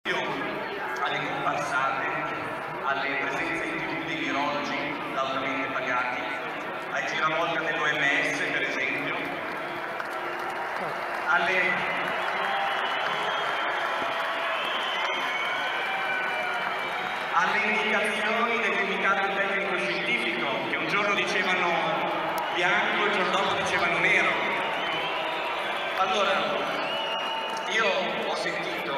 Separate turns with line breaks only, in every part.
alle comparsate, alle presenze in TV dei virologi altamente pagati, ai giravolta dell'OMS per esempio, alle indicazioni del comitato tecnico scientifico che un giorno dicevano bianco e il giorno dopo dicevano nero. Allora, io ho sentito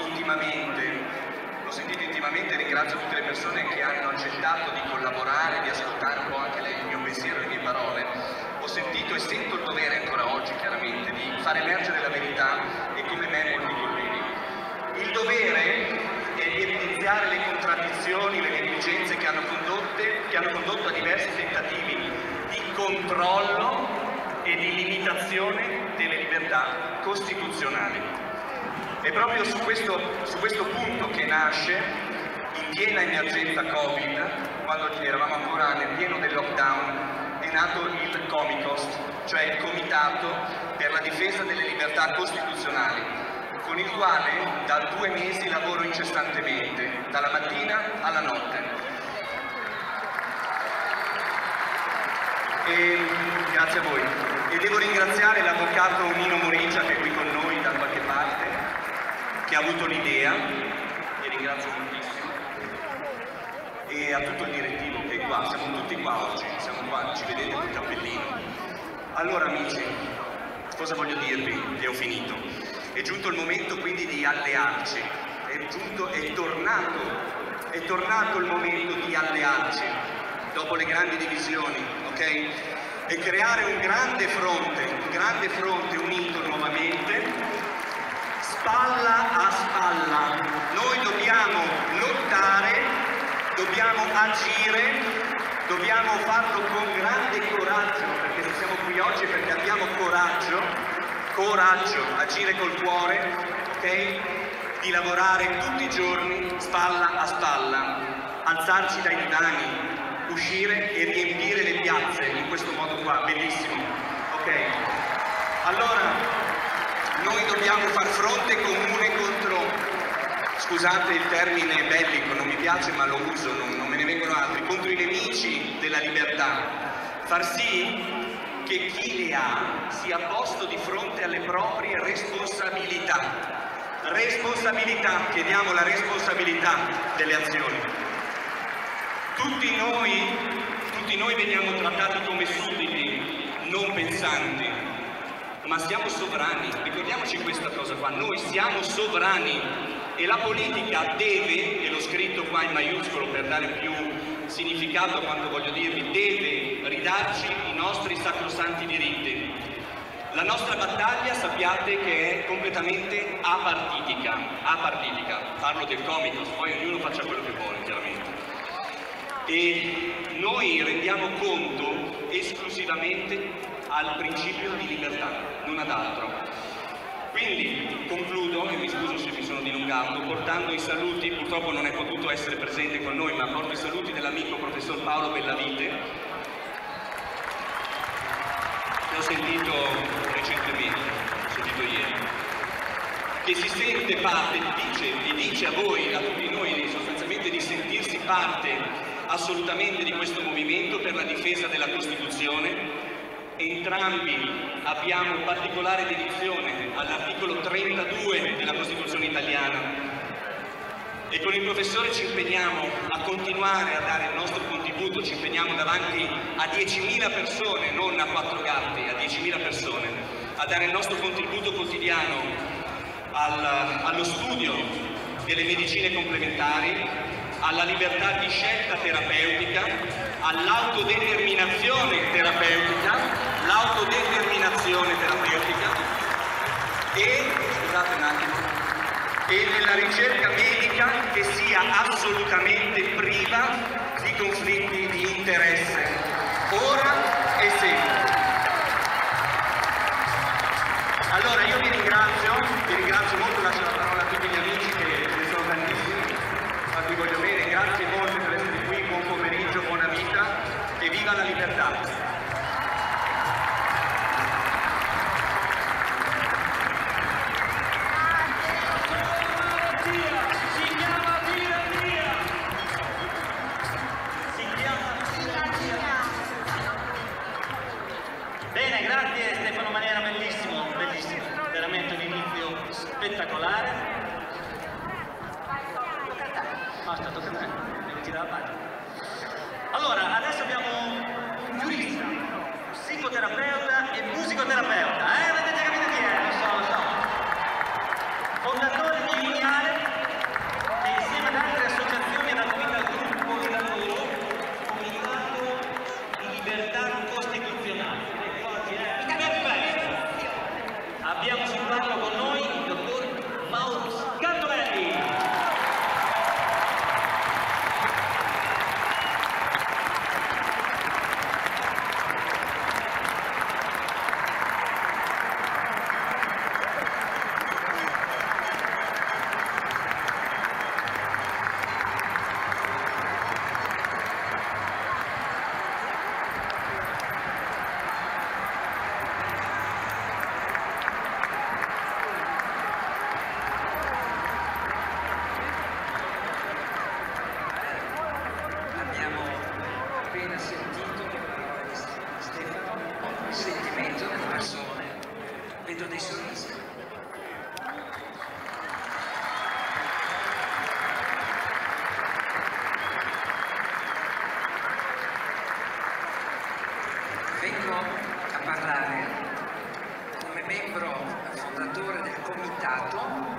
intimamente, ringrazio tutte le persone che hanno accettato di collaborare, di ascoltare un po' anche il mio pensiero e le mie parole. Ho sentito e sento il dovere ancora oggi, chiaramente, di far emergere la verità e come me molti colleghi. Il dovere è di evidenziare le contraddizioni, le negligenze che hanno condotto a diversi tentativi di controllo e di limitazione delle libertà costituzionali. È proprio su questo punto che nasce, in piena emergenza Covid, quando eravamo ancora nel pieno del lockdown, è nato il Comicost, cioè il Comitato per la difesa delle libertà costituzionali, con il quale da 2 mesi lavoro incessantemente, dalla mattina alla notte. E grazie a voi. E devo ringraziare l'avvocato Nino Morigia, che è qui con noi da qualche parte, che ha avuto l'idea, e ringrazio moltissimo, e a tutto il direttivo che è qua, siamo tutti qua oggi, siamo qua, ci vedete col cappellino. Allora amici, cosa voglio dirvi? Che ho finito. È giunto il momento quindi di allearci, è tornato il momento di allearci, dopo le grandi divisioni, ok? E creare un grande fronte unito nuovamente, spalla a spalla. Noi dobbiamo lottare, dobbiamo agire, dobbiamo farlo con grande coraggio, perché se siamo qui oggi è perché abbiamo coraggio, agire col cuore, ok? Di lavorare tutti i giorni, spalla a spalla, alzarci dai divani, uscire e riempire le piazze in questo modo qua, bellissimo, ok? Allora, noi dobbiamo far fronte comune contro, scusate il termine bellico, non mi piace ma lo uso, non me ne vengono altri, contro i nemici della libertà, far sì che chi le ha sia posto di fronte alle proprie responsabilità, chiediamo la responsabilità delle azioni. Tutti noi veniamo trattati come sudditi, non pensanti, ma siamo sovrani, ricordiamoci questa cosa qua, noi siamo sovrani e la politica deve, e l'ho scritto qua in maiuscolo per dare più significato a quanto voglio dirvi, deve ridarci i nostri sacrosanti diritti. La nostra battaglia sappiate che è completamente apartitica, parlo del Comicos, poi ognuno faccia quello che vuole chiaramente. E noi rendiamo conto esclusivamente al principio di libertà, non ad altro. Quindi concludo, e mi scuso se mi sono dilungato, portando i saluti, purtroppo non è potuto essere presente con noi, ma porto i saluti dell'amico professor Paolo Bellavite, che ho sentito recentemente, ieri, che si sente parte, dice a voi, a tutti noi, sostanzialmente di sentirsi parte assolutamente di questo movimento per la difesa della Costituzione. Entrambi abbiamo particolare dedizione all'articolo 32 della Costituzione italiana e con il professore ci impegniamo a continuare a dare il nostro contributo, ci impegniamo davanti a 10.000 persone, non a 4 gatti, a 10.000 persone, a dare il nostro contributo quotidiano allo studio delle medicine complementari, alla libertà di scelta terapeutica, all'autodeterminazione terapeutica, e, scusate un attimo, e nella ricerca medica che sia assolutamente priva di conflitti di interesse, ora e sempre. Allora io vi ringrazio molto, lascio la parola a tutti gli amici che ne sono tantissimi, a cui voglio bene, grazie molte per essere qui, buon pomeriggio, buona vita e viva la libertà! Yeah.
Basta, tocca a me, devo tirare la pagina. Allora, adesso abbiamo un giurista, psicoterapeuta e musicoterapeuta. Avete già capito chi è? Lo so. Fondatore di Uniale, che insieme ad altre associazioni ha dato vita al gruppo di lavoro Comitato di Libertà Costituzionale. Abbiamo sul palco con noi il dottor Mauro Cantonelli.
Vedo dei sorrisi. Vengo a parlare come membro fondatore del Comitato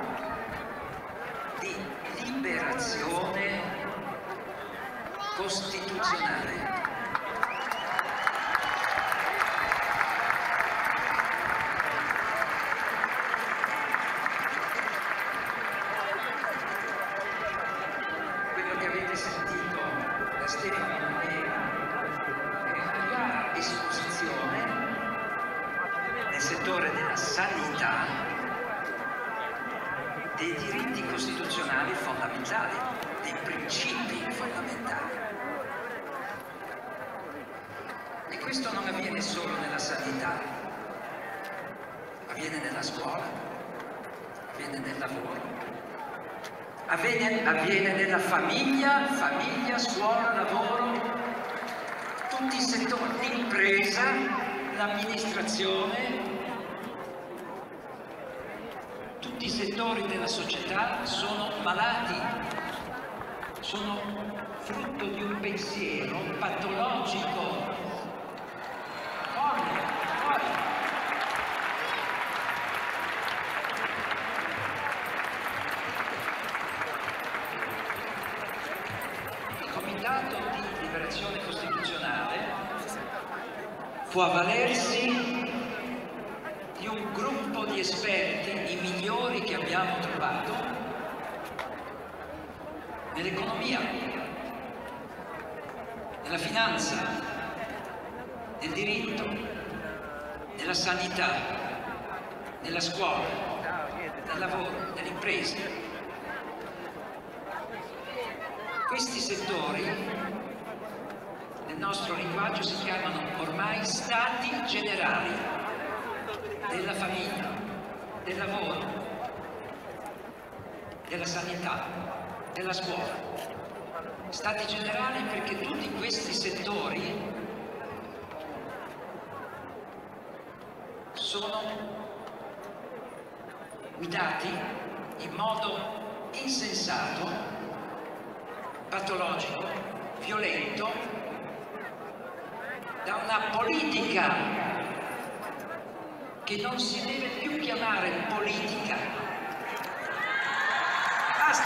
di Liberazione Costituzionale. Sentito da Stefano è una chiara esposizione nel settore della sanità dei diritti costituzionali fondamentali, dei principi fondamentali. E questo non avviene solo nella sanità, avviene nella scuola, avviene nel lavoro. Avviene nella famiglia, scuola, lavoro, tutti i settori, l'impresa, l'amministrazione, tutti i settori della società sono malati, sono frutto di un pensiero patologico. Il Comitato di Liberazione Costituzionale può avvalersi di un gruppo di esperti, i migliori che abbiamo trovato, nell'economia, nella finanza, nel diritto, nella sanità, nella scuola, nel lavoro, nell'impresa. Questi settori, nel nostro linguaggio, si chiamano ormai stati generali della famiglia, del lavoro, della sanità, della scuola. Stati generali perché tutti questi settori sono guidati in modo insensato, patologico, violento, da una politica che non si deve più chiamare politica. Basta!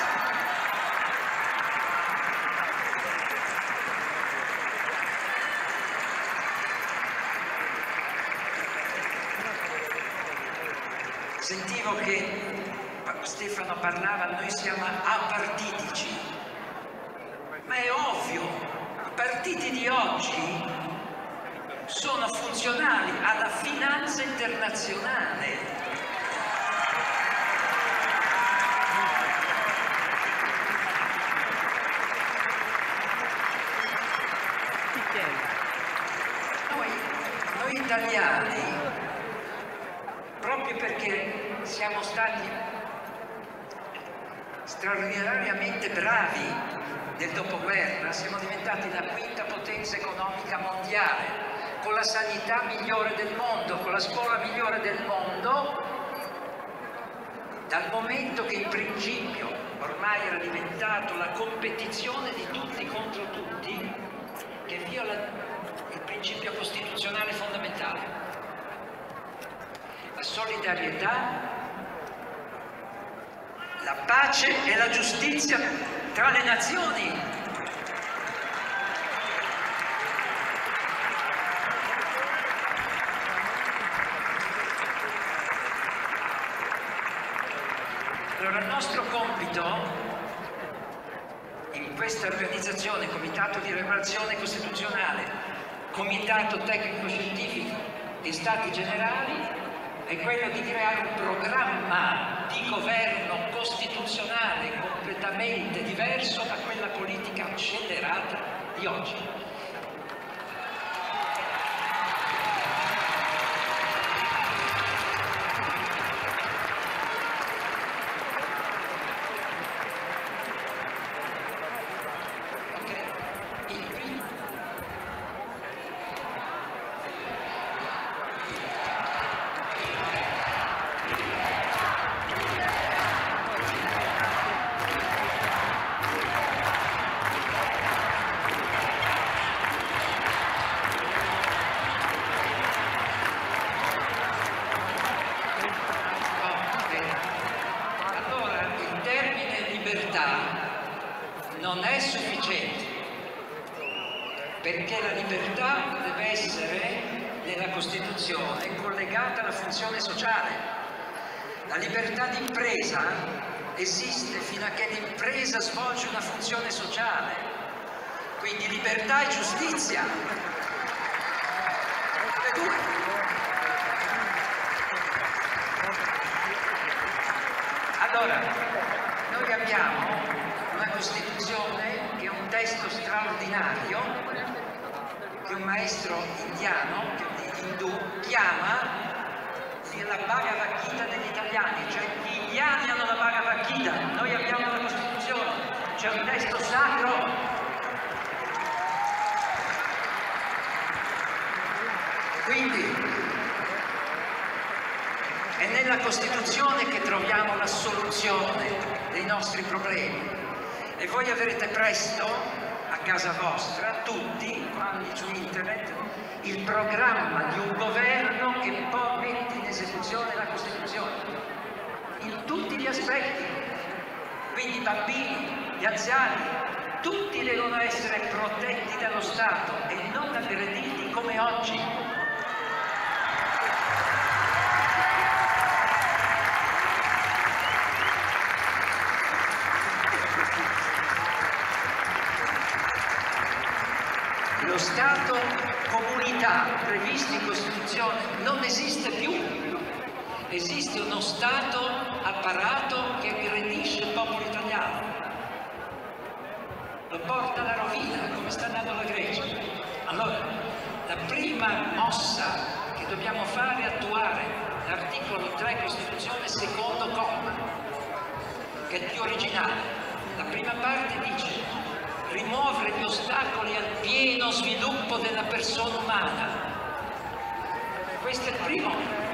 Sentivo che Stefano parlava, noi siamo apartitici. Ma è ovvio, i partiti di oggi sono funzionali alla finanza internazionale. Noi italiani, proprio perché siamo stati straordinariamente bravi nel dopoguerra, siamo diventati la quinta potenza economica mondiale, con la sanità migliore del mondo, con la scuola migliore del mondo, dal momento che il principio ormai era era diventato la competizione di tutti contro tutti, che viola il principio costituzionale fondamentale. La solidarietà, la pace e la giustizia tra le nazioni. Allora, il nostro compito in questa organizzazione, Comitato di Regolazione Costituzionale, Comitato Tecnico-Scientifico e Stati Generali, è quello di creare un programma di governo costituzionale completamente diverso da quella politica scellerata di oggi. Non è sufficiente, perché la libertà deve essere nella Costituzione collegata alla funzione sociale. La libertà di impresa esiste fino a che l'impresa svolge una funzione sociale, quindi libertà e giustizia. Le due. Allora, noi abbiamo una Costituzione che è un testo straordinario che un maestro indiano, indù, chiama la Bhagavad Gita degli italiani, cioè gli indiani hanno la Bhagavad Gita, noi abbiamo la Costituzione, c'è un testo sacro. Quindi è nella Costituzione che troviamo la soluzione dei nostri problemi. E voi avrete presto a casa vostra, tutti, su internet, il programma di un governo che poi mette in esecuzione la Costituzione, in tutti gli aspetti. Quindi i bambini, gli anziani, tutti devono essere protetti dallo Stato e non aggrediti come oggi. Lo Stato comunità previsto in Costituzione non esiste più, esiste uno Stato apparato che aggredisce il popolo italiano, lo porta alla rovina come sta andando la Grecia. Allora, la prima mossa che dobbiamo fare è attuare l'articolo 3 Costituzione, secondo comma, che è il più originale. La prima parte dice: rimuovere gli ostacoli al pieno sviluppo della persona umana. Questo è il primo.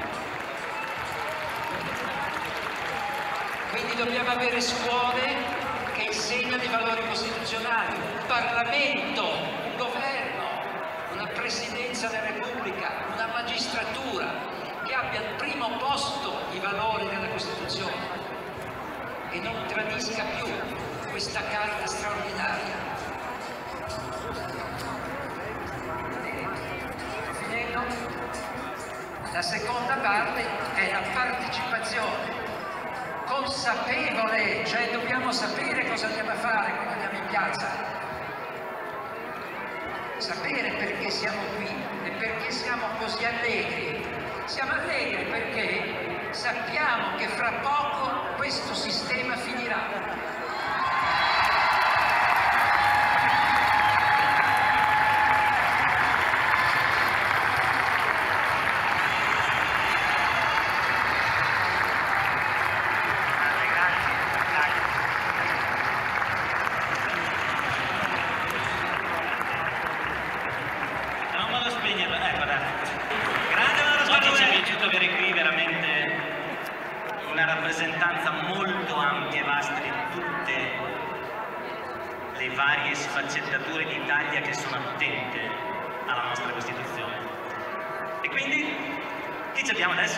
Quindi dobbiamo avere scuole che insegnano i valori costituzionali, un Parlamento, un governo, una Presidenza della Repubblica, una magistratura che abbia al primo posto i valori della Costituzione e non tradisca più questa carta straordinaria. La seconda parte è la partecipazione consapevole, cioè dobbiamo sapere cosa andiamo a fare quando andiamo in piazza, sapere perché siamo qui e perché siamo così allegri. Siamo allegri perché sappiamo che fra poco questo sistema finirà.
Una rappresentanza molto ampia e vasta di varie sfaccettature d'Italia che sono attente alla nostra Costituzione. E quindi, chi ci abbiamo adesso?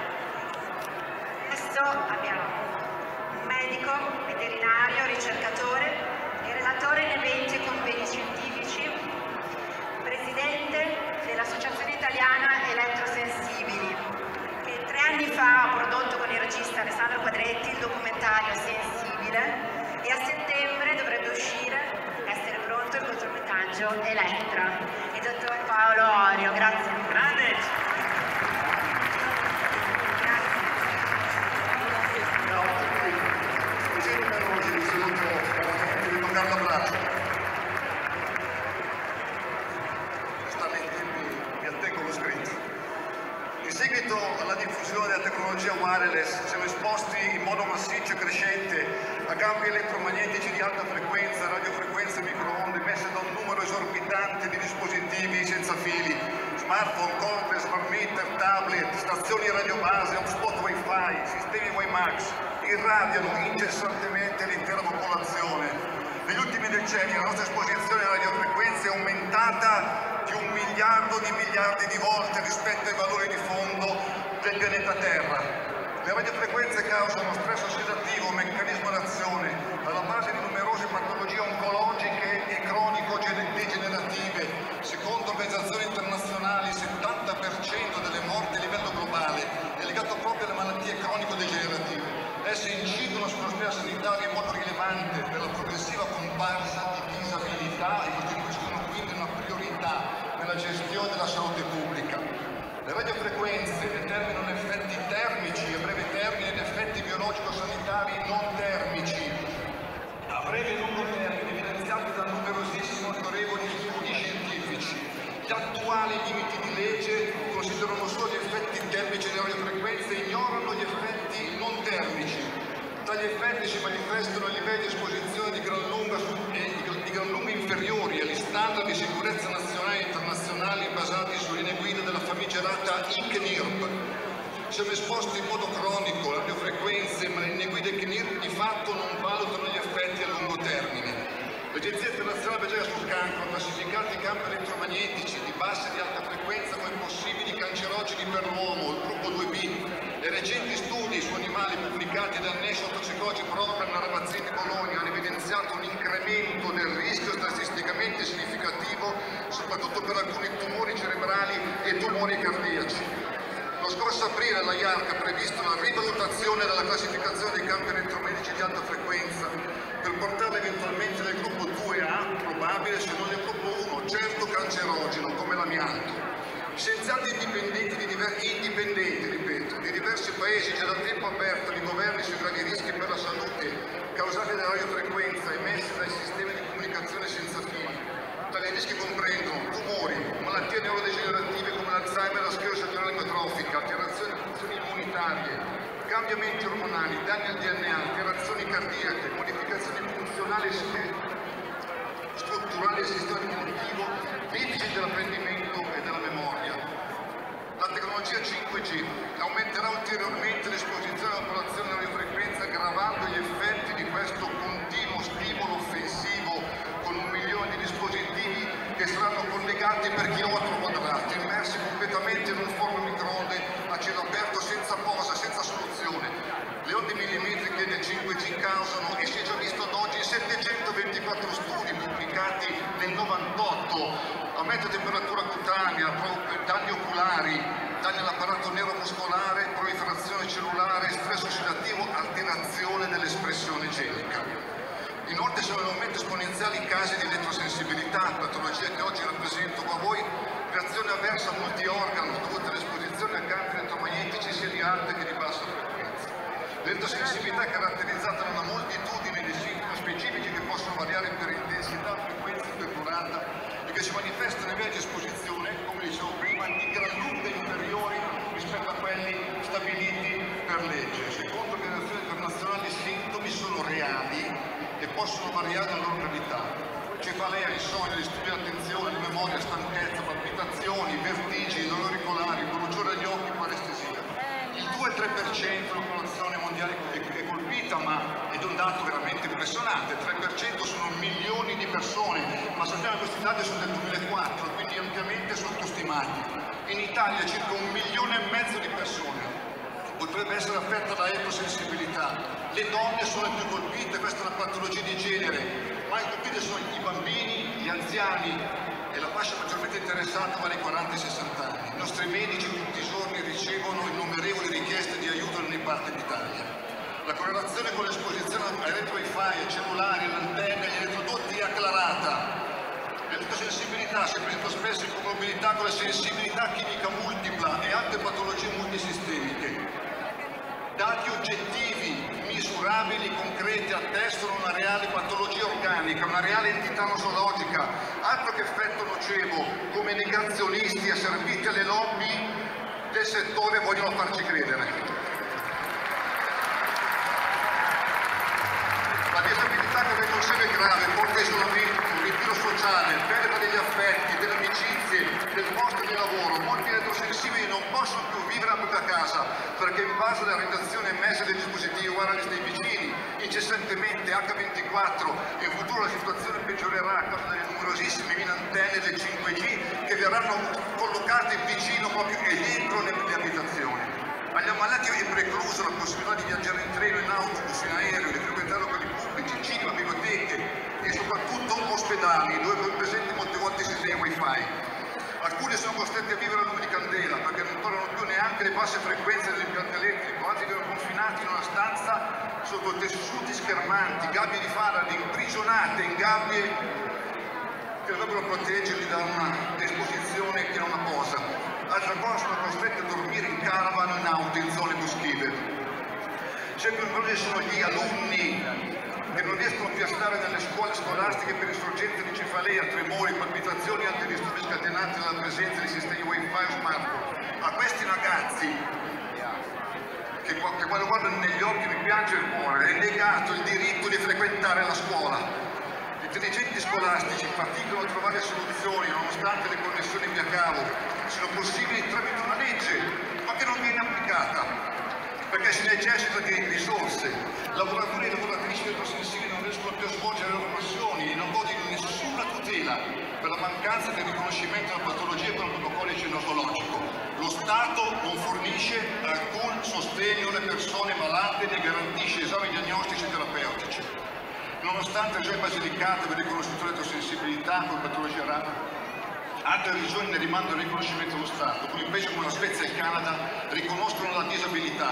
Adesso abbiamo un medico, veterinario, ricercatore e relatore in eventi e convegni scientifici, presidente dell'Associazione Italiana Elettrosensibili, che 3 anni fa ha prodotto con il regista Alessandro Quadretti il documentario Sensibile, e a settembre dovrebbe uscire, essere pronto, il cortometraggio Elettra. Il dottor Paolo Orio, grazie.
Grande!
In seguito alla diffusione della tecnologia wireless siamo esposti in modo massiccio e crescente a campi elettromagnetici di alta frequenza, radiofrequenze e microonde messe da un numero esorbitante di dispositivi senza fili, smartphone, corde, smart meter, tablet, stazioni radiobase, hotspot wifi, sistemi WiMAX, irradiano incessantemente l'intera popolazione. Negli ultimi decenni la nostra esposizione alle radiofrequenze è aumentata di 1 miliardo di miliardi di volte rispetto ai valori di fondo del pianeta Terra. Le radiofrequenze causano stress ossidativo, meccanismo d'azione, alla base di numerose patologie oncologiche e cronico-degenerative. Secondo organizzazioni internazionali, il 70% delle morti a livello globale è legato proprio alle malattie cronico-degenerative. Esse incidono sulla spesa sanitaria in modo rilevante per la progressiva comparsa di disabilità e costituiscono quindi una priorità nella gestione della salute pubblica. Le radiofrequenze determinano effetti termici a breve termine ed effetti biologico-sanitari non termici a breve e lungo termine, evidenziati da numerosissimi autorevoli studi scientifici. Gli attuali limiti di legge considerano solo gli effetti termici delle radiofrequenze e ignorano gli effetti non termici. Tali effetti si manifestano a livelli di esposizione di gran lunga inferiori agli standard di sicurezza nazionali e internazionali basati sulle linee guida della famigerata ICNIRP. Siamo esposti in modo cronico alle radiofrequenze, ma le linee guida ICNIRP di fatto non valutano gli effetti a lungo termine. L'Agenzia internazionale per sul cancro ha classificato i campi elettromagnetici di bassa e di alta frequenza come possibili cancerogeni per l'uomo, il gruppo 2B. E recenti studi su animali pubblicati dal National Toxicology Program a Ramazzini Bologna hanno evidenziato un incremento del rischio statisticamente significativo, soprattutto per alcuni tumori cerebrali e tumori cardiaci. Lo scorso aprile la IARC ha previsto la rivalutazione della classificazione dei campi elettromagnetici di alta frequenza per portarla eventualmente nel gruppo 2A, probabile, se non nel gruppo 1, certo cancerogeno, come l'amianto. Scienziati indipendenti di diversi paesi già da tempo avvertono i governi sui gravi rischi per la salute causati dalla radiofrequenza emesse dai sistemi di comunicazione senza fili. Tali rischi comprendono tumori, malattie neurodegenerative come l'Alzheimer e la sclerosi laterale amiotrofica, alterazioni di funzioni immunitarie, cambiamenti ormonali, danni al DNA, alterazioni cardiache, modificazioni funzionali e strutturali del sistema cognitivo, deficit dell'apprendimento e della memoria. La tecnologia 5G aumenterà ulteriormente l'esposizione della popolazione alle frequenze, aggravando gli effetti di questo continuo stimolo offensivo con 1 milione di dispositivi che saranno collegati per chilometro quadrato, immersi completamente in un forno microonde a cielo aperto senza posa, senza soluzione. Le onde millimetriche del 5G causano, e si è già visto ad oggi, 724 studi pubblicati nel 98, aumento di temperatura cutanea, danni oculari, danni all'apparato neuromuscolare, proliferazione cellulare, stress ossidativo, alterazione dell'espressione genica. Inoltre sono in aumento esponenziali i casi di elettrosensibilità, patologia che oggi rappresento a voi, reazione avversa multiorgano dovuta all'esposizione a campi elettromagnetici sia di alta che di bassa frequenza. L'elettrosensibilità è caratterizzata da una moltitudine di sintomi specifici che possono variare per intensità, frequenza e per durata e che si manifestano a livelli di esposizione, come dicevo prima, di gran lunga inferiori rispetto a quelli stabiliti per legge. Secondo l'Organizzazione Internazionale i sintomi sono reali e possono variare la loro gravità. Cefalea, insonnia, disturbi dell'attenzione, di memoria, stanchezza, palpitazioni, vertigini, dolori auricolari, bruciore agli occhi, parestesia. Il 2-3% della popolazione mondiale è colpita colpita, ma è un dato veramente impressionante. Il 3% sono milioni di persone, ma sappiamo che questi dati sono del 2004, quindi ampiamente sottostimati. In Italia circa 1,5 milioni di persone potrebbe essere affetta da ecosensibilità. Le donne sono le più colpite, questa è una patologia di genere, ma i colpiti sono i bambini, gli anziani e la fascia maggiormente interessata va dai 40 ai 60 anni. I nostri medici tutti i giorni ricevono innumerevoli richieste di aiuto nelle parti d'Italia. La correlazione con l'esposizione ai reti wifi, ai cellulari, alle antenne, agli elettrodotti è acclarata. L'elettrosensibilità si presenta spesso in comorbidità con la sensibilità chimica multipla e altre patologie multisistemiche. Dati oggettivi, misurabili, concreti, attestano una reale patologia organica, una reale entità nosologica, altro che effetto nocebo, come negazionisti asserviti alle lobby del settore vogliono farci credere. La disabilità come consiglio è grave, porta isolamento, ritiro sociale, perdita degli affetti, delle amicizie, del posto di lavoro. Molti elettrosensibili non possono più vivere a propria casa perché in base alla radiazione emessa dai dispositivi wireless dei vicini, incessantemente H24, e in futuro la situazione peggiorerà a causa delle numerosissime antenne del 5G che verranno collocate vicino proprio e dentro le abitazioni. Agli ammalati è preclusa la possibilità di viaggiare in treno, in autobus, in aereo, di frequentare locali pubblici, cinema, biblioteche e soprattutto ospedali, dove sono presenti molte volte i sistemi wifi. Alcuni sono costretti a vivere a lume di candela perché non tollerano più neanche le basse frequenze dell'impianto elettrico, anzi vengono confinati in una stanza sotto tessuti schermanti, gabbie di faradi, imprigionate in gabbie che dovrebbero proteggerli da una esposizione che non apposa. Altra cosa, sono costretti a dormire in caravan o in auto in zone boschive. Sempre numerosi sono gli alunni che non riescono più a stare nelle scuole scolastiche per insorgenze di cefalea, tremori, palpitazioni e altri disturbi scatenati dalla presenza di sistemi wifi o smartphone. A questi ragazzi, che quando guardano negli occhi mi piange il cuore, è negato il diritto di frequentare la scuola. Gli dirigenti scolastici faticano a trovare soluzioni nonostante le connessioni via cavo siano possibili tramite una legge, ma che non viene applicata, perché si necessita di risorse. Lavoratori e lavoratrici elettrosensibili non riescono più a svolgere le loro professioni e non godono di nessuna tutela per la mancanza del riconoscimento della patologia con il proprio codice nosologico. Lo Stato non fornisce alcun sostegno alle persone malate né garantisce esami diagnostici e terapeutici. Nonostante già in Basilicata aveva riconosciuto l'elettrosensibilità con patologia rara, altre regioni ne rimandano il riconoscimento dello Stato, come in paesi come la Svezia e il Canada riconoscono la disabilità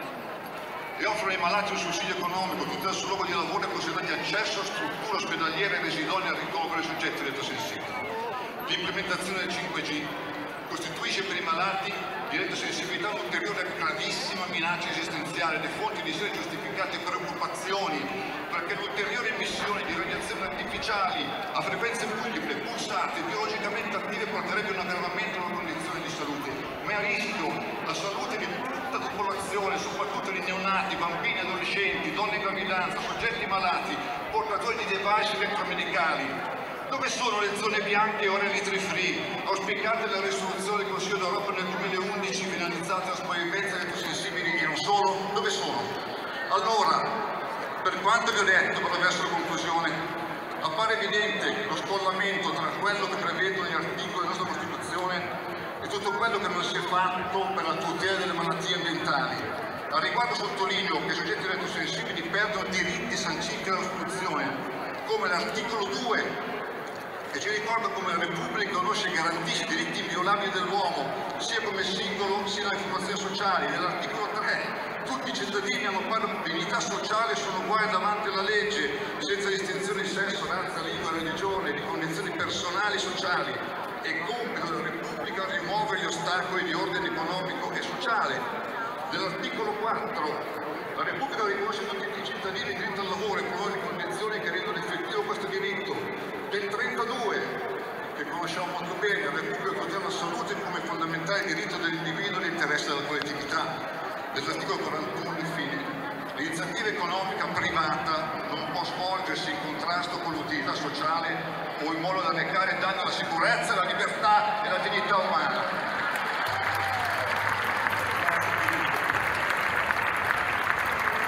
e offrono ai malati un sussidio economico, tutela sul luogo di lavoro e possibilità di accesso a strutture ospedaliere rese idonee al ricovero dei soggetti elettrosensibili. L'implementazione del 5G costituisce per i malati di elettrosensibilità un'ulteriore gravissima minaccia esistenziale, le fonti di serie giustificate preoccupazioni, perché l'ulteriore emissione di radiazioni artificiali a frequenze multiple, pulsate, biologicamente attive porterebbe a un aggravamento della condizione di salute, ma è a rischio la salute di tutta la popolazione, soprattutto di neonati, bambini, adolescenti, donne in gravidanza, soggetti malati, portatori di device elettromedicali. Dove sono le zone bianche e ore litri free, auspicate dalla risoluzione del Consiglio d'Europa nel 2011 finalizzata alla sopravvivenza dei sensibili e non solo? Dove sono? Allora, per quanto vi ho detto, per verso la conclusione, appare evidente lo scollamento tra quello che prevedono gli articoli della nostra Costituzione e tutto quello che non si è fatto per la tutela delle malattie ambientali. A riguardo sottolineo che i soggetti elettrosensibili perdono diritti sanciti dalla Costituzione, come l'articolo 2, che ci ricorda come la Repubblica conosce e garantisce i diritti inviolabili dell'uomo, sia come singolo sia nelle formazioni sociali. Nell'articolo 3, tutti i cittadini hanno pari dignità sociale e sono uguali davanti alla legge, senza distinzione di sesso, razza, lingua, religione, di condizioni personali e sociali. È compito della Repubblica rimuovere gli ostacoli di ordine economico e sociale. Nell'articolo 4, la Repubblica riconosce a tutti i cittadini il diritto al lavoro e promuove le condizioni che rendono effettivo questo diritto. Del 32, che conosciamo molto bene, la Repubblica contiene la salute come fondamentale diritto dell'individuo e l'interesse della collettività. Dell'articolo 41, infine, l'iniziativa economica privata non può svolgersi in contrasto con l'utilità sociale o in modo da recare danno alla sicurezza, alla libertà e alla dignità umana. Come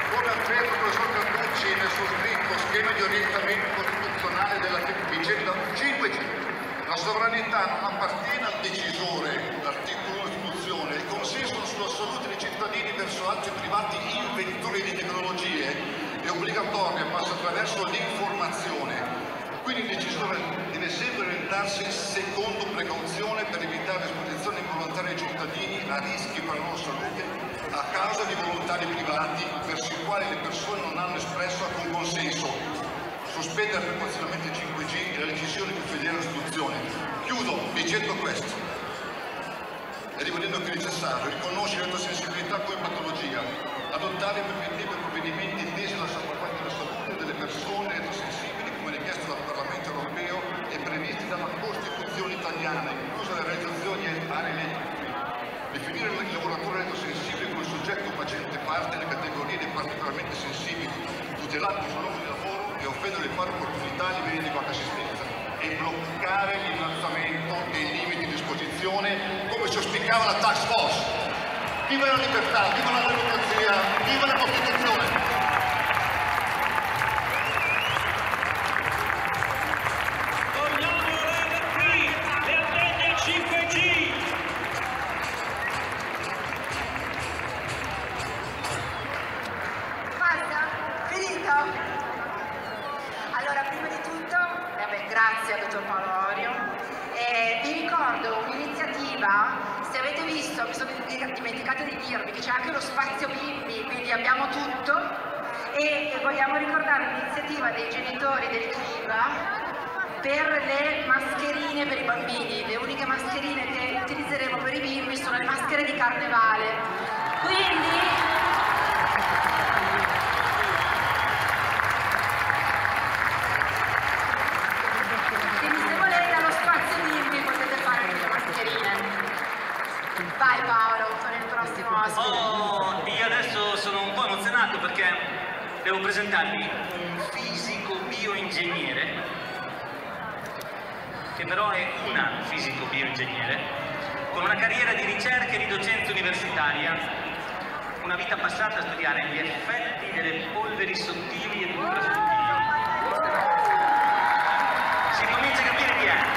confermo il professor Carducci nel suo scritto schema di orientamento costituzionale della vicenda 5G. La sovranità non appartiene al decisore, l'articolo 1 Costituzione, il consenso sull'assoluto dei cittadini verso altri privati inventori di tecnologie è obbligatorio, passa attraverso l'informazione. Quindi il decisore deve sempre orientarsi secondo precauzione per evitare esposizione involontaria ai cittadini a rischi per la loro salute a causa di volontari privati verso i quali le persone non hanno espresso alcun consenso. Sospendere precauzionalmente il 5G è la decisione più fedele all'istituzione. Chiudo dicendo questo e ribadendo che è necessario riconoscere l'autosensibilità come patologia, adottare preventivi e provvedimenti tesi alla salvaguardia della salute delle persone elettrosensibili come richiesto dal Parlamento europeo e previsti dalla Costituzione italiana, inclusa le realizzazioni aree elettriche. Definire il lavoratore elettrosensibile come soggetto facente parte delle categorie dei particolarmente sensibili, tutelati sul luogo di lavoro e offrendo le pari opportunità ai livelli di qualche assistenza e bloccare l'innalzamento dei limiti di esposizione come si auspicava la task force. Viva la libertà, viva la democrazia, viva la Costituzione!
Allora, prima di tutto, grazie al dottor Paolo Orio. Vi ricordo un'iniziativa, se avete visto, mi sono dimenticata di dirvi che c'è anche lo spazio bimbi, quindi abbiamo tutto, e vogliamo ricordare l'iniziativa dei genitori del CLIVA per le mascherine per i bambini. Le uniche mascherine che utilizzeremo per i bimbi sono le maschere di carnevale. Quindi vai Paolo, con il prossimo ospite.
Io adesso sono un po' emozionato perché devo presentarvi un fisico bioingegnere, che però è una fisico bioingegnere, con una carriera di ricerca e di docenza universitaria, una vita passata a studiare gli effetti delle polveri sottili ed ultrasottili. Si comincia a capire chi è.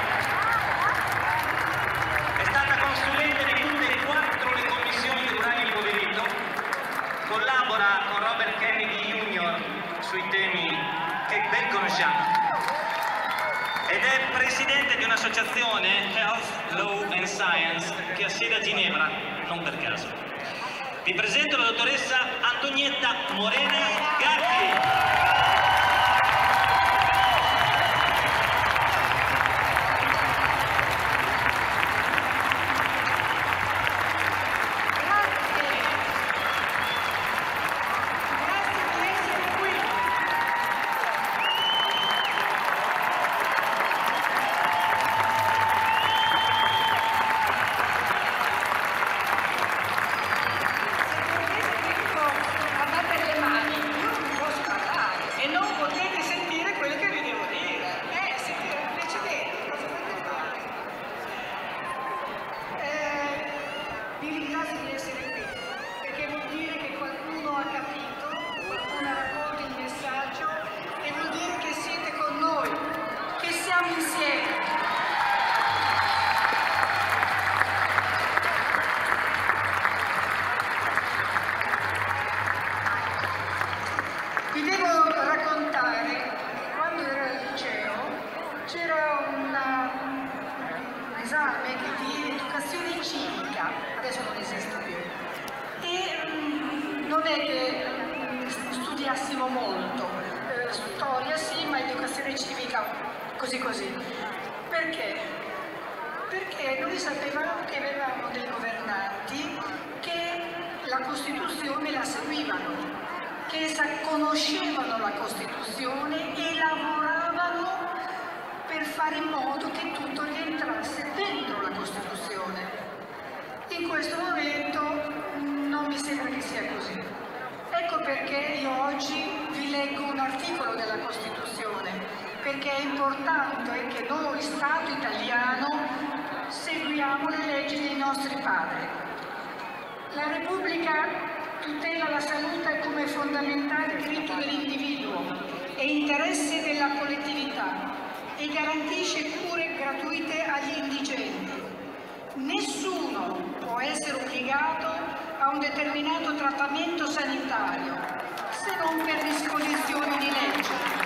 È stata consulente di tutte e 4 le commissioni di uranio impoverito, collabora con Robert Kennedy Jr. sui temi che ben conosciamo ed è presidente di un'associazione Health, Law and Science che ha sede a Ginevra, non per caso. Vi presento la dottoressa Antonietta Morena Gatti.
Vi devo raccontare che quando ero al liceo c'era un esame di educazione civica, adesso non esiste più, e non è che studiassimo molto, storia sì, ma educazione civica così così. Perché? Perché noi sapevamo che avevamo dei governanti che la Costituzione la seguivano, che conoscevano la Costituzione e lavoravano per fare in modo che tutto rientrasse dentro la Costituzione. In questo momento non mi sembra che sia così. Ecco perché io oggi vi leggo un articolo della Costituzione, perché è importante che noi, Stato italiano, seguiamo le leggi dei nostri padri. La Repubblica tutela la salute come fondamentale diritto dell'individuo e interesse della collettività e garantisce cure gratuite agli indigenti. Nessuno può essere obbligato a un determinato trattamento sanitario se non per disposizione di legge.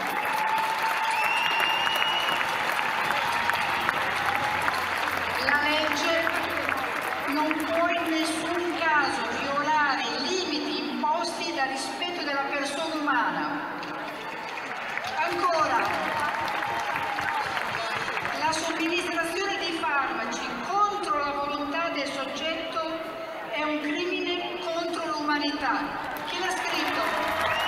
La legge non può in nessun caso violare i limiti imposti dal rispetto della persona umana. Ancora, la somministrazione di farmaci contro la volontà del soggetto è un crimine contro l'umanità. Chi l'ha scritto?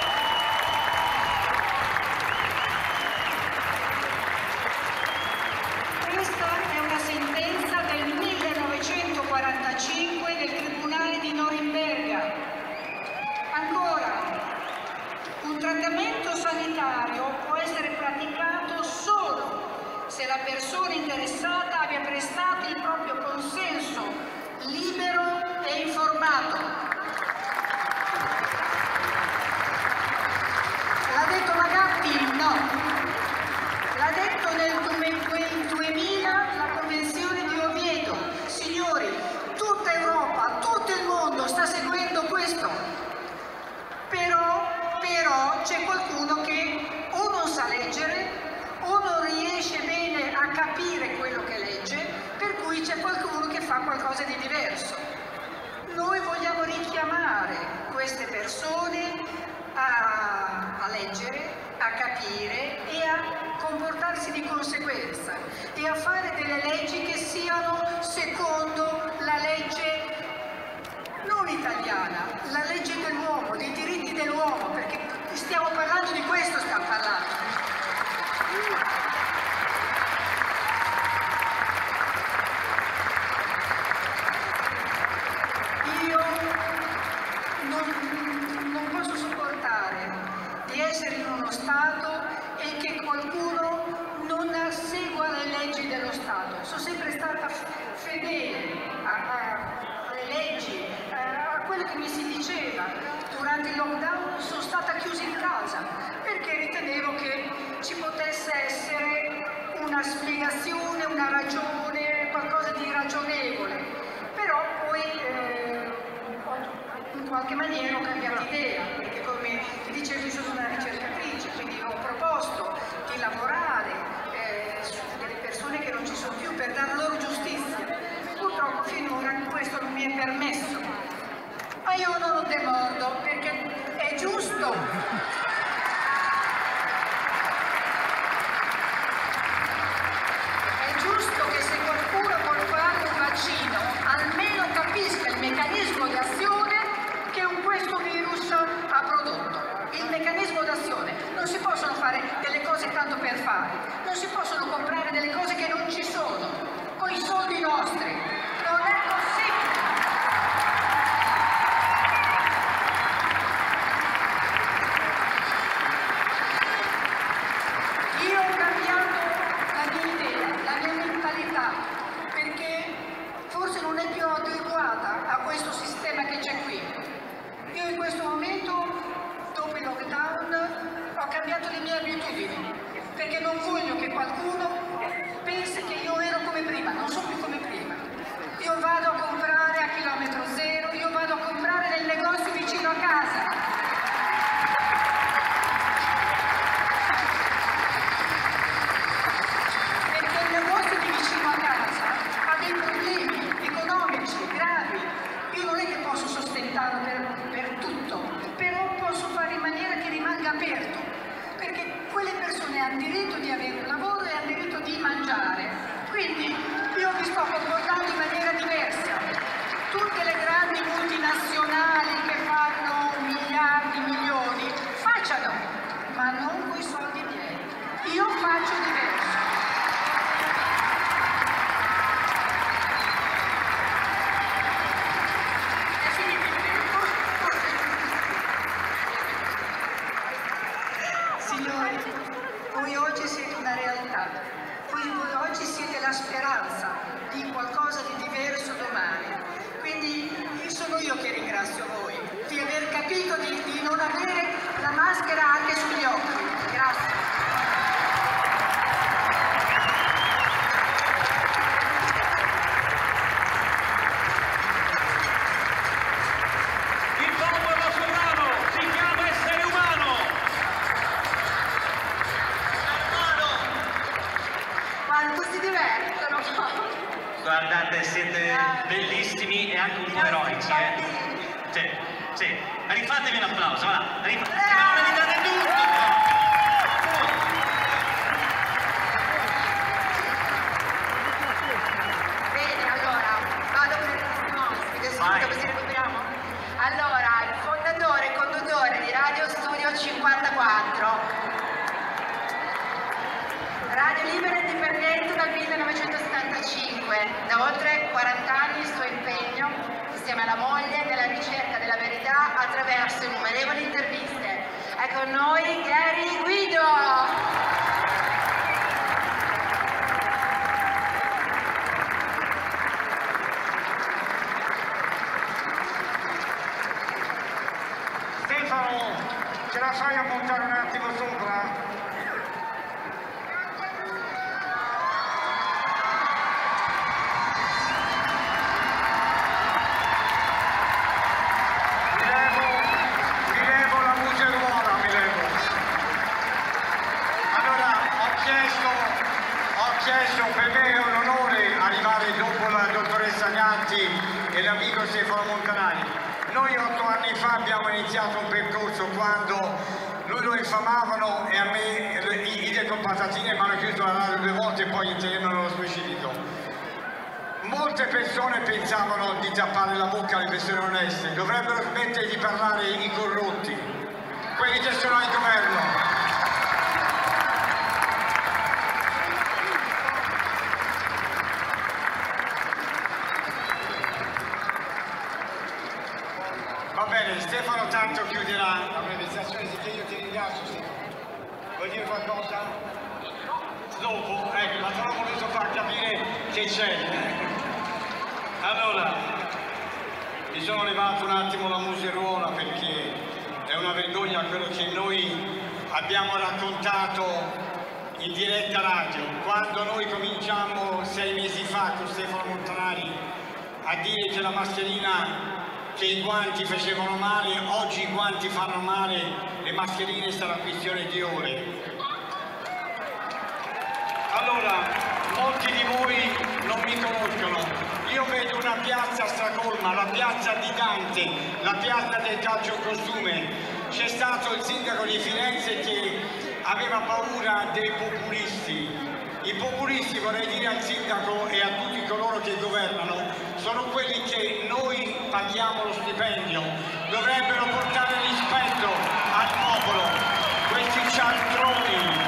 Questa è una sentenza del 1945 del Tribunale di Norimberga. Ancora, un trattamento sanitario può essere praticato solo se la persona interessata abbia prestato il proprio consenso libero e informato. L'ha detto Magatti? No. L'ha detto nel 2000 la Convenzione di Oviedo. Signori, tutta Europa, tutto il mondo sta seguendo questo. Però c'è qualcuno che o non sa leggere o non riesce bene a capire quello che legge, per cui c'è qualcuno che fa qualcosa di diverso. Noi vogliamo richiamare queste persone a leggere, a capire e a comportarsi di conseguenza e a fare delle leggi che siano secondo la legge non italiana, la legge dell'uomo, dei diritti dell'uomo, perché stiamo parlando di questo, stiamo parlando. Io non posso sopportare di essere in uno Stato e che qualcuno non segua le leggi dello Stato. Sono sempre stata fedele alle leggi, a quello che mi si diceva. Durante il lockdown sono stata chiusa in casa perché ritenevo che ci potesse essere una spiegazione, una ragione, qualcosa di ragionevole. Però poi in qualche maniera ho cambiato idea, perché come ti dicevo io sono una ricercatrice, quindi ho proposto di lavorare su delle persone che non ci sono più per dar loro giustizia. Purtroppo finora questo non mi è permesso. Ma io non lo demordo perché è giusto. È giusto che se qualcuno vuole fare un vaccino almeno capisca il meccanismo di azione che questo virus ha prodotto. Il meccanismo d'azione. Non si possono fare delle cose tanto per fare. Non si possono comprare delle cose che non ci sono. Con i soldi nostri. Non è possibile. Io ho cambiato la mia idea, la mia mentalità, perché forse non è più adeguata a questo sistema che c'è qui. Io in questo momento, dopo il lockdown, ho cambiato le mie abitudini, perché non voglio che qualcuno pensi che io ero come prima, non sono più come prima. Io vado a comprare a chilometro zero, io vado a comprare nel negozio vicino a casa. Per tutto, però posso fare in maniera che rimanga aperto, perché quelle persone hanno diritto di avere un lavoro e hanno diritto di mangiare. Quindi io vi sto comportando in maniera diversa. Tutte le grandi multinazionali che fanno miliardi, milioni, facciano, ma non con i soldi miei. Io faccio diverso. Voi oggi siete una realtà, voi oggi siete la speranza di qualcosa di diverso domani, quindi sono io che ringrazio voi. di aver capito di non avere la maschera anche sugli occhi. Grazie.
Il popolo sovrano si chiama essere umano.
Quanto si divertono.
Guardate, siete bellissimi e anche un po' eroici, Sì, sì. Rifatevi un applauso, va. Meritate tutto.
Bene, allora, vado per il prossimo ospite, subito così recuperiamo. Allora, il fondatore e conduttore di Radio Studio 54. Radio libera e indipendente dal 1975, da oltre 40 anni il suo impegno, insieme alla moglie, nella ricerca della verità attraverso innumerevoli interviste. È con noi Gary Guido!
Stefano, ce la fai a montare un attimo sopra? Mi levo la museruola, mi levo. Allora, ho chiesto, per me è un onore arrivare dopo la dottoressa Gnatti e l'amico Stefano Montanari. Noi 8 anni fa abbiamo iniziato un percorso quando lui lo infamavano e a me i decompatatini mi hanno chiuso la radio 2 volte e poi entriamo nello specifico. Molte persone pensavano di tappare la bocca alle persone oneste, dovrebbero smettere di parlare i corrotti, quelli che sono al governo. Va bene, Stefano tanto chiuderà la presentazione, che io ti ringrazio Stefano. Vuoi dire qualcosa? Dopo, ecco, ma te l'ho voluto far capire che c'è. Allora, mi sono levato un attimo la museruola perché è una vergogna quello che noi abbiamo raccontato in diretta radio. Quando noi cominciamo 6 mesi fa con Stefano Montanari a dire che la mascherina, che i guanti facevano male, oggi i guanti fanno male, le mascherine sarà questione di ore. Allora, molti di voi non mi conoscono, io vedo una piazza stracolma, la piazza di Dante, la piazza del calcio costume. C'è stato il sindaco di Firenze che aveva paura dei populisti. I populisti, vorrei dire al sindaco e a tutti coloro che governano, sono quelli che noi paghiamo lo stipendio, dovrebbero portare rispetto al popolo, questi cialtroni.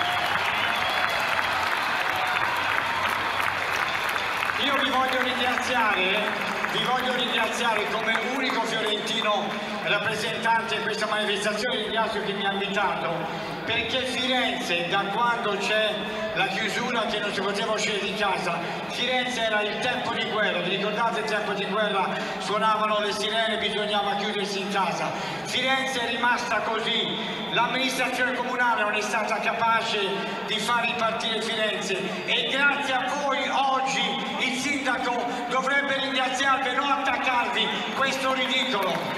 Io vi voglio ringraziare come unico fiorentino rappresentante in questa manifestazione, ringrazio chi mi ha invitato, perché Firenze, da quando c'è la chiusura che non si poteva uscire di casa, Firenze era il tempo di guerra, vi ricordate il tempo di guerra? Suonavano le sirene, bisognava chiudersi in casa. Firenze è rimasta così, l'amministrazione comunale non è stata capace di far ripartire Firenze e grazie a voi oggi il sindaco dovrebbe ringraziarvi e non attaccarvi, questo ridicolo.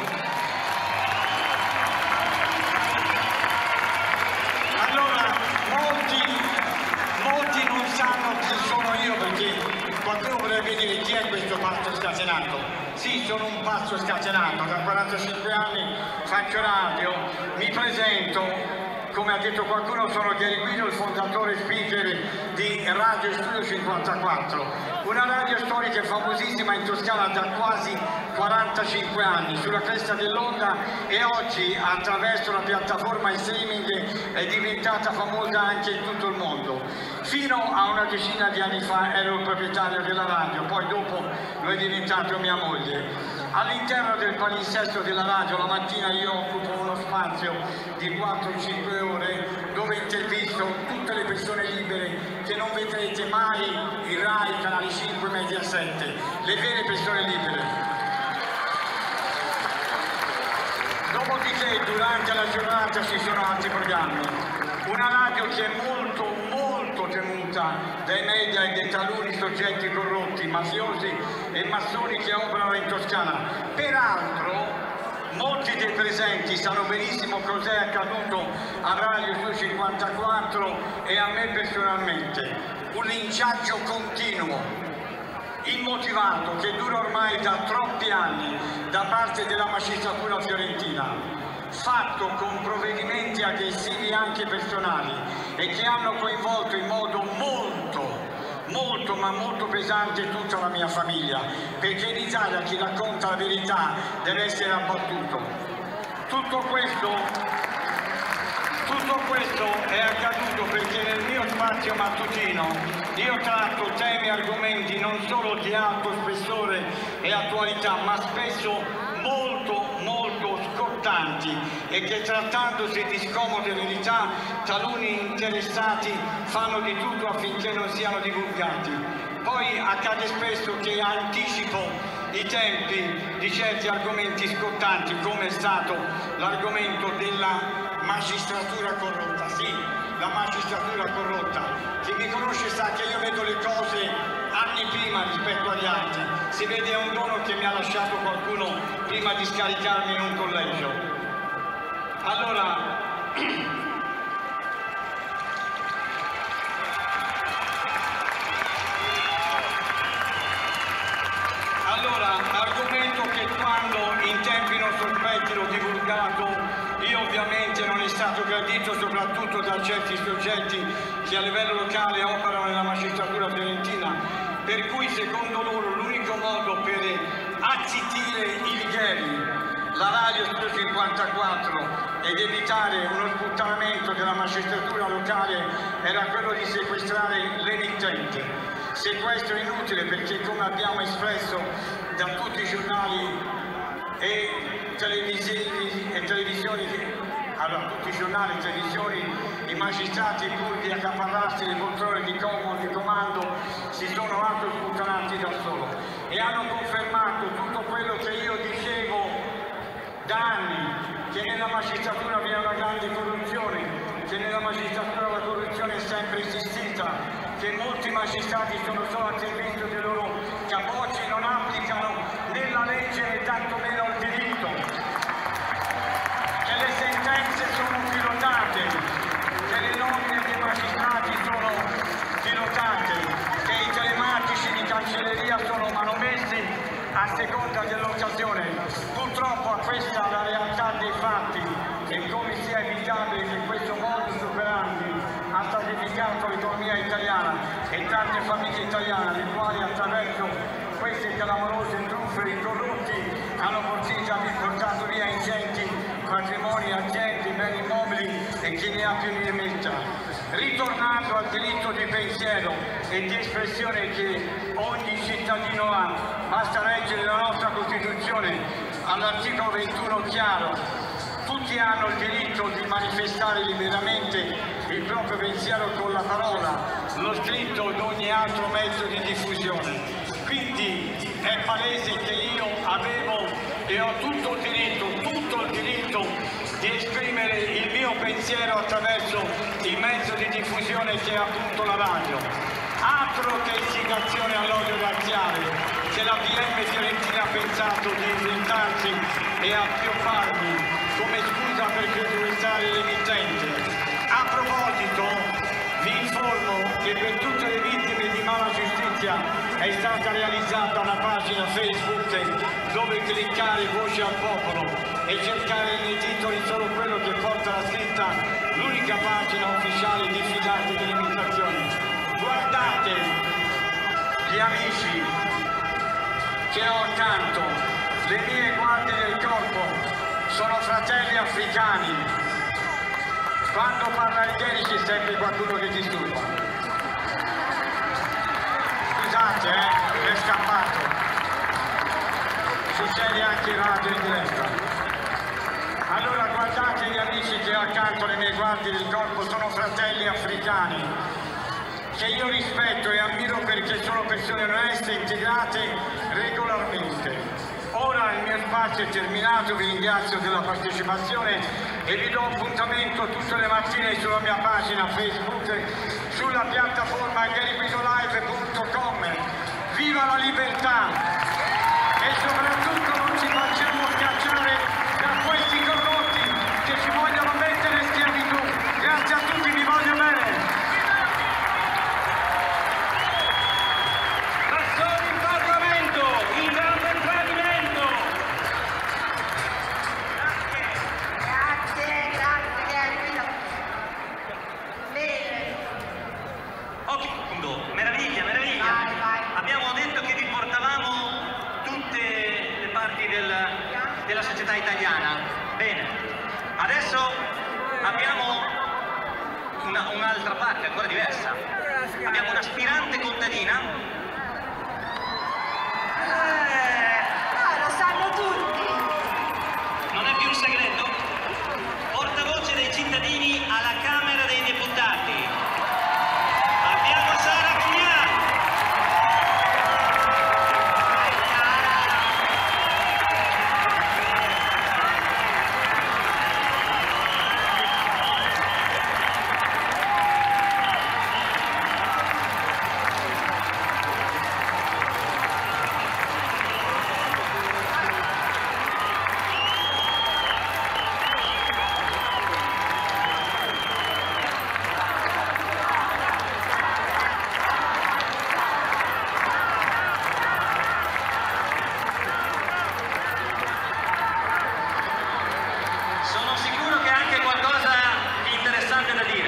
Allora, molti non sanno chi sono io perché qualcuno potrebbe dire chi è questo pazzo scatenato. Sì, sono un pazzo scatenato, da 45 anni faccio radio, mi presento. Come ha detto qualcuno, sono Gary Guido, il fondatore e speaker di Radio Studio 54, una radio storica e famosissima in Toscana da quasi 45 anni, sulla cresta dell'onda, e oggi attraverso la piattaforma in streaming è diventata famosa anche in tutto il mondo. Fino a una decina di anni fa ero il proprietario della radio, poi dopo lo è diventato mia moglie. All'interno del palinsesto della radio la mattina io occupo uno spazio di 4-5 ore dove intervisto tutte le persone libere che non vedrete mai in Rai, Canale 5, Mediaset, le vere persone libere. se durante la giornata ci sono altri programmi. Una radio che è molto temuta dai media e dai taluni soggetti corrotti, mafiosi e massoni che operano in Toscana. Peraltro molti dei presenti sanno benissimo cos'è accaduto a Radio Sud 54 e a me personalmente. Un linciaggio continuo, immotivato, che dura ormai da troppi anni da parte della magistratura fiorentina, fatto con provvedimenti aggressivi anche personali e che hanno coinvolto in modo molto pesante tutta la mia famiglia, perché in Italia chi racconta la verità deve essere abbattuto. Tutto questo è accaduto perché nel mio spazio mattutino io tratto temi e argomenti non solo di alto spessore e attualità, ma spesso molto scottanti, e che trattandosi di scomode verità taluni interessati fanno di tutto affinché non siano divulgati. Poi accade spesso che anticipo i tempi di certi argomenti scottanti, come è stato l'argomento della magistratura corrotta. Sì, la magistratura corrotta. Chi mi conosce sa che io vedo le cose anni prima rispetto agli altri. Si vede un dono che mi ha lasciato qualcuno prima di scaricarmi in un collegio. Allora, argomento che quando in tempi non sospetti l'ho divulgato, io ovviamente non è stato gradito soprattutto da certi soggetti che a livello locale operano nella magistratura fiorentina, per cui secondo loro l'unico modo per azzittire i righelli, la Radio Sud 54, ed evitare uno sputtanamento della magistratura locale era quello di sequestrare l'emittente. Sequestro inutile perché, come abbiamo espresso da tutti i giornali e televisioni, allora tutti i giornali e televisioni, i magistrati pur di accaparrarsi le poltrone di comando si sono autosputtanati da solo e hanno confermato tutto quello che io dicevo da anni, che nella magistratura vi è una grande corruzione, che nella magistratura la corruzione è sempre esistita, che molti magistrati sono solo al servizio dei loro capocci, non applicano né la legge né tantomeno il diritto, che le sentenze sono pilotate, che le nomine dei magistrati sono pilotate, che i telematici di cancelleria sono manomessi a seconda dell'occasione. Purtroppo a questa la realtà dei fatti, e come sia evitabile che questo modus operandi ha sacrificato l'economia italiana e tante famiglie italiane, le quali attraverso queste clamorose truffe i corrotti hanno portato via ingenti patrimoni, aziende, beni immobili e chi ne ha più ne metta. Ritornando al diritto di pensiero e di espressione che ogni cittadino ha, basta leggere la nostra Costituzione all'articolo 21 chiaro: tutti hanno il diritto di manifestare liberamente il proprio pensiero con la parola, lo scritto ed ogni altro mezzo di diffusione. Quindi è palese che io avevo e ho tutto il diritto di esprimere il mio pensiero attraverso il mezzo di diffusione che è appunto la radio. Altro che istigazione all'odio razziale, che la PM Fiorentina ha pensato di inventarsi e appiopparmi come scusa per credulizzare l'emittente. A proposito, vi informo che per tutte le vittime di mala giustizia è stata realizzata una pagina Facebook dove cliccare Voce al Popolo e cercare nei titoli solo quello che porta la scritta l'unica pagina ufficiale diffidata delle imitazioni. Guardate gli amici che ho accanto, le mie guardie del corpo sono fratelli africani. Quando parla il Geni c'è sempre qualcuno che disturba. Scusate, è scappato. Succede anche in radio in diretta. Allora guardate gli amici che ho accanto, le mie guardie del corpo, sono fratelli africani che io rispetto e ammiro perché sono persone oneste, integrate regolarmente. Ora il mio spazio è terminato, vi ringrazio della partecipazione e vi do appuntamento tutte le mattine sulla mia pagina Facebook, sulla piattaforma garyguidolive.com. Viva la libertà e soprattutto non ci facciamo schiacciare da questi corrotti che ci vogliono mettere in schiavitù. Grazie a tutti, vi voglio bene.
Massoni in Parlamento, in grande tradimento.
Grazie, Guido. Bene.
Ok, meraviglia.
Vai.
Abbiamo detto che vi portavamo tutte le parti della società italiana. Bene, adesso abbiamo un'altra parte ancora diversa. Abbiamo un'aspirante contadina.
Lo sanno tutti.
Non è più un segreto. Portavoce dei cittadini alla Camera dei Deputati. Abbiamo Sara Cugnà. Sono sicuro che ha anche qualcosa di interessante da dire.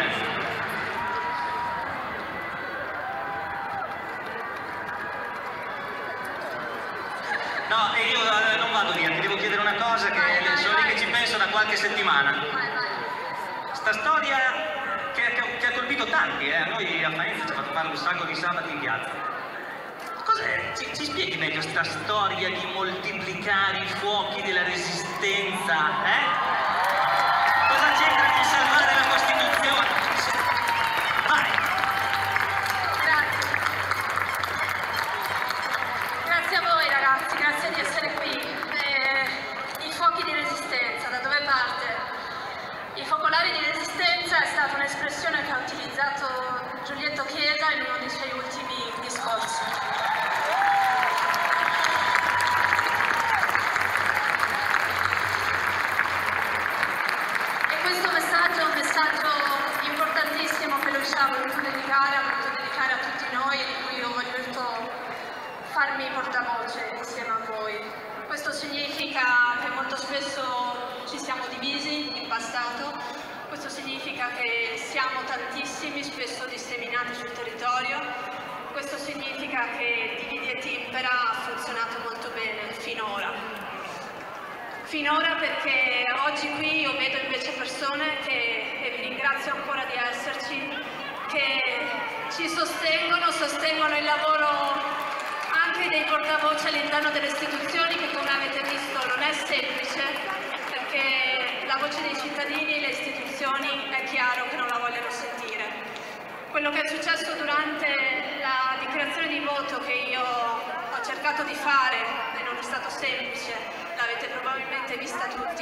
No, e io non vado via, ti devo chiedere una cosa che sono lì che ci penso da qualche settimana. Sta storia che ha colpito tanti, a noi a Faenza ci ha fatto fare un sacco di sabati in piazza. Cos'è? Ci spieghi meglio sta storia di moltiplicare i fuochi della resistenza, Cosa c'entra con salvare la Costituzione? Vai!
Grazie a voi ragazzi, grazie di essere qui. I fuochi di resistenza, da dove parte? I focolari di resistenza è stata un'espressione che ha utilizzato Giulietto Chiesa in uno dei suoi ultimi discorsi. E questo messaggio è un messaggio importantissimo che lui ha voluto dedicare a tutti noi, di cui ho voluto farmi portavoce insieme a voi. Questo significa che molto spesso ci siamo divisi in passato, questo significa che siamo tantissimi, spesso disseminati sul territorio, questo significa che Dividi et Impera ha funzionato molto bene finora. Finora perché oggi qui io vedo invece persone e vi ringrazio ancora di esserci, che ci sostengono il lavoro anche dei portavoce all'interno delle istituzioni, che come avete visto non è semplice, perché la voce dei cittadini e le istituzioni è chiaro che non la vogliono sentire. Quello che è successo durante la dichiarazione di voto che io ho cercato di fare, e non è stato semplice, l'avete probabilmente vista tutti,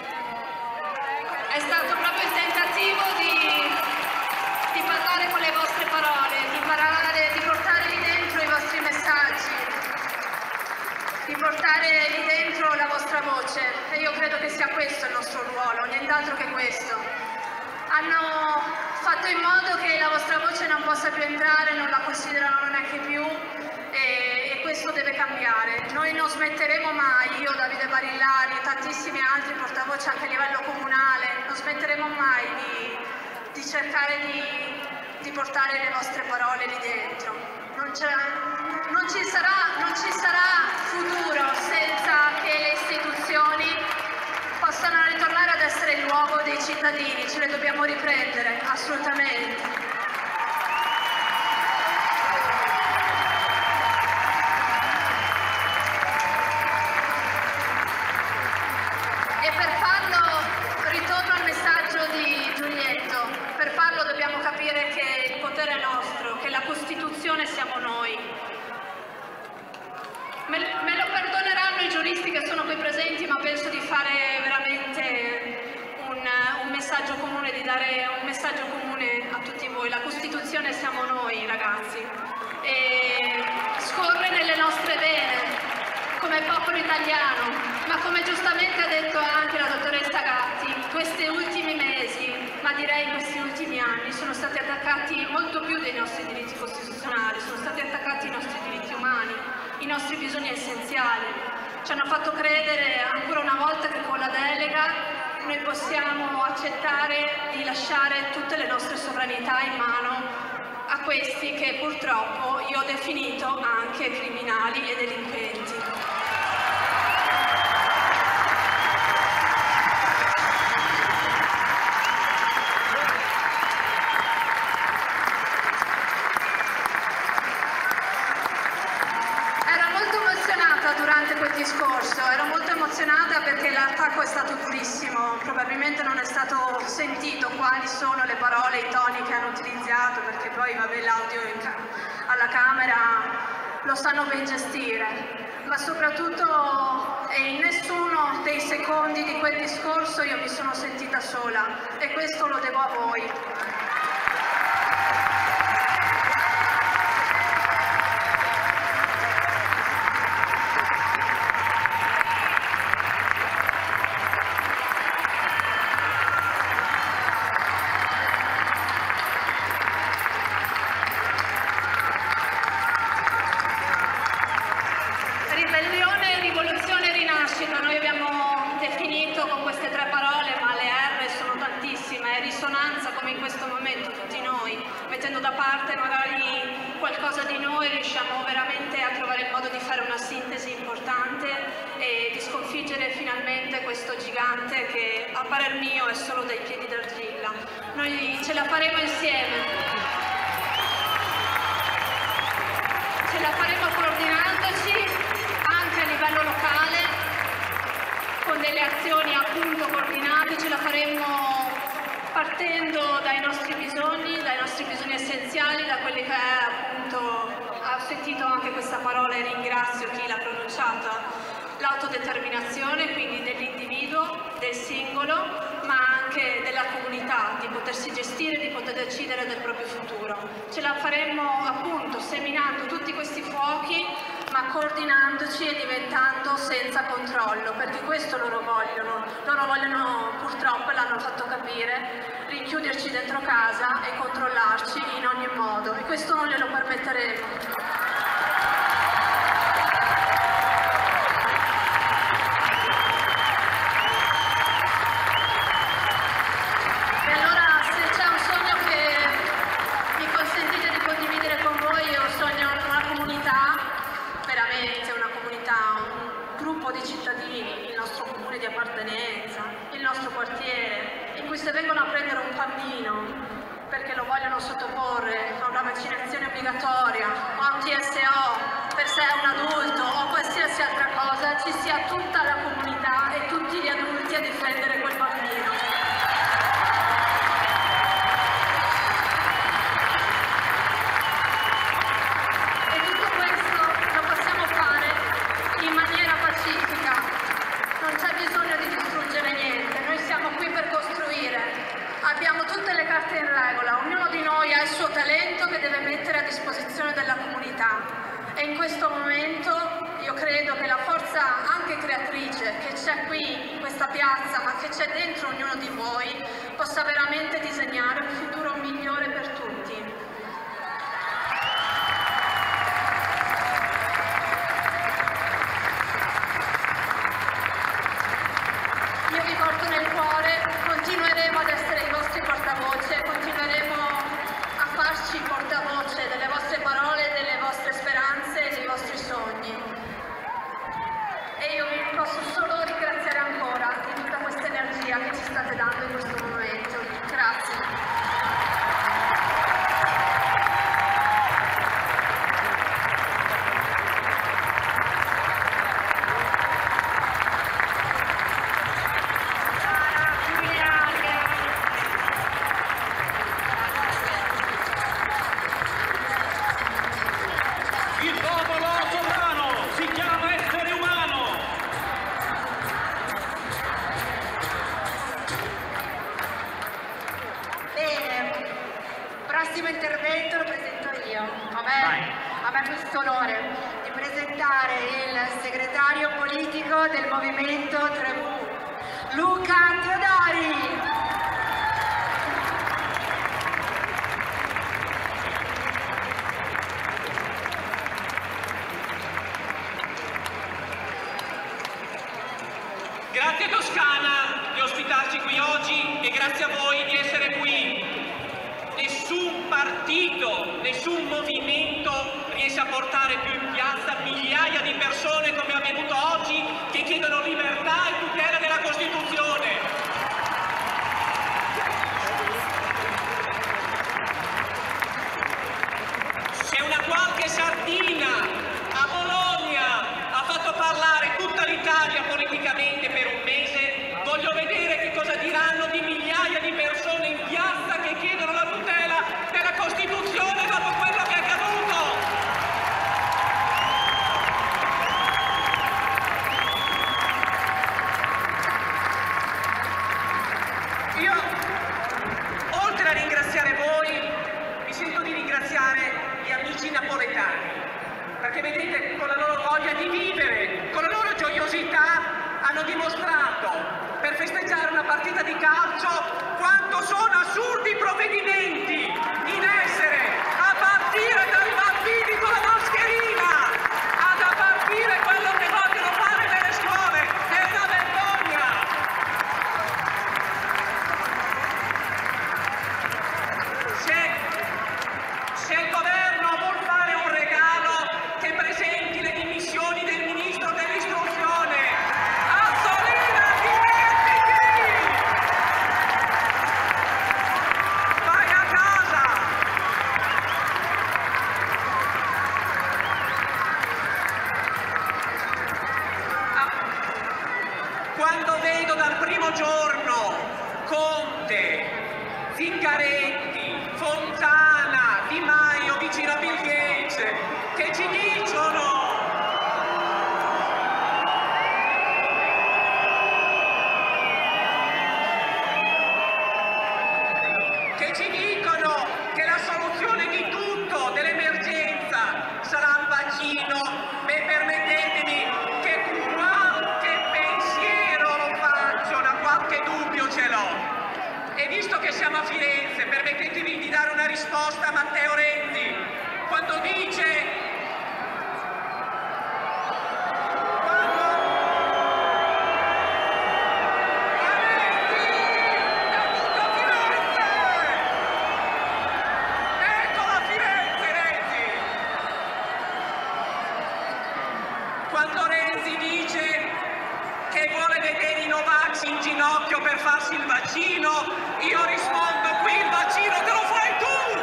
è stato proprio il tentativo di parlare con le vostre parole, di portare lì dentro i vostri messaggi, di portare lì dentro la vostra voce, e io credo che sia questo il nostro ruolo, nient'altro che questo. Hanno fatto in modo che la vostra voce non possa più entrare, non la considerano neanche più, e questo deve cambiare. Noi non smetteremo mai, io, Davide Barillari e tantissimi altri portavoce anche a livello comunale, non smetteremo mai di cercare di portare le vostre parole lì dentro. Non ci sarà futuro senza che le istituzioni possano ritornare ad essere il luogo dei cittadini, ce le dobbiamo riprendere, assolutamente. E per farlo, ritorno al messaggio di Giulietto, per farlo dobbiamo capire che il potere è nostro, che la Costituzione siamo noi. Me lo perdoneranno i giuristi che
qui presenti, ma penso di fare veramente un messaggio comune, di dare un messaggio comune a tutti voi. La Costituzione siamo noi, ragazzi, e scorre nelle nostre vene come popolo italiano, ma come giustamente ha detto anche la dottoressa Gatti, questi ultimi mesi, ma direi questi ultimi anni, sono stati attaccati molto più dei nostri diritti costituzionali, sono stati attaccati i nostri diritti umani, i nostri bisogni essenziali. Ci hanno fatto credere ancora una volta che con la delega noi possiamo accettare di lasciare tutte le nostre sovranità in mano a questi che purtroppo io ho definito anche criminali e delinquenti. Durante quel discorso ero molto emozionata perché l'attacco è stato durissimo, probabilmente non è stato sentito quali sono le parole, i toni che hanno utilizzato, perché poi vabbè, l'audio alla Camera lo sanno ben gestire, ma soprattutto in nessuno dei secondi di quel discorso io mi sono sentita sola, e questo lo devo a voi. Ribellione, rivoluzione, rinascita, noi abbiamo definito con queste tre parole, ma le R sono tantissime, è risonanza come in questo momento tutti noi, mettendo da parte magari qualcosa di noi, riusciamo veramente a trovare il modo di fare una sintesi importante e di sconfiggere finalmente questo gigante che a parer mio è solo dai piedi d'argilla. Noi ce la faremo insieme. Ce la faremo coordinandoci anche a livello locale, con delle azioni appunto coordinate, ce la faremo partendo dai nostri bisogni essenziali, da quelli che è appunto, ho sentito anche questa parola e ringrazio chi l'ha pronunciata, l'autodeterminazione, quindi dell'individuo, del singolo, ma anche della comunità, di potersi gestire, di poter decidere del proprio futuro. Ce la faremo appunto seminando tutti questi fuochi, ma coordinandoci e diventando senza controllo, perché questo loro vogliono purtroppo, l'hanno fatto capire, rinchiuderci dentro casa e controllarci in ogni modo, e questo non glielo permetteremo. Di cittadini, il nostro comune di appartenenza, il nostro quartiere, in cui se vengono a prendere un bambino perché lo vogliono sottoporre a una vaccinazione obbligatoria o a un TSO per se è un adulto o qualsiasi altra cosa, ci sia tutta la comunità e tutti gli adulti a difendere quel bambino. Non c'è bisogno di distruggere niente, noi siamo qui per costruire, abbiamo tutte le carte in regola, ognuno di noi ha il suo talento che deve mettere a disposizione della comunità, e in questo momento io credo che la forza anche creatrice che c'è qui in questa piazza, ma che c'è dentro ognuno di voi, possa veramente disegnare un futuro migliore per tutti. Io vi porto nel cuore, continueremo ad essere i vostri portavoce, continueremo a farci portavoce delle vostre parole, delle vostre speranze e dei vostri sogni. E io vi posso solo ringraziare ancora di tutta questa energia che ci state dando in questo momento. Grazie.
l'intervento lo presento io. A me questo onore di presentare il segretario politico del Movimento 3V, Luca Teodori.
Grazie Toscana di ospitarci qui oggi e grazie a voi di essere qui. Nessun partito, nessun movimento riesce a portare più in piazza migliaia di persone come è avvenuto oggi che chiedono libertà e tutela della Costituzione. Se una qualche sardina a Bologna ha fatto parlare tutta l'Italia politicamente per un mese, voglio vedere che cosa diranno di migliaia di persone in piazza che chiedono la tutela della Costituzione dopo quello che è accaduto. Io, oltre a ringraziare voi, mi sento di ringraziare gli amici napoletani, perché vedete, con la loro voglia di vivere, con la loro gioiosità, hanno dimostrato, per festeggiare una partita di calcio, quanto sono assurdi i provvedimenti in essere, a partire dai bambini con la mascherina, a partire quello che vogliono fare nelle scuole. È una vergogna! Se il governo vuol fare un regalo, che presenti le dimissioni del ministro dell'istruzione. Azzolina, dimenticati! Vai a casa! Quando vedo dal primo giorno Conte, Zingaretti, Fontana, Di Maio vicino a Bill Gates, che ci dicono che la soluzione di tutto, dell'emergenza, sarà il vaccino, beh, permettetemi che qualche pensiero lo faccio, qualche dubbio ce l'ho. E visto che siamo a Firenze, permettetemi di dare una risposta a Matteo Renzi, quando dice... Quando Renzi dice che vuole vedere i Novax in ginocchio per farsi il vaccino, io rispondo: qui il vaccino te lo fai tu!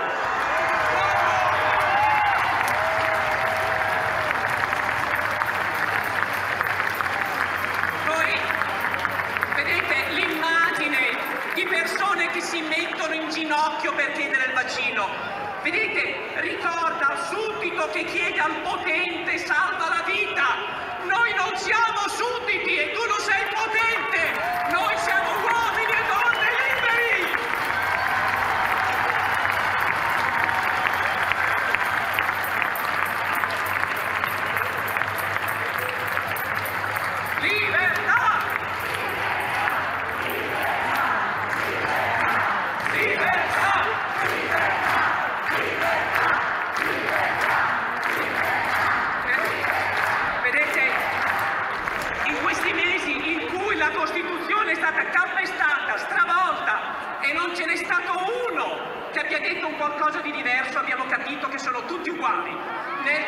Poi, vedete l'immagine di persone che si mettono in ginocchio per chiedere il vaccino. Vedete, ricorda al suddito che chiede al potente salva la vita. Noi non siamo sudditi e tu non sei potente. Noi siamo uomini e donne liberi. Libertà! Libertà! Vedete, in questi mesi in cui la Costituzione è stata calpestata, stravolta e non ce n'è stato uno che abbia detto un qualcosa di diverso, abbiamo capito che sono tutti uguali. Nel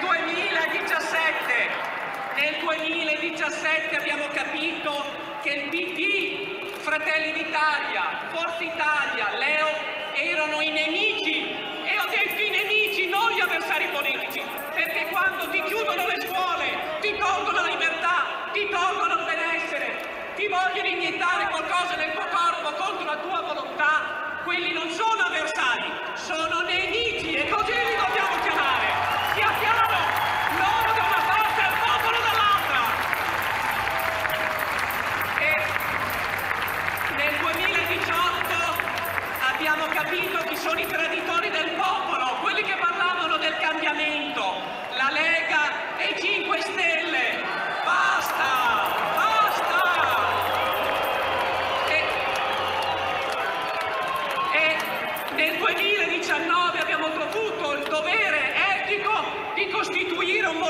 2017 abbiamo capito che il PD, Fratelli d'Italia, Forza Italia, Leo erano i nemici, e ho detto i nemici, non gli avversari politici, perché quando ti chiudono le scuole, ti tolgono la libertà, ti tolgono il benessere, ti vogliono iniettare qualcosa nel tuo corpo contro la tua volontà, quelli non sono avversari, sono nemici, e così li dobbiamo chiamare. Sia chiaro, loro da una parte e il popolo dall'altra. E nel 2018 abbiamo capito chi sono i traditori del popolo.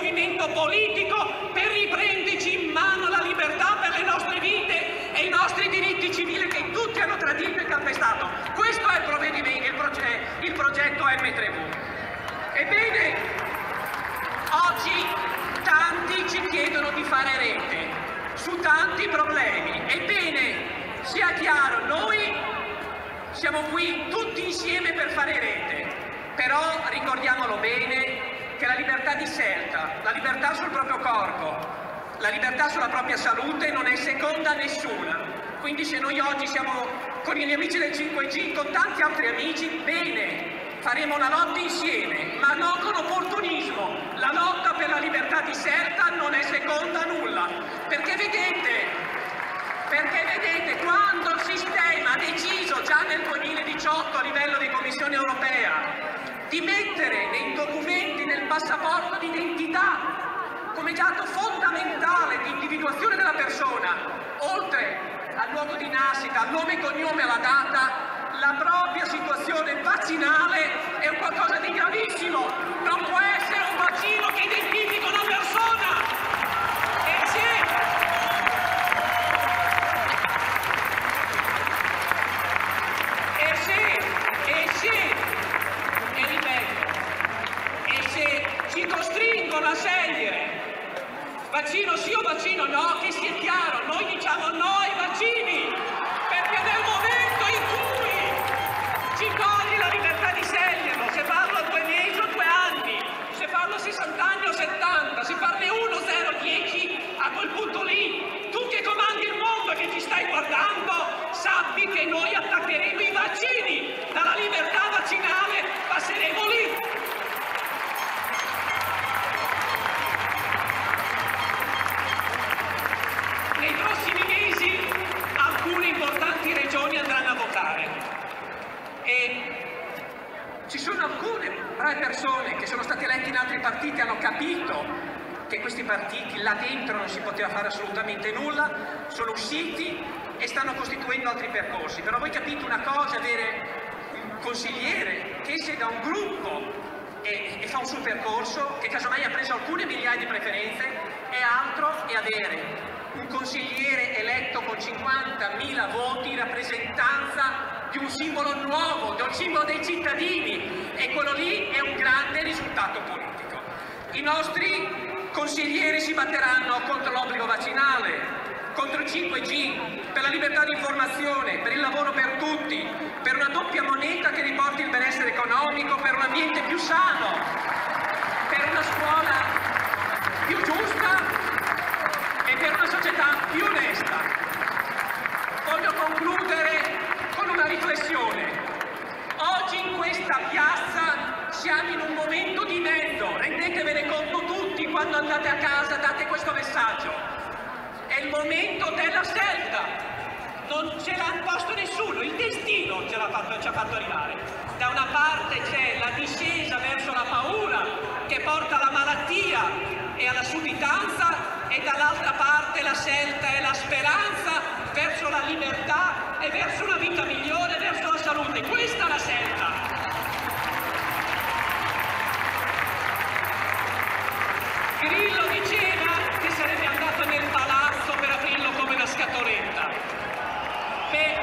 movimento politico per riprenderci in mano la libertà per le nostre vite e i nostri diritti civili che tutti hanno tradito e calpestato. Questo è il provvedimento, il progetto M3V. Ebbene, oggi tanti ci chiedono di fare rete su tanti problemi. Ebbene, sia chiaro, noi siamo qui tutti insieme per fare rete, però ricordiamolo bene che la libertà di scelta, la libertà sul proprio corpo, la libertà sulla propria salute non è seconda a nessuna. Quindi se noi oggi siamo con gli amici del 5G, con tanti altri amici, bene, faremo una lotta insieme, ma non con opportunismo. La lotta per la libertà di scelta non è seconda a nulla, perché vedete, quando il sistema ha deciso già nel 2018 a livello di Commissione Europea di mettere nei documenti del passaporto d'identità come dato fondamentale di individuazione della persona, oltre al luogo di nascita, al nome e cognome, alla data, la propria situazione vaccinale è un qualcosa di gravissimo. Non può essere un vaccino che identifica una persona. E se ci costringono a scegliere vaccino sì o vaccino no, che sia chiaro, noi diciamo no ai vaccini, perché nel momento in cui ci togli la libertà di sceglierlo, se farlo a 2 mesi o 2 anni, se farlo a 60 anni o 70, se farne 1, 0, 10, a quel punto lì, tu che comandi il mondo e che ci stai guardando, sappi che noi attaccheremo i vaccini, dalla libertà vaccinale passeremo lì. Nei prossimi mesi alcune importanti regioni andranno a votare e ci sono alcune brave persone che sono state elette in altri partiti, hanno capito che questi partiti là dentro non si poteva fare assolutamente nulla, sono usciti e stanno costituendo altri percorsi. Però voi capite una cosa, avere un consigliere che esce da un gruppo e fa un suo percorso, che casomai ha preso alcune migliaia di preferenze, e altro è avere un consigliere eletto con 50.000 voti in rappresentanza di un simbolo nuovo, di un simbolo dei cittadini, e quello lì è un grande risultato politico. I nostri consiglieri si batteranno contro l'obbligo vaccinale, contro il 5G, per la libertà di informazione, per il lavoro per tutti, per una doppia moneta che riporti il benessere economico, per un ambiente più sano, per una scuola più giusta e per una società più onesta. Voglio concludere con una riflessione. Oggi in questa piazza siamo in un momento di mezzo, rendetevene conto tutti, quando andate a casa date questo messaggio. È il momento della scelta. Non ce l'ha imposto nessuno, il destino ci ha fatto arrivare. Da una parte c'è la discesa verso la paura che porta alla malattia e alla sudditanza, e dall'altra parte la scelta e la speranza verso la libertà e verso una vita migliore, verso la salute. Questa è la scelta. Grillo diceva che sarebbe andato nel palazzo per aprirlo come una scatoletta. Beh,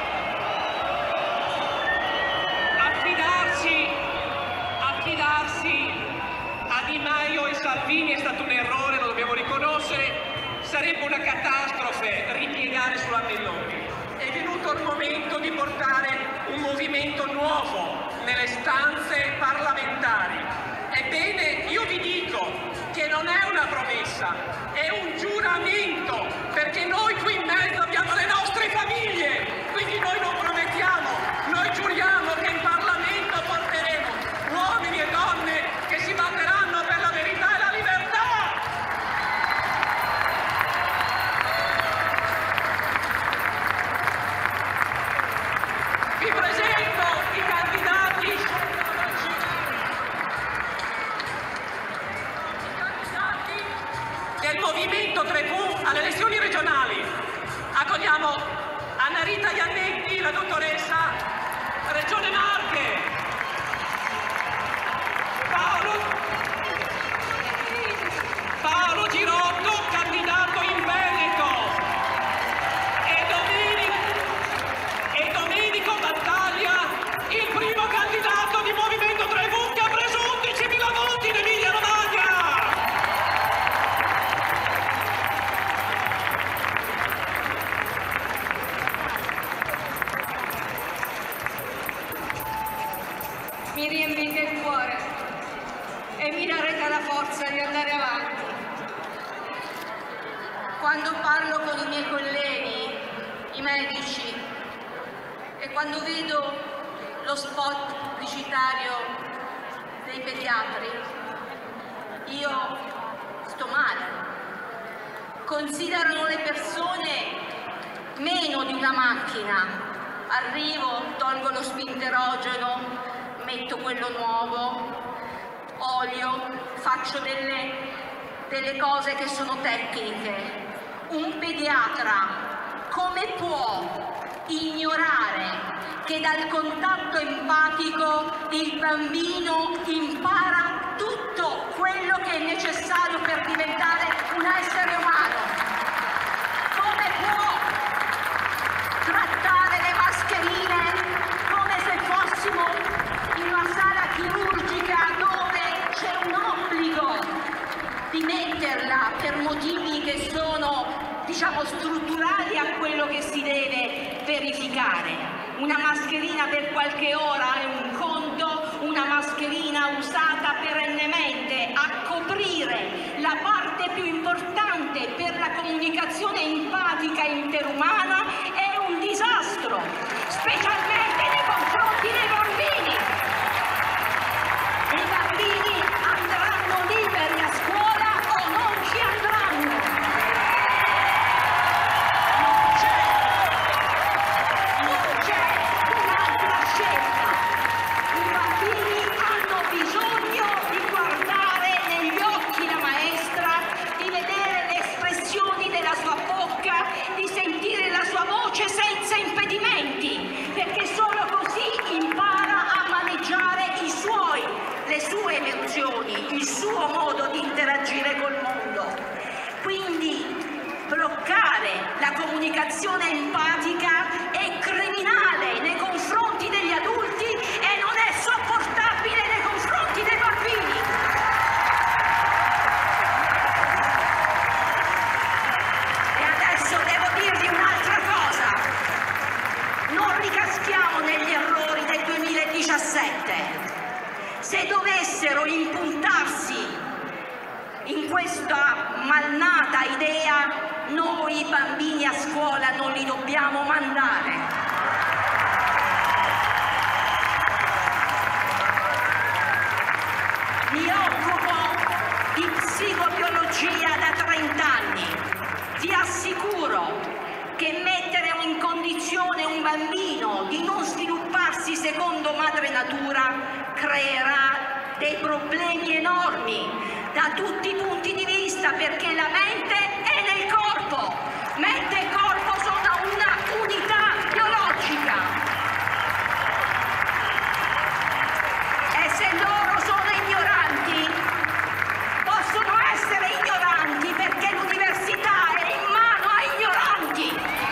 affidarsi a Di Maio e Salvini è stato un errore, lo dobbiamo riconoscere. Sarebbe una catastrofe ripiegare sulla Meloni. È venuto il momento di portare un movimento nuovo nelle stanze parlamentari. Ebbene, io vi dico che non è una promessa, è un giuramento, perché noi qui in mezzo abbiamo le nostre famiglie, quindi noi non promettiamo, noi giuriamo che in Parlamento porteremo uomini e donne che si batteranno per la verità e la libertà. Vi presento i candidati del Movimento 3V alle elezioni regionali. Accogliamo Anna Rita Iannetti, la dottoressa, Regione Marche.
mi darete la forza di andare avanti. Quando parlo con i miei colleghi, i medici, e quando vedo lo spot pubblicitario dei pediatri, io sto male. Considerano le persone meno di una macchina. Arrivo, tolgo lo spinterogeno, metto quello nuovo, olio, faccio delle cose che sono tecniche. Un pediatra come può ignorare che dal contatto empatico il bambino impara tutto quello che è necessario per diventare un essere umano? Come può trattare le mascherine come se fossimo in una sala chirurgica dove c'è un obbligo di metterla per motivi che sono, diciamo, strutturali a quello che si deve verificare? Una mascherina per qualche ora è un conto, una mascherina usata perennemente a coprire la parte più importante per la comunicazione empatica interumana è un disastro, specialmente nei confronti dei bambini. I bambini andranno liberi a scuola o non ci andranno? Non c'è un'altra scelta. I bambini hanno bisogno di guardare negli occhi la maestra, di vedere le espressioni della sua bocca, di sentire la sua voce senza impedimenti, perché solo così impara a maneggiare le sue emozioni, il suo modo di interagire col mondo. Quindi bloccare la comunicazione empatica è criminale nei confronti degli adulti e non è sopportabile nei confronti dei bambini. E adesso devo dirvi un'altra cosa. Non ricaschiamo negli errori del 2017. Se dovessero impuntarsi in questa malnata idea, noi i bambini a scuola non li dobbiamo mandare. Mi occupo di psicobiologia da 30 anni. Vi assicuro che mettere in condizione un bambino di non svilupparsi secondo madre natura creerà dei problemi enormi da tutti i punti di vista, perché la mente è nel corpo, mente e corpo sono una unità biologica e se loro sono ignoranti possono essere ignoranti perché l'università è in mano a ignoranti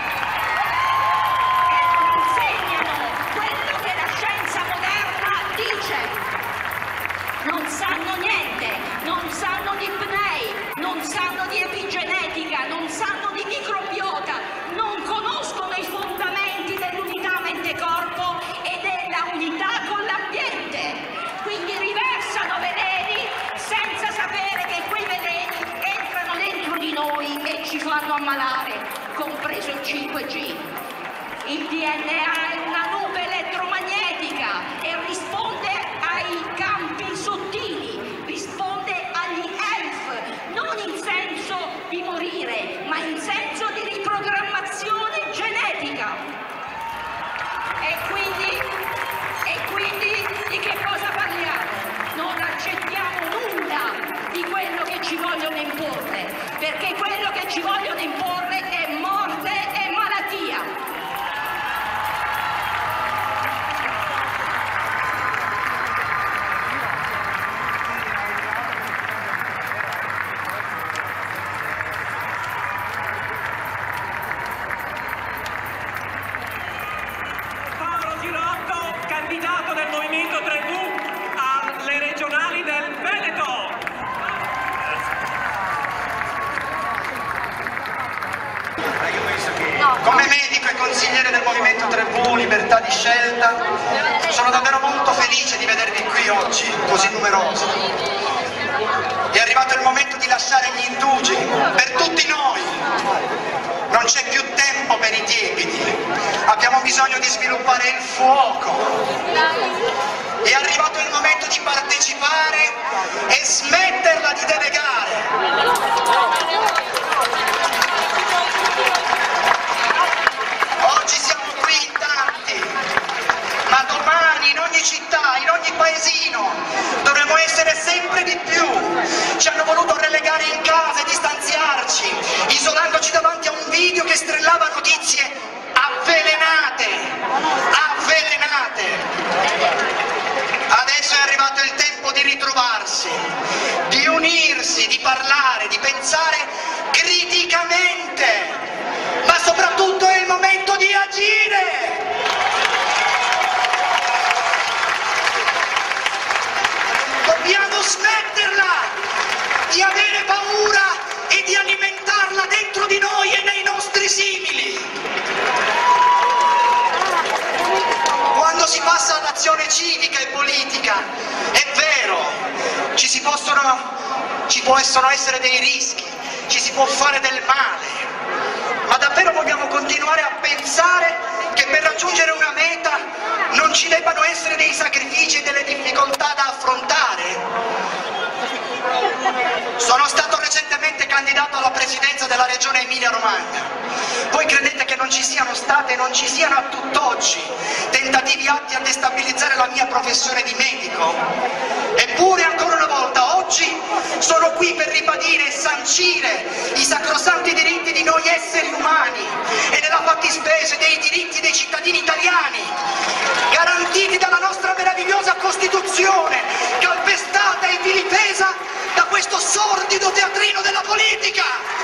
e non insegnano quello che la scienza moderna dice. Non sanno niente, non sanno di PNEI, non sanno di epigenetica, non sanno di microbiota, non conoscono i fondamenti dell'unità mente-corpo e della unità con l'ambiente. Quindi riversano veleni senza sapere che quei veleni entrano dentro di noi e ci fanno ammalare, compreso il 5G. Il DNA è una nube elettromagnetica e risponde ai campi sottili, risponde agli ELF, non in senso di morire, ma in senso di riprogrammazione genetica. E quindi di che cosa parliamo? Non accettiamo nulla di quello che ci vogliono imporre, perché quello che ci vogliono imporre è morte e malattia.
Candidato del Movimento 3V alle regionali del Veneto.
Come medico e consigliere del Movimento 3V Libertà di Scelta sono davvero molto felice di vedervi qui oggi, così numerosi. bisogno di sviluppare il fuoco. È arrivato il momento di partecipare e smetterla di delegare. Oggi siamo qui in tanti, ma domani in ogni città, in ogni paesino dovremo essere sempre di più. Ci hanno voluto relegare in casa e distanziarci, isolandoci davanti a un video che strillava notizie avvelenate, avvelenate. Adesso è arrivato il tempo di ritrovarsi, di unirsi, di parlare, di pensare criticamente, ma soprattutto è il momento di agire. Dobbiamo smetterla di avere paura e di alimentarla dentro di noi e nei nostri simili. Quando si passa all'azione civica e politica, è vero, ci possono essere dei rischi, ci si può fare del male, ma davvero vogliamo continuare a pensare che per raggiungere una meta non ci debbano essere dei sacrifici e delle difficoltà da affrontare? Sono stato recentemente candidato alla presidenza della regione Emilia-Romagna. Voi credete che non ci siano state e non ci siano a tutt'oggi tentativi atti a destabilizzare la mia professione di medico? Eppure ancora una volta oggi sono qui per ribadire e sancire i sacrosanti diritti di noi esseri umani e nella fattispecie dei diritti dei cittadini italiani, garantiti dalla nostra meravigliosa Costituzione, calpestata e vilipesa da questo sordido teatrino della politica.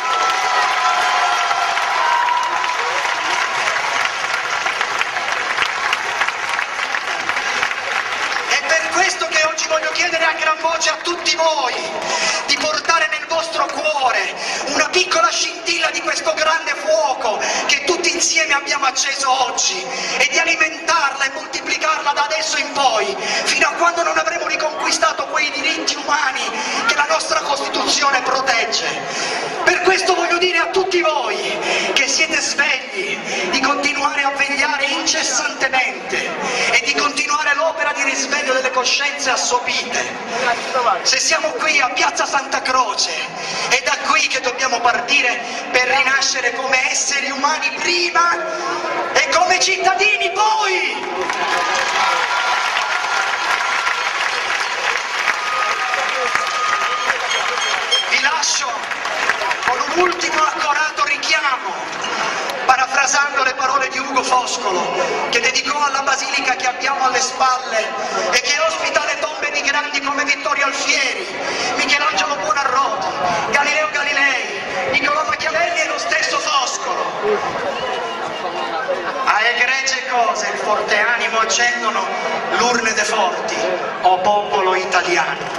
È per questo che oggi voglio chiedere a gran voce a tutti voi di portare nel vostro cuore una piccola scintilla di questo grande fuoco che tutti insieme abbiamo acceso oggi e di alimentarla e moltiplicarla da adesso in poi, fino a quando non avremo riconquistato quei diritti umani che la nostra Costituzione protegge. Per questo voglio dire a tutti voi che siete svegli di continuare a vegliare incessantemente e di continuare l'opera di risveglio delle coscienze assopite. Se siamo qui a Piazza Santa Croce, è da qui che dobbiamo partire per rinascere come esseri umani prima e come cittadini poi. Vi lascio con un ultimo accorato richiamo, parafrasando le parole di Ugo Foscolo, che dedicò alla basilica che abbiamo alle spalle e che ospita le tombe di grandi come Vittorio Alfieri, Michelangelo Buonarroti, Galileo Galilei, Niccolò Machiavelli e lo stesso Foscolo. A egregie cose il forte animo accendono l'urne de forti, o popolo italiano.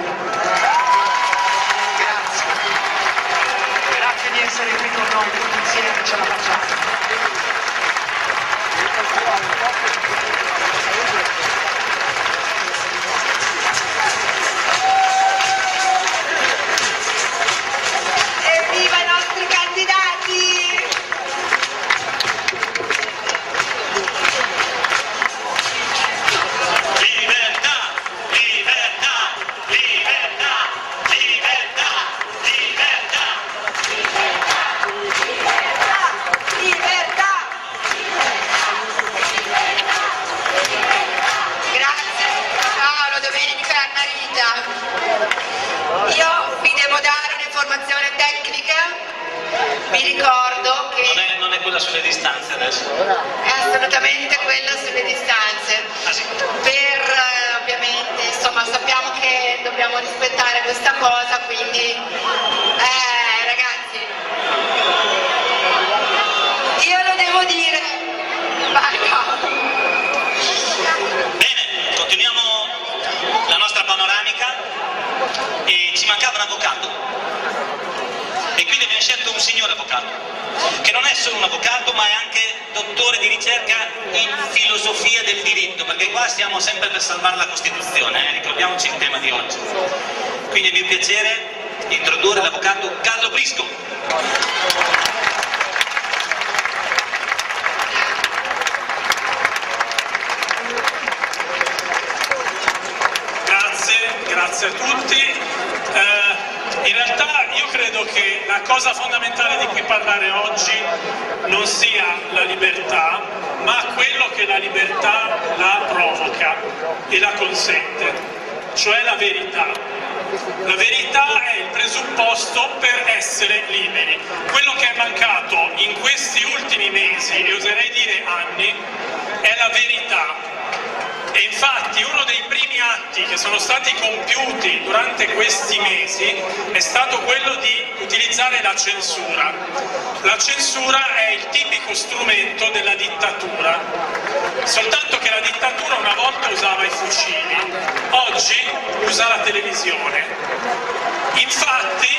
Grazie di essere qui con noi tutti insieme, ce la facciamo.
Evviva i nostri candidati!
Libertà, libertà, libertà, libertà, libertà,
Libertà! Grazie Paolo, Domenica e Marita. Io vi devo dare un'informazione tecnica. Vi ricordo che
non è quella sulle distanze adesso.
è assolutamente quella sulle distanze.
Ah, sì.
Per ovviamente, insomma, sappiamo che dobbiamo rispettare questa cosa, quindi ragazzi, io lo devo dire. Vai Paolo.
Bene, continuiamo la nostra panoramica e ci mancava un avvocato e quindi abbiamo scelto un signore avvocato che non è solo un avvocato ma è anche dottore di ricerca in filosofia del diritto, perché qua stiamo sempre per salvare la Costituzione, ricordiamoci il tema di oggi. Quindi è mio piacere introdurre l'avvocato Carlo Brisco.
grazie a tutti. In realtà io credo che la cosa fondamentale di cui parlare oggi non sia la libertà, ma quello che la libertà la provoca e la consente, cioè la verità. La verità è il presupposto per essere liberi. Quello che è mancato in questi ultimi mesi, e oserei dire anni, è la verità. E infatti uno dei primi atti che sono stati compiuti durante questi mesi è stato quello di utilizzare la censura. La censura è il tipico strumento della dittatura, soltanto che la dittatura una volta usava i fucili, oggi usa la televisione. Infatti,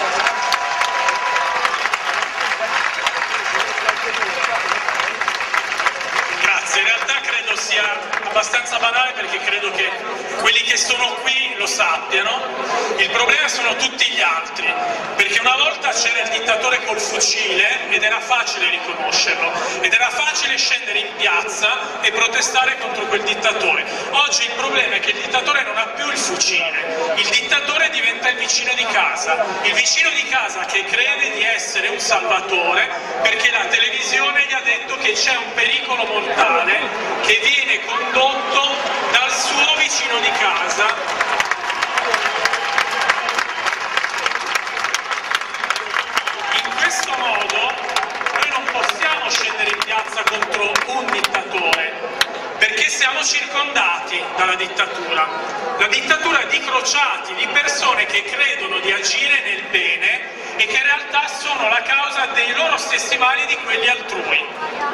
in realtà credo sia abbastanza banale, perché credo che quelli che sono qui lo sappiano. Il problema sono tutti gli altri, perché una volta c'era il dittatore col fucile ed era facile riconoscerlo, ed era facile scendere in piazza e protestare contro quel dittatore. Oggi il problema è che il dittatore non ha più il fucile, il dittatore diventa il vicino di casa che crede di essere un salvatore perché la televisione gli ha detto che c'è un pericolo mortale che viene condotto dal suo vicino di casa. In questo modo noi non possiamo scendere in piazza contro un dittatore, perché siamo circondati dalla dittatura. La dittatura di crociati, di persone che credono di agire nel bene e che in realtà sono la causa dei loro stessi mali e di quelli altrui.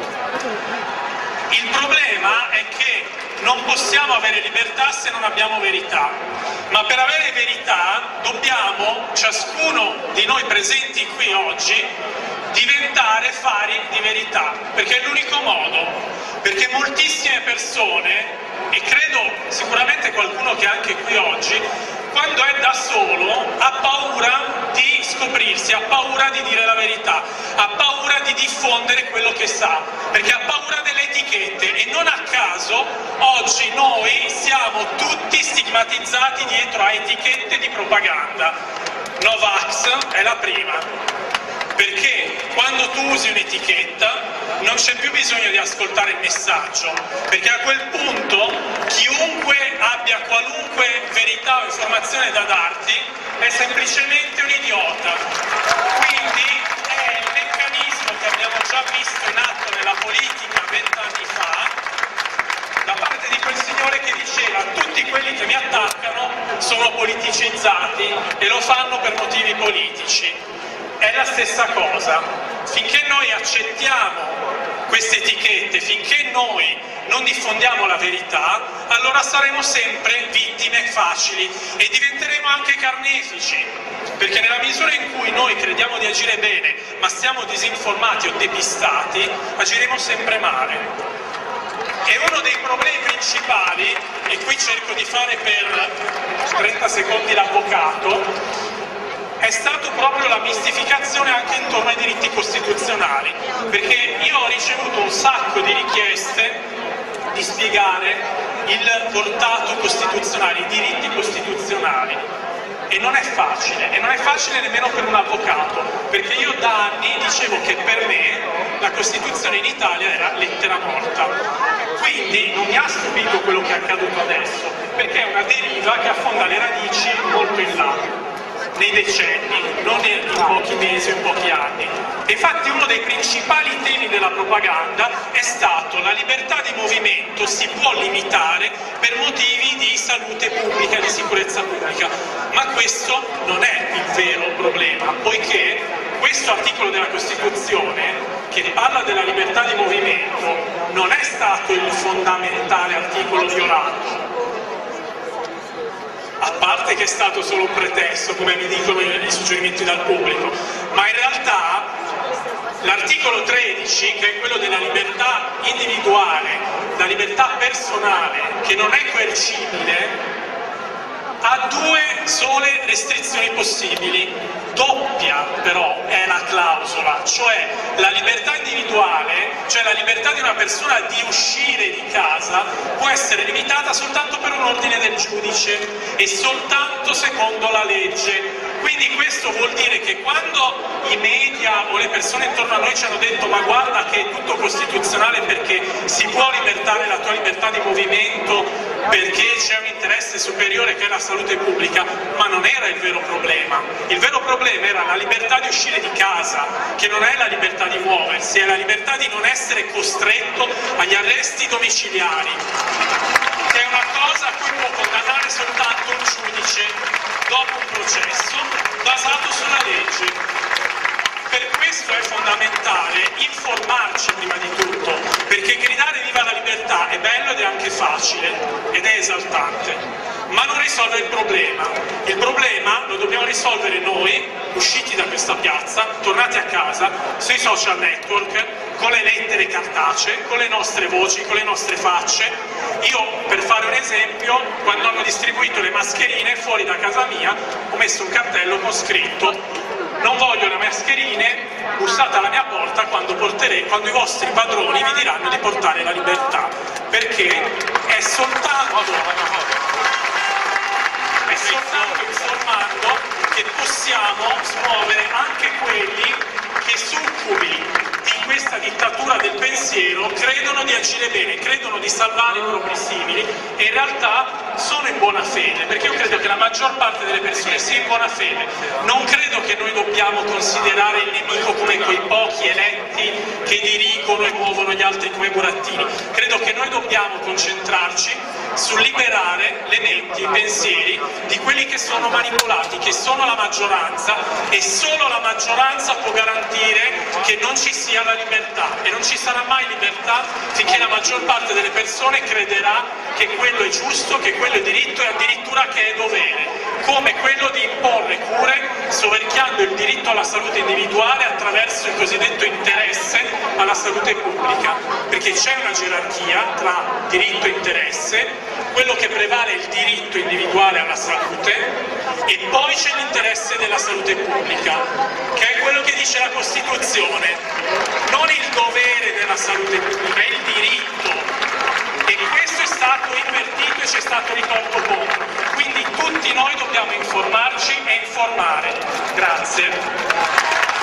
Il problema è che non possiamo avere libertà se non abbiamo verità, ma per avere verità dobbiamo, ciascuno di noi presenti qui oggi, diventare fari di verità, perché è l'unico modo, perché moltissime persone, e credo sicuramente qualcuno che è anche qui oggi, quando è da solo ha paura di scoprirsi, ha paura di dire la verità, ha paura di diffondere quello che sa, perché ha paura delle etichette, e non a caso oggi noi siamo tutti stigmatizzati dietro a etichette di propaganda. Novax è la prima, perché quando tu usi un'etichetta non c'è più bisogno di ascoltare il messaggio, perché a quel punto chiunque abbia qualunque verità o informazione da darti è semplicemente un idiota. Quindi è il meccanismo che abbiamo già visto in atto nella politica 20 anni fa, da parte di quel signore che diceva: tutti quelli che mi attaccano sono politicizzati e lo fanno per motivi politici. È la stessa cosa. Finché noi accettiamo queste etichette, finché noi non diffondiamo la verità, allora saremo sempre vittime facili e diventeremo anche carnefici, perché nella misura in cui noi crediamo di agire bene ma siamo disinformati o depistati, agiremo sempre male. E uno dei problemi principali, e qui cerco di fare per 30 secondi l'avvocato, è stato proprio la mistificazione anche intorno ai diritti costituzionali, perché io ho ricevuto un sacco di richieste di spiegare il portato costituzionale, i diritti costituzionali, e non è facile nemmeno per un avvocato, perché io da anni dicevo che per me la Costituzione in Italia era lettera morta. Quindi non mi ha stupito quello che è accaduto adesso, perché è una deriva che affonda le radici molto in là, nei decenni, non in pochi mesi o in pochi anni. E infatti uno dei principali temi della propaganda è stato: la libertà di movimento si può limitare per motivi di salute pubblica e di sicurezza pubblica. Ma questo non è il vero problema, poiché questo articolo della Costituzione, che parla della libertà di movimento, non è stato il fondamentale articolo violato, a parte che è stato solo un pretesto, come mi dicono i suggerimenti dal pubblico, ma in realtà l'articolo 13, che è quello della libertà individuale, la libertà personale, che non è coercibile, ha due sole restrizioni possibili. Doppia però è la clausola. clausola, cioè la libertà individuale, cioè la libertà di una persona di uscire di casa, può essere limitata soltanto per un ordine del giudice e soltanto secondo la legge. Quindi questo vuol dire che quando i media o le persone intorno a noi ci hanno detto ma guarda che è tutto costituzionale perché si può limitare la tua libertà di movimento perché c'è un interesse superiore che è la salute pubblica, ma non era il vero problema. Il vero problema era la libertà di uscire di casa, che non è la libertà di muoversi, è la libertà di non essere costretto agli arresti domiciliari, che è una cosa a cui può condannare soltanto un giudice dopo un processo basato sulla legge. Per questo è fondamentale informarci prima di tutto, perché gridare viva la libertà è bello ed è anche facile ed è esaltante, ma non risolve il problema. Il problema lo dobbiamo risolvere noi, usciti da questa piazza, tornati a casa, sui social network, con le lettere cartacee, con le nostre voci, con le nostre facce. Io, per fare un esempio, quando hanno distribuito le mascherine fuori da casa mia, ho messo un cartello con scritto: non voglio le mascherine, bussate alla mia porta quando i vostri padroni vi diranno di portare la libertà, perché è soltanto informando che possiamo smuovere anche quelli che succubi di questa dittatura del pensiero credono di agire bene, credono di salvare i propri simili e in realtà sono in buona fede, perché io credo che la maggior parte delle persone sia in buona fede. Non credo che noi dobbiamo considerare il nemico come quei pochi eletti che dirigono e muovono gli altri come burattini. Credo che noi dobbiamo concentrarci sul liberare le menti, i pensieri di quelli che sono manipolati, che sono la maggioranza, e solo la maggioranza può garantire che non ci sia la libertà, e non ci sarà mai libertà finché la maggior parte delle persone crederà che quello è giusto, che quello è diritto e addirittura che è dovere, come quello di imporre cure soverchiando il diritto alla salute individuale attraverso il cosiddetto interesse alla salute pubblica, perché c'è una gerarchia tra diritto e interesse. Quello che prevale è il diritto individuale alla salute e poi c'è l'interesse della salute pubblica, che è quello che dice la Costituzione, non il dovere della salute pubblica, è il diritto, e questo è stato invertito e ci è stato ritorto poco. Quindi tutti noi dobbiamo informarci e informare. Grazie.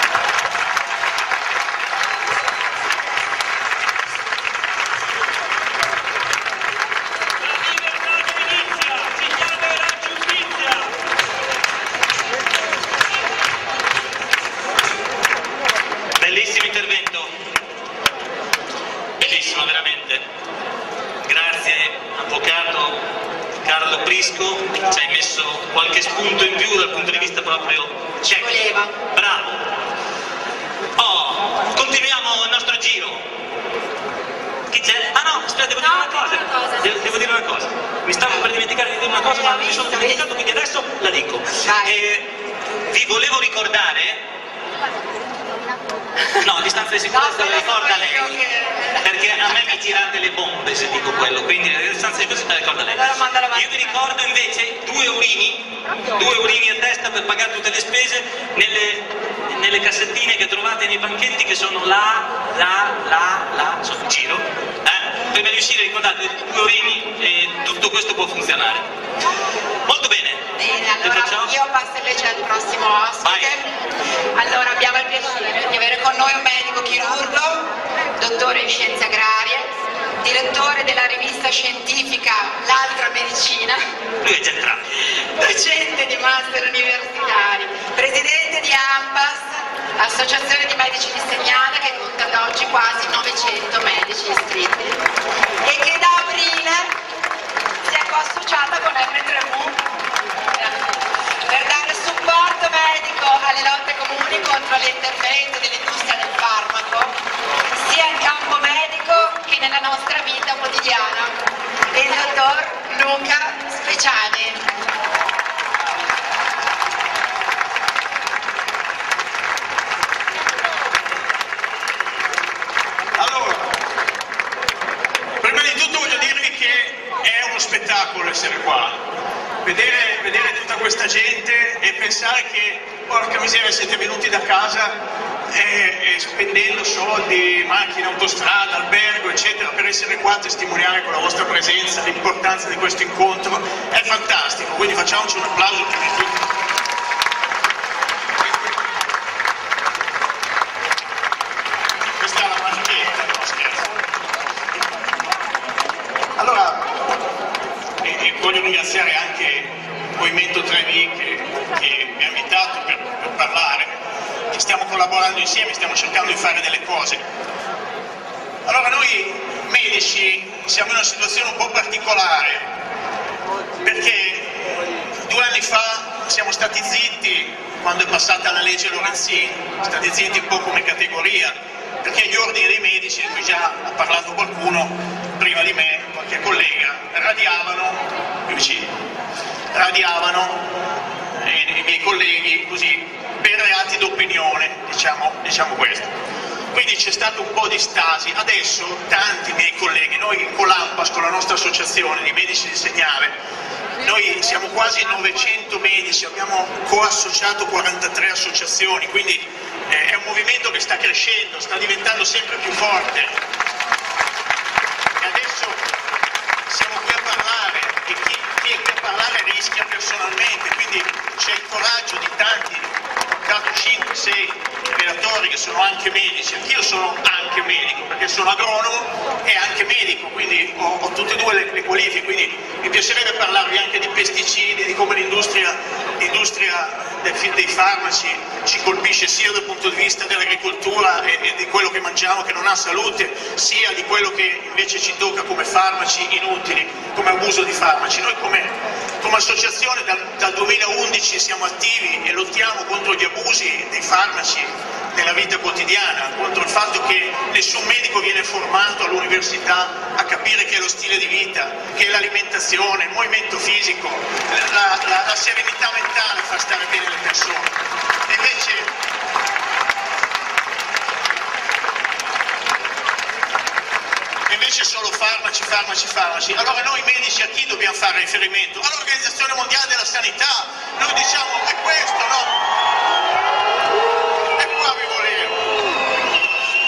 Bellissimo intervento, bellissimo veramente. Grazie avvocato Carlo Prisco, ci hai messo qualche spunto in più dal punto di vista proprio tecnico. Bravo. Oh, continuiamo il nostro giro. Chi c'è? Ah no, aspetta, devo dire una cosa. Devo dire una cosa. Mi stavo per dimenticare di dire una cosa, ma mi sono dimenticato, quindi adesso la dico. Vi volevo ricordare. No, distanza di sicurezza la ricorda lei, perché a me mi tirate le bombe se dico quello, quindi la distanza di sicurezza la ricorda lei. Io vi ricordo invece 2 eurini a testa per pagare tutte le spese nelle cassettine che trovate nei banchetti, che sono là, sul giro. Per riuscire a ricordare 2 eurini e tutto questo può funzionare. Molto bene.
Bene, allora io passo invece al prossimo ospite. Allora abbiamo il piacere di avere con noi un medico chirurgo, dottore in scienze agrarie, direttore della rivista scientifica L'Altra Medicina, docente di master universitari, presidente di AMPAS, Associazione di Medici di Segnale, che conta ad oggi quasi 900 medici iscritti e che da aprile si è associata con M3V per dare supporto medico alle lotte comuni contro l'intervento dell'industria del farmaco, sia in campo medico che nella nostra vita quotidiana. Il dottor Luca Speciani.
Allora, prima di tutto voglio dirvi che è uno spettacolo essere qua, vedere tutta questa gente e pensare pensare che, porca miseria, siete venuti da casa spendendo soldi, macchine, autostrada, albergo, eccetera, per essere qua a testimoniare con la vostra presenza l'importanza di questo incontro. È fantastico, quindi facciamoci un applauso per tutti. Questa è la marchetta, no scherzo. Allora, voglio ringraziare anche il Movimento 3V che mi ha invitato per parlare. Stiamo collaborando insieme, stiamo cercando di fare delle cose. Allora noi medici siamo in una situazione un po' particolare, perché 2 anni fa siamo stati zitti quando è passata la legge Lorenzin, stati zitti un po' come categoria, perché gli ordini dei medici, di cui già ha parlato qualcuno prima di me, qualche collega, radiavano i miei colleghi così per reati d'opinione, diciamo questo. Quindi c'è stato un po' di stasi. Adesso tanti miei colleghi, noi con l'ANPAS, con la nostra associazione di medici di segnale, noi siamo quasi 900 medici, abbiamo coassociato 43 associazioni, quindi è un movimento che sta crescendo, sta diventando sempre più forte. E adesso siamo qui a parlare e chi è qui a parlare rischia personalmente, quindi c'è il coraggio di tanti, ho dato 5-6 relatori che sono anche medici. Io sono anche medico perché sono agronomo e anche medico, quindi ho tutte e due le qualifiche, quindi mi piacerebbe parlarvi anche di pesticidi, di come l'industria dei farmaci ci colpisce sia dal punto di vista dell'agricoltura e di quello che mangiamo che non ha salute, sia di quello che invece ci tocca come farmaci inutili, come abuso di farmaci. Noi come associazione dal 2011 siamo attivi e lottiamo contro gli abusi dei farmaci nella vita quotidiana, contro il fatto che nessun medico viene formato all'università a capire che è lo stile di vita, che è l'alimentazione, il movimento fisico, la serenità mentale fa stare bene le persone. Invece solo farmaci. Allora noi medici a chi dobbiamo fare riferimento? All'Organizzazione Mondiale della Sanità. Noi diciamo è questo, no? E qua vi volevo.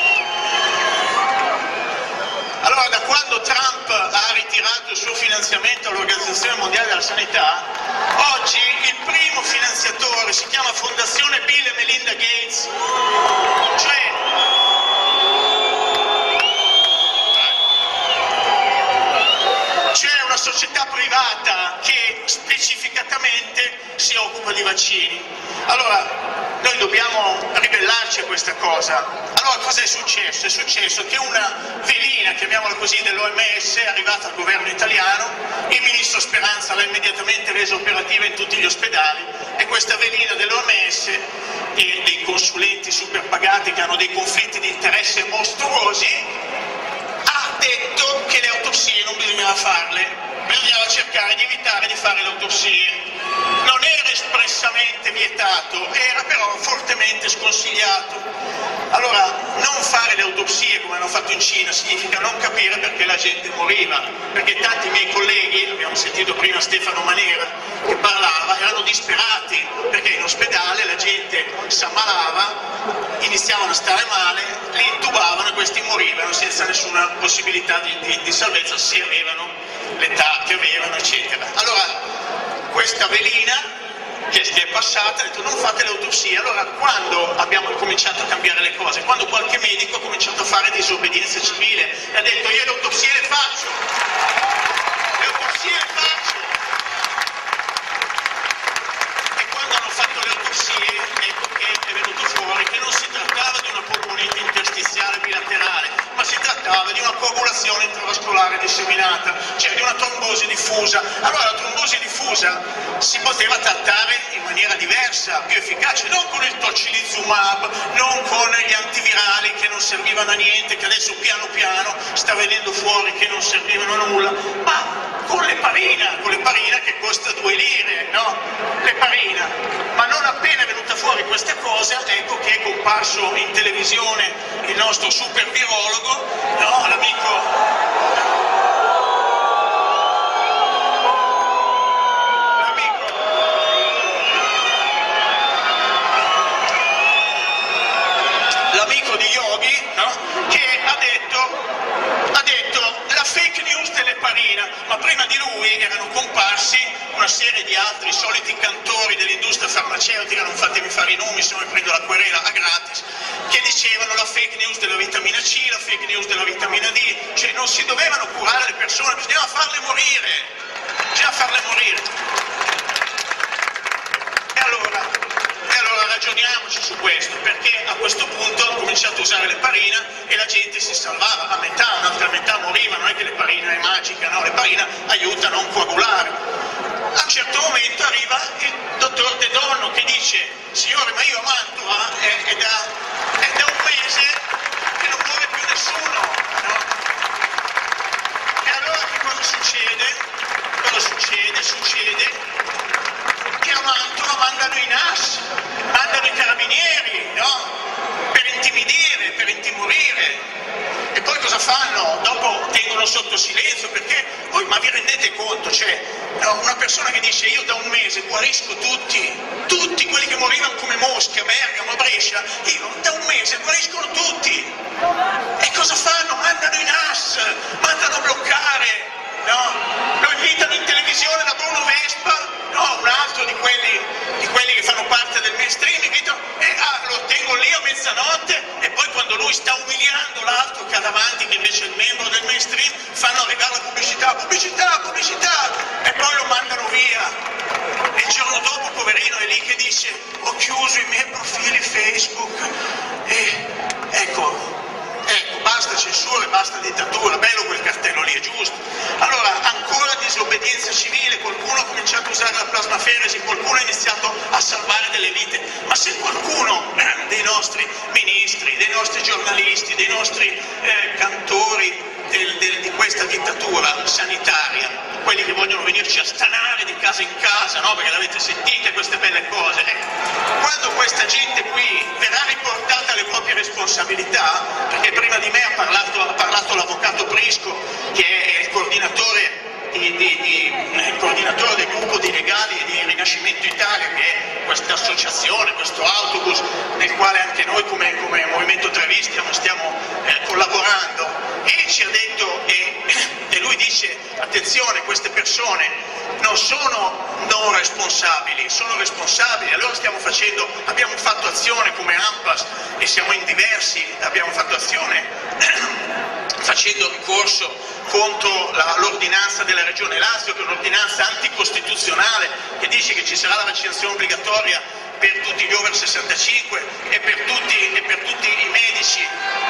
Allora da quando Trump ha ritirato il suo finanziamento all'Organizzazione Mondiale della Sanità, oggi il primo finanziatore si chiama Fondazione Bill e Melinda Gates, cioè c'è una società privata che specificatamente si occupa di vaccini. Allora, noi dobbiamo ribellarci a questa cosa. Allora, cosa è successo? È successo che una velina, chiamiamola così, dell'OMS è arrivata al governo italiano, il ministro Speranza l'ha immediatamente resa operativa in tutti gli ospedali e questa velina dell'OMS e dei consulenti super pagati che hanno dei conflitti di interesse mostruosi ha detto che le autopsie non bisognava farle, bisognava cercare di evitare di fare le autopsie. Non era espressamente vietato, era però fortemente sconsigliato. Allora, non fare le autopsie come hanno fatto in Cina significa non capire perché la gente moriva, perché tanti miei colleghi, abbiamo sentito prima Stefano Manera che parlava, erano disperati perché in ospedale la gente si ammalava, iniziavano a stare male, li intubavano e questi morivano senza nessuna possibilità di salvezza se avevano l'età che avevano, eccetera. Allora, questa velina che è passata ha detto non fate le autopsie. Allora quando abbiamo cominciato a cambiare le cose? Quando qualche medico ha cominciato a fare disobbedienza civile e ha detto io le autopsie le faccio, e quando hanno fatto le autopsie ecco che è venuto fuori che non si trattava di una polmonite interstiziale bilaterale, ma si trattava di una coagulazione intravascolare disseminata, cioè di una trombosi diffusa. Allora la trombosi diffusa si poteva trattare in maniera diversa, più efficace, non con il tocilizumab, non con gli antivirali che non servivano a niente, che adesso piano piano sta venendo fuori che non servivano a nulla, ma con l'eparina che costa 2 lire, no? L'eparina. Ma non appena è venuta fuori questa cosa, ecco che è comparso in televisione il nostro super virologo, no? no? Che ha detto la fake news dell'eparina, ma prima di lui erano comparsi una serie di altri soliti cantori dell'industria farmaceutica, non fatemi fare i nomi, se no mi prendo la querela a gratis, che dicevano la fake news della vitamina C, la fake news della vitamina D, cioè non si dovevano curare le persone, bisognava farle morire. E allora ragioniamoci su questo, perché a questo punto hanno cominciato a usare l'eparina e la gente si salvava, a metà, un'altra metà moriva, non è che l'eparina è magica, no, l'eparina aiuta a non coagulare. A un certo momento arriva il dottor De Donno che dice: signore, ma io a Mantova è da un mese che non muore più nessuno, no? E allora che cosa succede? Succede che a Mantova mandano i NAS, mandano i carabinieri, no? Per intimidire, per intimorire. E poi cosa fanno? Dopo tengono sotto silenzio, perché poi, ma vi rendete conto? Cioè, no, una persona che dice io da un mese guarisco tutti quelli che morivano come mosche a Bergamo, a Brescia, io da un mese guariscono tutti. E cosa fanno? Mandano i NAS, mandano a bloccare. No? Lo invitano in televisione da Bruno Vespa, no? Un altro di quelli che fanno parte del mainstream, invitano, lo tengo lì a mezzanotte, e poi quando lui sta umiliando l'altro che ha davanti, che invece è il membro del mainstream, fanno arrivare la pubblicità, e poi lo mandano via. E il giorno dopo, poverino, è lì che dice: ho chiuso i miei profili Facebook, e ecco, basta censura, basta dittatura, bello quel cartello lì, è giusto. Allora, ancora disobbedienza civile, qualcuno ha cominciato a usare la plasmaferesi, qualcuno ha iniziato a salvare delle vite, ma se qualcuno dei nostri ministri, dei nostri giornalisti, dei nostri cantori di questa dittatura sanitaria, quelli che vogliono venirci a stanare di casa in casa, no? Perché l'avete sentite queste belle cose, quando questa gente qui verrà riportata alle proprie responsabilità, perché prima di me ha parlato l'avvocato Prisco, che è il coordinatore del gruppo di legali di Rinascimento Italia, che è questa associazione, questo autobus nel quale anche noi come Movimento Trevisti stiamo collaborando, e ci ha detto, e lui dice: attenzione, queste persone non sono non responsabili, sono responsabili. Allora abbiamo fatto azione come ANPAS, e siamo in diversi, abbiamo fatto azione facendo ricorso contro l'ordinanza della Regione Lazio, che è un'ordinanza anticostituzionale, che dice che ci sarà la vaccinazione obbligatoria per tutti gli over 65 e per tutti i medici,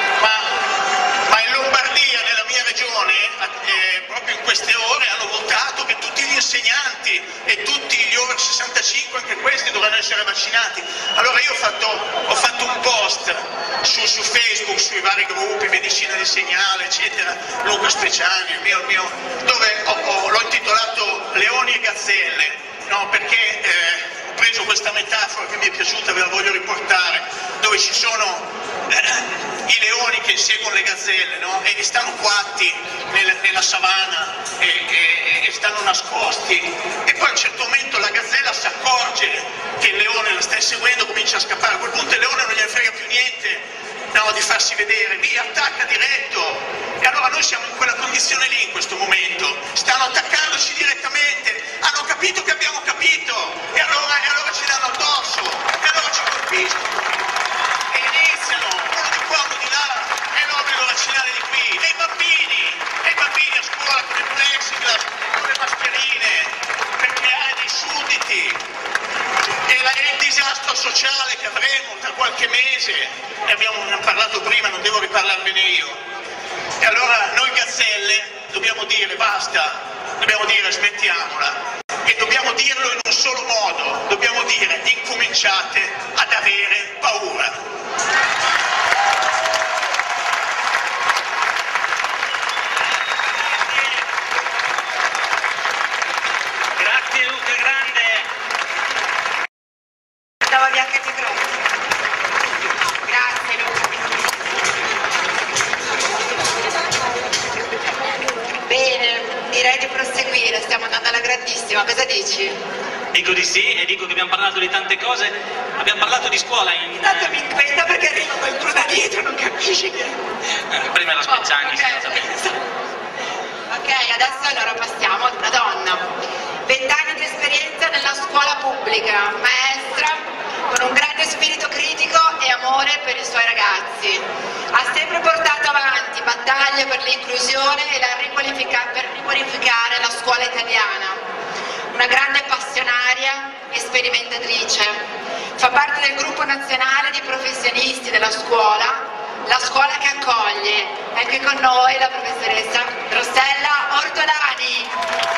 ma in Lombardia, nella mia regione, proprio in queste ore hanno votato che tutti gli insegnanti e tutti gli over 65, anche questi, dovranno essere vaccinati. Allora io ho fatto un post su Facebook, sui vari gruppi, Medicina di Segnale, eccetera, Luca Speciani, il mio, dove l'ho intitolato Leoni e Gazzelle, no? Perché ho preso questa metafora che mi è piaciuta, ve la voglio riportare, dove ci sono i leoni che inseguono le gazzelle, no? E stanno quatti nella savana e stanno nascosti, e poi a un certo momento la gazzella si accorge che il leone la sta inseguendo, comincia a scappare. A quel punto il leone non gliene frega più niente, no, di farsi vedere, via, attacca diretto. E allora noi siamo in quella condizione lì in questo momento, stanno attaccandoci direttamente, hanno capito che abbiamo capito, e allora ci danno addosso, e allora ci colpiscono, e iniziano uno di qua, uno di là, e l'obbligo vaccinale di qui, e i bambini a scuola con il plexiglass, con le mascherine, perché hai dei sudditi, e il disastro sociale che avremo tra qualche mese, ne abbiamo parlato prima, non devo riparlarvene io. E allora noi gazzelle dobbiamo dire basta, dobbiamo dire smettiamola, e dobbiamo dirlo in un solo modo, dobbiamo dire: incominciate ad avere paura.
Grazie Luca Grande.
Andava via anche il microfono. Grazie Luca. Bene, direi di proseguire, stiamo andando alla grandissima, cosa dici?
Dico di sì e dico che abbiamo parlato di tante cose, abbiamo parlato di scuola in...
Tanto mi inquieta perché arriva qualcuno da dietro, non capisci che...
prima lo Specciani,
Ok, adesso allora passiamo ad una donna. 20 anni di esperienza nella scuola pubblica, maestra, con un grande spirito critico e amore per i suoi ragazzi. Ha sempre portato avanti battaglie per l'inclusione e per riqualificare la scuola italiana. Una grande passionaria e sperimentatrice. Fa parte del gruppo nazionale di professionisti della scuola, la scuola che accoglie. È qui con noi la professoressa Rossella Ortolani.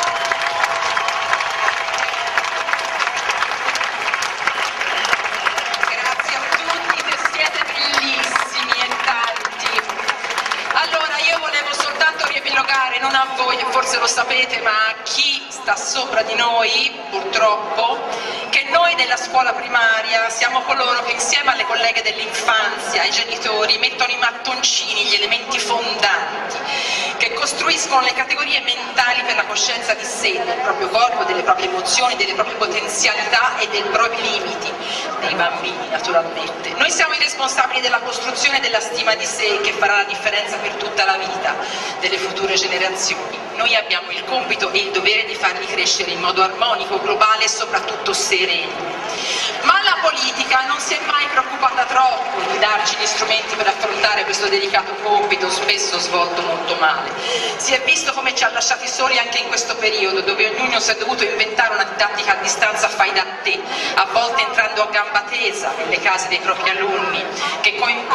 Grazie a tutti che siete bellissimi e tanti. Allora io volevo soltanto riepilogare, non a voi, forse lo sapete, ma a chi sta sopra di noi, purtroppo, che noi della scuola primaria siamo coloro che insieme alle colleghe dell'infanzia, ai genitori, mettono i mattoncini, gli elementi fondanti, che costruiscono le categorie mentali per la coscienza di sé, del proprio corpo, delle proprie emozioni, delle proprie potenzialità e dei propri limiti, dei bambini naturalmente. Noi siamo i responsabili della costruzione della stima di sé che farà la differenza per tutta la vita delle future generazioni. Noi abbiamo il compito e il dovere di farli crescere in modo armonico, globale e soprattutto sereno. Ma la politica non si è mai preoccupata troppo di darci gli strumenti per affrontare questo delicato compito, spesso svolto molto male. Si è visto come ci ha lasciati soli anche in questo periodo, dove ognuno si è dovuto inventare una didattica a distanza fai da te, a volte entrando a gamba tesa nelle case dei propri alunni, che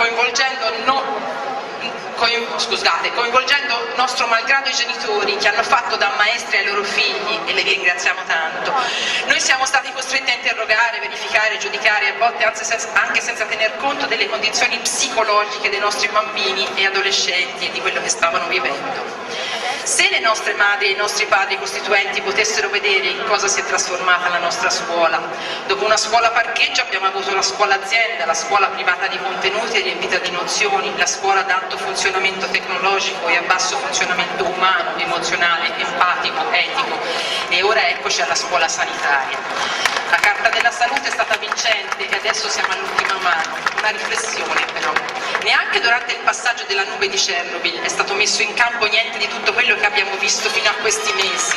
coinvolgendo nostro malgrado i genitori che hanno fatto da maestri ai loro figli, e le ringraziamo tanto. Noi siamo stati costretti a interrogare, verificare, giudicare, a volte anche senza tener conto delle condizioni psicologiche dei nostri bambini e adolescenti e di quello che stavano vivendo. Se le nostre madri e i nostri padri costituenti potessero vedere in cosa si è trasformata la nostra scuola, dopo una scuola parcheggio abbiamo avuto la scuola azienda, la scuola privata di contenuti e riempita di nozioni, la scuola ad alto funzionamento tecnologico e a basso funzionamento umano, emozionale, empatico, etico, e ora eccoci alla scuola sanitaria. La carta della salute è stata vincente e adesso siamo all'ultima mano. Una riflessione però. Neanche durante il passaggio della nube di Chernobyl è stato messo in campo niente di tutto quello che abbiamo visto fino a questi mesi.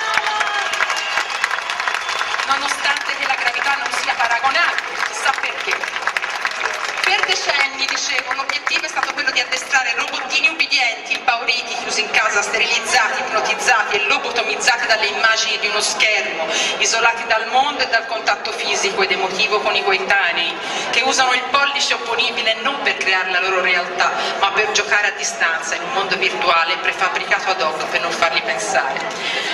Nonostante che la gravità non sia paragonabile, chissà perché. Per decenni, dicevo, l'obiettivo è stato quello di addestrare robottini ubbidienti, impauriti, chiusi in casa, sterilizzati, ipnotizzati e lobotomizzati dalle immagini di uno schermo, isolati dal mondo e dal contatto fisico ed emotivo con i coetanei, che usano il pollice opponibile non per creare la loro realtà, ma per giocare a distanza in un mondo virtuale prefabbricato ad hoc per non farli pensare.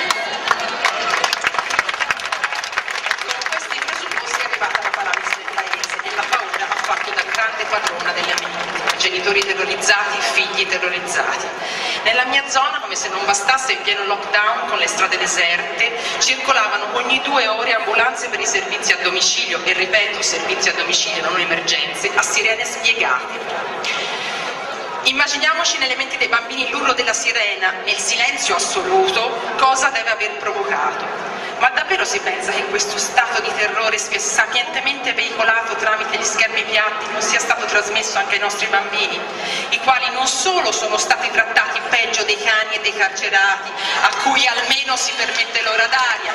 Padrona delle mente, genitori terrorizzati, figli terrorizzati. Nella mia zona, come se non bastasse, in pieno lockdown, con le strade deserte, circolavano ogni 2 ore ambulanze per i servizi a domicilio, e ripeto, servizi a domicilio, non emergenze, a sirene spiegate. Immaginiamoci nelle menti dei bambini l'urlo della sirena, nel silenzio assoluto, cosa deve aver provocato. Ma davvero si pensa che questo stato di terrore sapientemente veicolato tramite gli schermi piatti non sia stato trasmesso anche ai nostri bambini, i quali non solo sono stati trattati peggio dei cani e dei carcerati, a cui almeno si permette l'ora d'aria,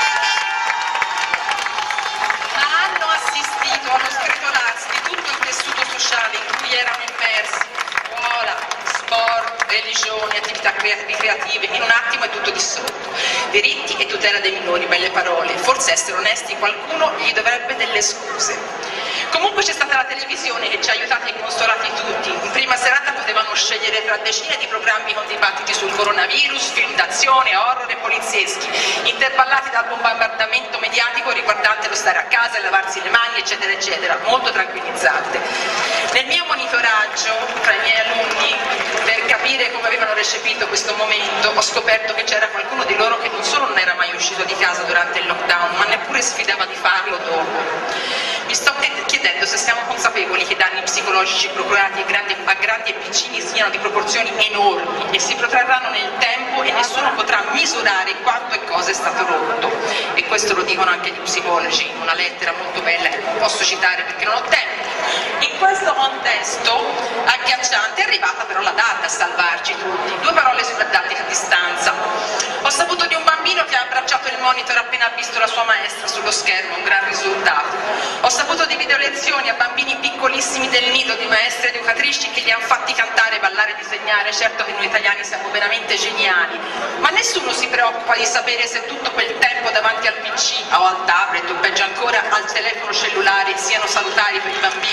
ma hanno assistito allo sgretolarsi di tutto il tessuto sociale in cui erano immersi: scuola, sport, religione, attività ricreative. In un attimo è tutto dissolto. Diritti e tutela dei minori, belle parole. Forse, essere onesti, qualcuno gli dovrebbe delle scuse. Comunque c'è stata la televisione che ci ha aiutati e consolati tutti. In prima serata potevamo scegliere tra decine di programmi con dibattiti sul coronavirus, film d'azione, horror e polizieschi, intervallati dal bombardamento mediatico riguardante lo stare a casa e lavarsi le mani, eccetera, eccetera, molto tranquillizzante. Nel mio monitoraggio tra i miei alunni, per capire come avevano recepito questo momento, ho scoperto che c'era qualcuno di loro che non solo non era mai uscito di casa durante il lockdown, ma neppure sfidava di farlo dopo. Mi sto chiedendo chiedendo se siamo consapevoli che i danni psicologici procurati a grandi e piccini siano di proporzioni enormi e si protrarranno nel tempo e nessuno potrà misurare quanto e cosa è stato rotto. E questo lo dicono anche gli psicologi in una lettera molto bella che non posso citare perché non ho tempo. In questo contesto agghiacciante è arrivata però la DAD a salvarci tutti. 2 parole sulla didattica a distanza. Ho saputo di un bambino che ha abbracciato il monitor appena visto la sua maestra sullo schermo, un gran risultato. Ho saputo di video lezioni a bambini piccolissimi del nido di maestre educatrici che li hanno fatti cantare, ballare, disegnare. Certo che noi italiani siamo veramente geniali, ma nessuno si preoccupa di sapere se tutto quel tempo davanti al PC o al tablet o peggio ancora al telefono cellulare siano salutari per i bambini.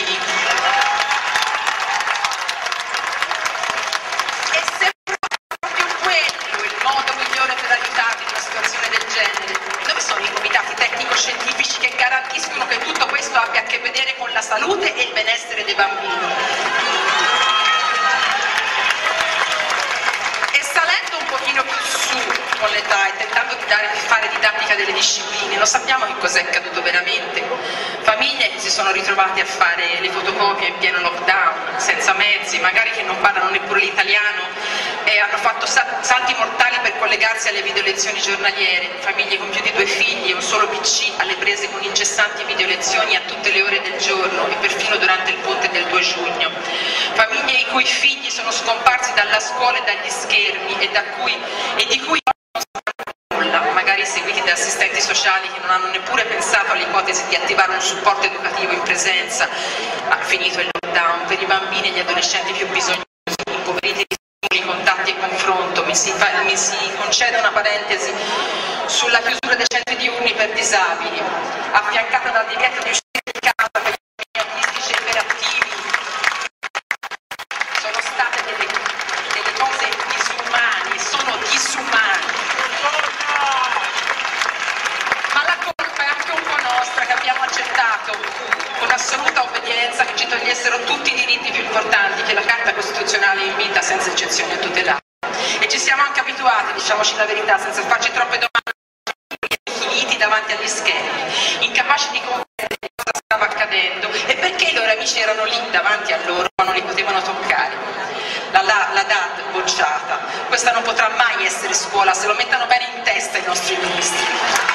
E se proprio quello è il modo migliore per aiutarli in una situazione del genere, dove sono i comitati tecnico-scientifici che garantiscono che tutto questo abbia a che vedere con la salute e il benessere dei bambini? E salendo un pochino più su con l'età e tentando di fare didattica delle discipline, lo sappiamo che cos'è accaduto veramente. Famiglie che si sono ritrovate a fare le fotocopie in pieno lockdown, senza mezzi, magari che non parlano neppure l'italiano, e hanno fatto salti mortali per collegarsi alle video lezioni giornaliere. Famiglie con più di 2 figli e un solo PC alle prese con incessanti video lezioni a tutte le ore del giorno e perfino durante il ponte del 2 giugno. Famiglie i cui figli sono scomparsi dalla scuola e dagli schermi e di cui non sappiamo nulla, magari seguiti da assistenti sociali che non hanno neppure pensato all'ipotesi di attivare un supporto educativo in presenza. Finito il lockdown, per i bambini e gli adolescenti più bisognosi, impoveriti di stimoli, contatti e confronto, mi si concede una parentesi sulla chiusura dei centri diurni per disabili, affiancata dal divieto di uscire di casa per gli autistici e iperattivi. Sono state delle cose disumane, sono disumane. Ma la colpa è anche un po' nostra, che abbiamo accettato con assoluta obbedienza che ci togliessero tutti i diritti più importanti che la Carta Costituzionale invita senza eccezione a tutelare. E ci siamo anche abituati, diciamoci la verità, senza farci troppe domande, infiniti davanti agli schermi, incapaci di comprendere cosa stava accadendo e perché i loro amici erano lì davanti a loro ma non li potevano toccare. La DAD bocciata. Questa non potrà mai essere scuola, se lo mettano bene in testa i nostri ministri.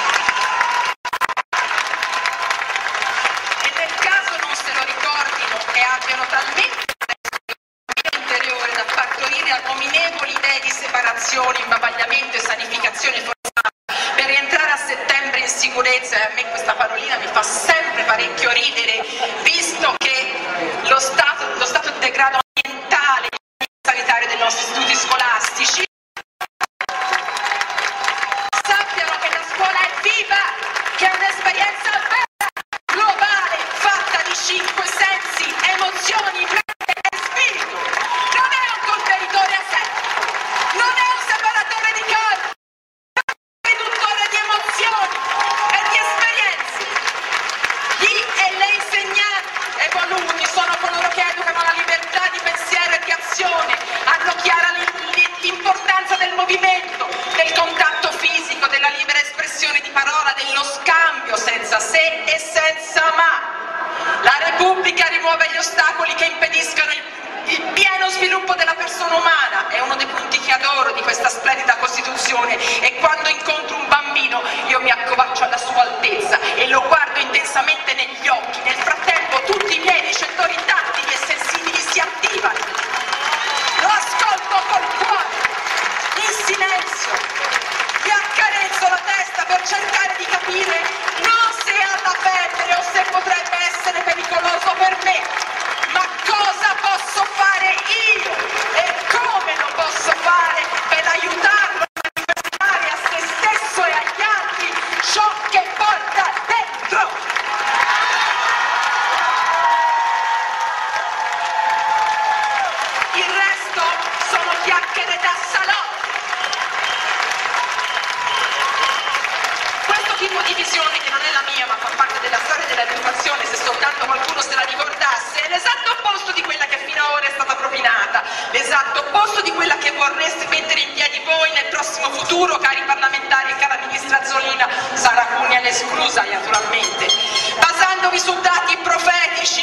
E nel caso non se lo ricordino e abbiano talmente interiore da partorire abominevoli idee di separazione, imbavagliamento e sanificazione forzata per rientrare a settembre in sicurezza, e a me questa parolina mi fa sempre parecchio ridere, visto che lo stato di degrado ambientale e sanitario dei nostri istituti scolastici, sappiano che la scuola è viva, che è un'esperienza vera, globale, fatta di 5 sensi, emozioni, mente e spirito. Non è un contenitore asettico, non è un separatore di corpi, è un riduttore di emozioni e di esperienze. Gli e le insegnanti evoluti sono coloro che educano la libertà di pensiero e di azione, hanno chiara l'importanza del movimento, del contatto fisico, della libera espressione di parola, dello scambio senza se e senza ma. La Repubblica rimuove gli ostacoli che impediscano il pieno sviluppo della persona umana, è uno dei punti che adoro di questa splendida Costituzione, e quando incontro un bambino io mi accovaccio alla sua altezza e lo guardo intensamente negli occhi. Nel frattempo tutti i miei ricettori tattili e sensibili si attivano. Lo ascolto col cuore, in silenzio, gli accarezzo la testa per cercare di capire non se ha da perdere o se potrebbe essere pericoloso per me, ma cosa posso fare io e come lo posso fare per aiutarlo a manifestare a se stesso e agli altri ciò che porta dentro. Il resto sono chiacchiere da salotto. Questo tipo di visione, che non è la mia ma fa parte della storia dell'educazione, se soltanto qualcuno se la ricordasse, è l'esatto opposto di quella che fino ad ora è stata propinata, l'esatto opposto di quella che vorreste mettere in piedi voi nel prossimo futuro, cari parlamentari e cara ministra Azzolina, Sara Cunial esclusa naturalmente, basandovi su dati profetici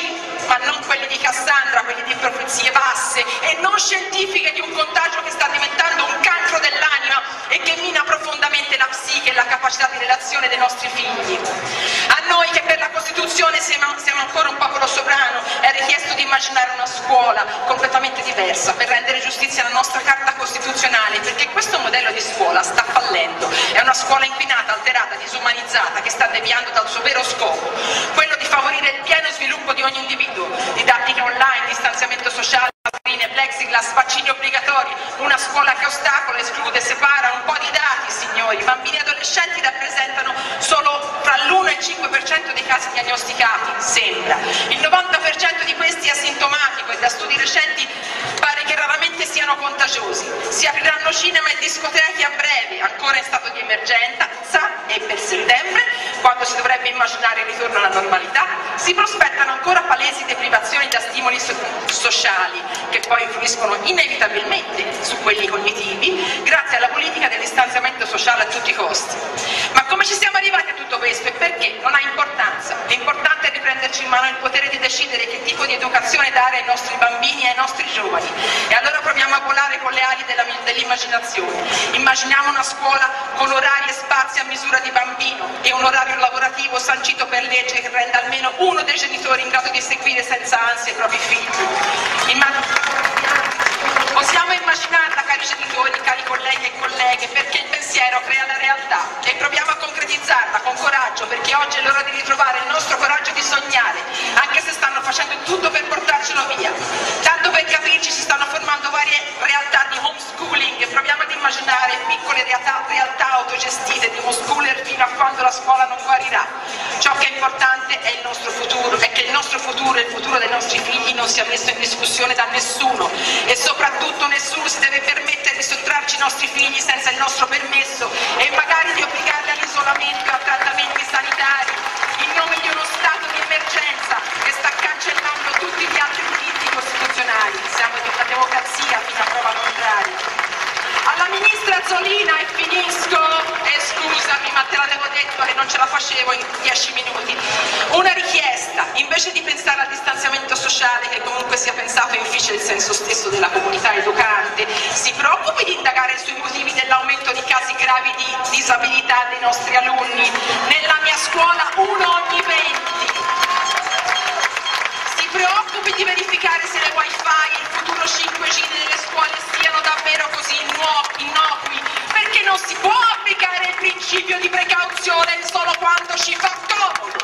ancora un popolo sovrano, è richiesto di immaginare una scuola completamente diversa per rendere giustizia alla nostra Carta Costituzionale, perché questo modello di scuola sta fallendo. È una scuola inquinata, alterata, disumanizzata, che sta deviando dal suo vero scopo, quello di favorire il pieno sviluppo di ogni individuo. Didattica online, distanziamento sociale, mascherine, plexiglass, vaccini obbligatori, una scuola che ostacola, esclude, separa. Un po' di dati, signori: bambini e adolescenti rappresentano solo fra l'1 e il 5% dei casi diagnosticati, sembra. Il 90% di questi è asintomatico e da studi recenti pare che raramente siano contagiosi. Si apriranno cinema e discoteche a breve, ancora in stato di emergenza, e per settembre, quando si dovrebbe immaginare il ritorno alla normalità, si prospettano ancora palesi deprivazioni da stimoli sociali, che poi influiscono inevitabilmente su quelli cognitivi, grazie alla politica del distanziamento sociale a tutti i costi. Ma come ci siamo arrivati a tutto questo e perché? Non ha importanza. L'importante è riprenderci in mano il potere di decidere che tipo di educazione dare ai nostri bambini e ai nostri giovani. E allora proviamo a volare con le ali dell'immaginazione. Immaginiamo una scuola con orari e spazi a misura di bambino e un orario lavorativo sancito per legge che renda almeno uno dei genitori in grado di seguire senza ansia i propri figli. Possiamo immaginarla, cari genitori, cari colleghi e colleghe, perché il pensiero crea la realtà, e proviamo a concretizzarla con coraggio, perché oggi è l'ora di ritrovare il nostro coraggio di sognare, anche se stanno facendo tutto per portarcelo via. Tanto per capirci, si stanno formando varie realtà di homeschooling e proviamo ad immaginare piccole realtà autogestite di homeschooler fino a quando la scuola non guarirà. Ciò che è importante è il nostro futuro, è che il nostro futuro e il futuro dei nostri figli non sia messo in discussione da nessuno, e soprattutto nessuno si deve permettere di sottrarci i nostri figli senza il nostro permesso e magari di obbligarli all'isolamento e a trattamenti sanitari in nome di uno stato di emergenza che sta cancellando tutti gli altri diritti costituzionali. Siamo di una democrazia fino a prova contraria. Alla ministra Azzolina, e finisco, e scusami ma te l'avevo detto che non ce la facevo in 10 minuti, una richiesta: invece di pensare al distanziamento sociale, che comunque sia pensato inficia il senso stesso della comunità educante, si preoccupi di indagare sui motivi dell'aumento di casi gravi di disabilità dei nostri alunni. Nella mia scuola 1 ogni 20. Si preoccupi di verificare se le wifi e il futuro 5G delle scuole siano davvero così innocui, perché non si può applicare il principio di precauzione solo quando ci fa comodo.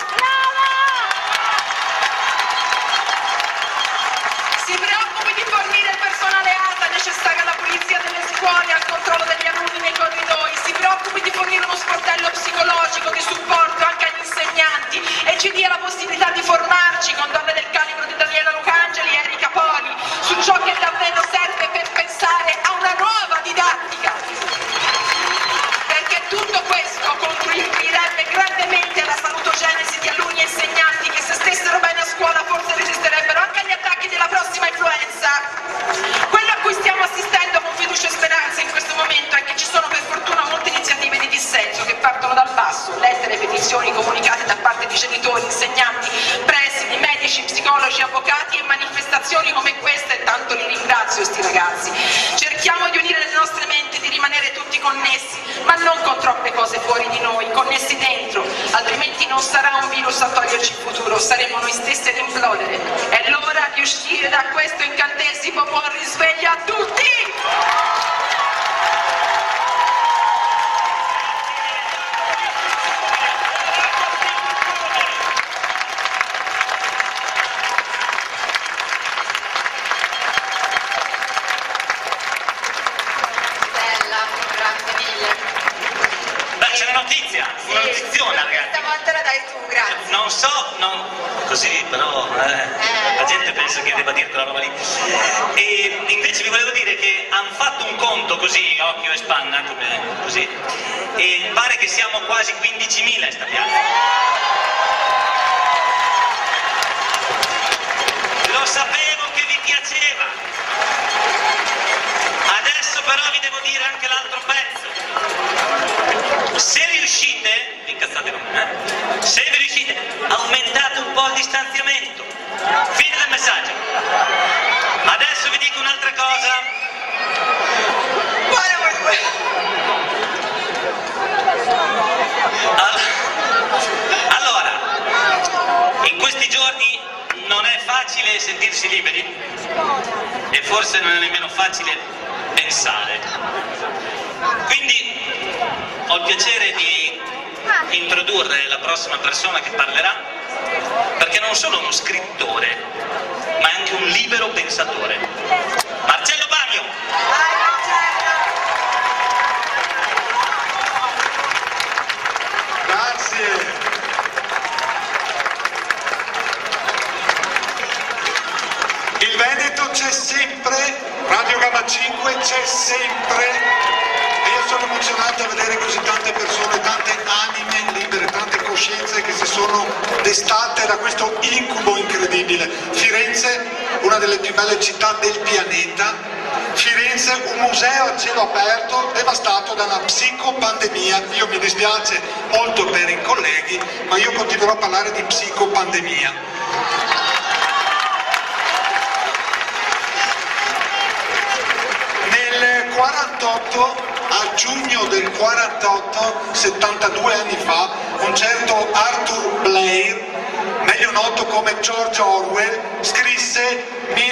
Si preoccupi di fornire il personale ATA necessario alla pulizia delle scuole e al controllo degli alunni nei corridoi. Si preoccupi di fornire uno sportello psicologico di supporto anche agli insegnanti e ci dia la possibilità di formarci con donne del calibro di Daniela Lucangeli e Erika Poli su ciò che davvero serve per pensare a una nuova didattica. Perché tutto questo contribuirebbe grandemente alla salutogenesi di alunni e insegnanti che, se stessero bene a scuola, forse resisterebbero anche agli attacchi della prossima influenza. Quello a cui stiamo assistendo con fiducia e speranza in questo momento è che ci sono per fortuna molte iniziative di dissenso che partono dal basso: lettere, petizioni, comunicati da parte di genitori, insegnanti, presidi, medici, psicologi, avvocati e manifestazioni come questa, e tanto li ringrazio sti ragazzi. Cerchiamo di unire le nostre menti, di rimanere tutti connessi, ma non con troppe cose fuori di noi, connessi dentro, altrimenti non sarà un virus a toglierci il futuro, saremo noi stessi ad implodere. È l'ora di uscire da questo incantesimo. Buon risveglio a tutti!
C'è una notizia, una notiziona, ragazzi.
Stavolta la dai tu, grazie.
Non so, così, però la gente pensa che debba dire quella roba lì. E invece vi volevo dire che hanno fatto un conto così, occhio e spanna, come così, e pare che siamo quasi 15.000 in sta piazza. Lo sapevo che vi piaceva. Adesso però vi devo dire anche l'altro pezzo. Se riuscite, incazzate con me, se vi riuscite, aumentate un po' il distanziamento. Fine del messaggio. Adesso vi dico un'altra cosa. Allora, in questi giorni sentirsi liberi? E forse non è nemmeno facile pensare. Quindi ho il piacere di introdurre la prossima persona che parlerà, perché non solo uno scrittore, ma è anche un libero pensatore. Marcello Bagno!
Grazie! Il Veneto c'è sempre, Radio Gamma 5 c'è sempre, e io sono emozionato a vedere così tante persone, tante anime libere, tante coscienze che si sono destate da questo incubo incredibile. Firenze, una delle più belle città del pianeta, Firenze, un museo a cielo aperto devastato da una psicopandemia. Io mi dispiace molto per i colleghi, ma io continuerò a parlare di psicopandemia. Nel 48, a giugno del 48, 72 anni fa, un certo Arthur Blair, meglio noto come George Orwell, scrisse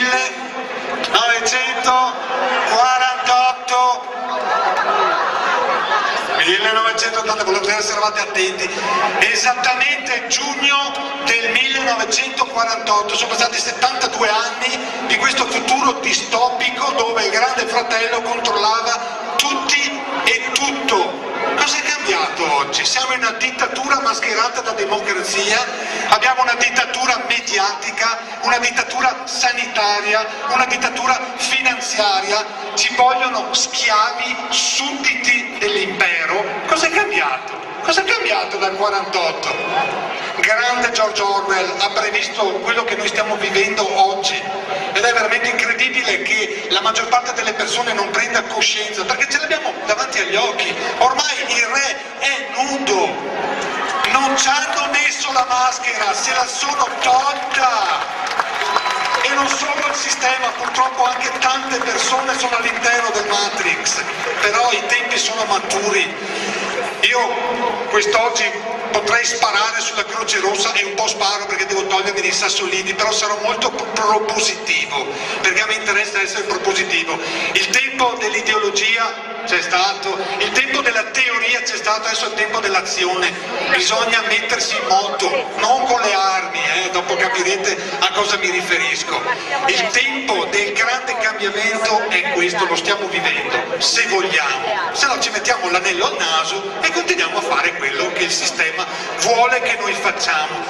1980, volevo vedere se eravate attenti, esattamente giugno del 1948, sono passati 72 anni di questo futuro distopico dove il Grande Fratello controllava tutti e tutto. Cosa è cambiato oggi? Siamo in una dittatura mascherata da democrazia, abbiamo una dittatura mediatica, una dittatura sanitaria, una dittatura finanziaria, ci vogliono schiavi, sudditi dell'impero. Cosa è cambiato? Cosa è cambiato dal 48? Grande George Orwell ha previsto quello che noi stiamo vivendo oggi ed è veramente incredibile che la maggior parte delle persone non prenda coscienza, perché ce l'abbiamo davanti agli occhi. Ormai il re è nudo, non ci hanno messo la maschera, se la sono tolta. E non solo il sistema, purtroppo anche tante persone sono all'interno del Matrix, però i tempi sono maturi. Io quest'oggi potrei sparare sulla Croce Rossa e un po' sparo perché devo togliermi dei sassolini, però sarò molto propositivo, perché a me interessa essere propositivo. Il tempo dell'ideologia c'è stato, il tempo della teoria c'è stato, adesso è il tempo dell'azione. Bisogna mettersi in moto, non con le armi, dopo capirete a cosa mi riferisco. Il tempo del grande cambiamento è questo, lo stiamo vivendo, se vogliamo, se no ci mettiamo l'anello al naso e continuiamo a fare quello che il sistema vuole che noi facciamo.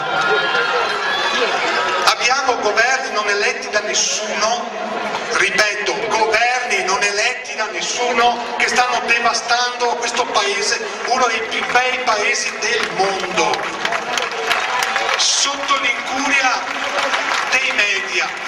Abbiamo governi non eletti da nessuno, ripeto, governi non eletti da nessuno che stanno devastando questo paese, uno dei più bei paesi del mondo, sotto l'incuria dei media.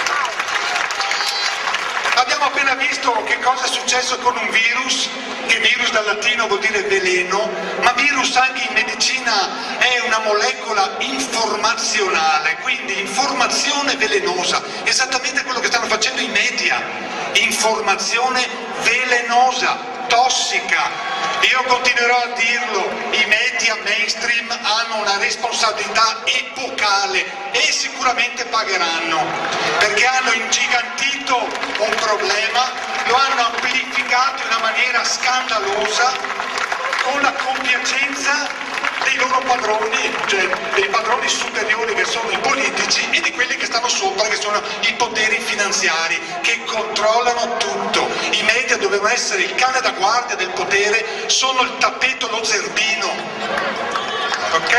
Abbiamo appena visto che cosa è successo con un virus, che virus dal latino vuol dire veleno, ma virus anche in medicina è una molecola informazionale, quindi informazione velenosa, esattamente quello che stanno facendo i media, informazione velenosa, tossica. Io continuerò a dirlo, i media mainstream hanno una responsabilità epocale e sicuramente pagheranno, perché hanno ingigantito un problema, lo hanno amplificato in una maniera scandalosa con la compiacenza dei loro padroni, cioè dei padroni superiori che sono i politici e di quelli che stanno sopra che sono i poteri finanziari che controllano tutto. I media dovevano essere il cane da guardia del potere, sono il tappeto, lo zerbino, ok?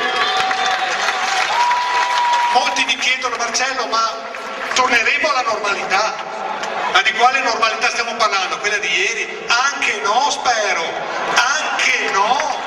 Molti mi chiedono: Marcello, ma torneremo alla normalità? Ma di quale normalità stiamo parlando? Quella di ieri? Anche no, spero, anche no.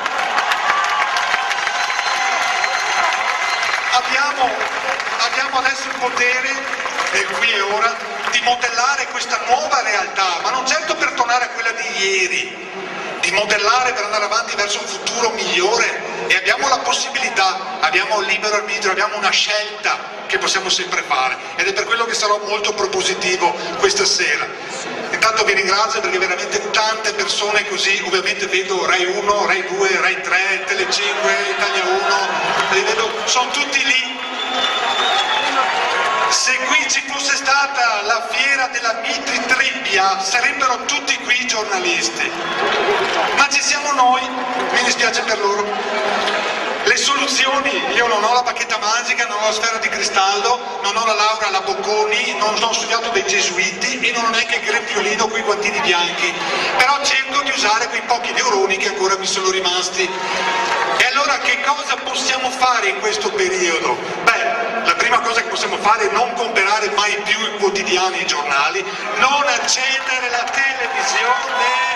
Abbiamo adesso il potere, e qui e ora, di modellare questa nuova realtà, ma non certo per tornare a quella di ieri, di modellare per andare avanti verso un futuro migliore, e abbiamo la possibilità, abbiamo il libero arbitrio, abbiamo una scelta che possiamo sempre fare, ed è per quello che sarò molto propositivo questa sera. Intanto vi ringrazio perché veramente tante persone così, ovviamente vedo Rai 1, Rai 2, Rai 3, Tele 5, Italia 1, li vedo, sono tutti lì. Se qui ci fosse stata la fiera della Mitri-Tribbia sarebbero tutti qui i giornalisti, ma ci siamo noi, mi dispiace per loro. Le soluzioni, io non ho la bacchetta magica, non ho la sfera di cristallo, non ho la laurea alla Bocconi, non ho studiato dei gesuiti e non ho neanche il grempiolino con i guantini bianchi, però cerco di usare quei pochi neuroni che ancora mi sono rimasti. E allora che cosa possiamo fare in questo periodo? Beh, la prima cosa che possiamo fare è non comprare mai più i quotidiani e i giornali, non accendere la televisione.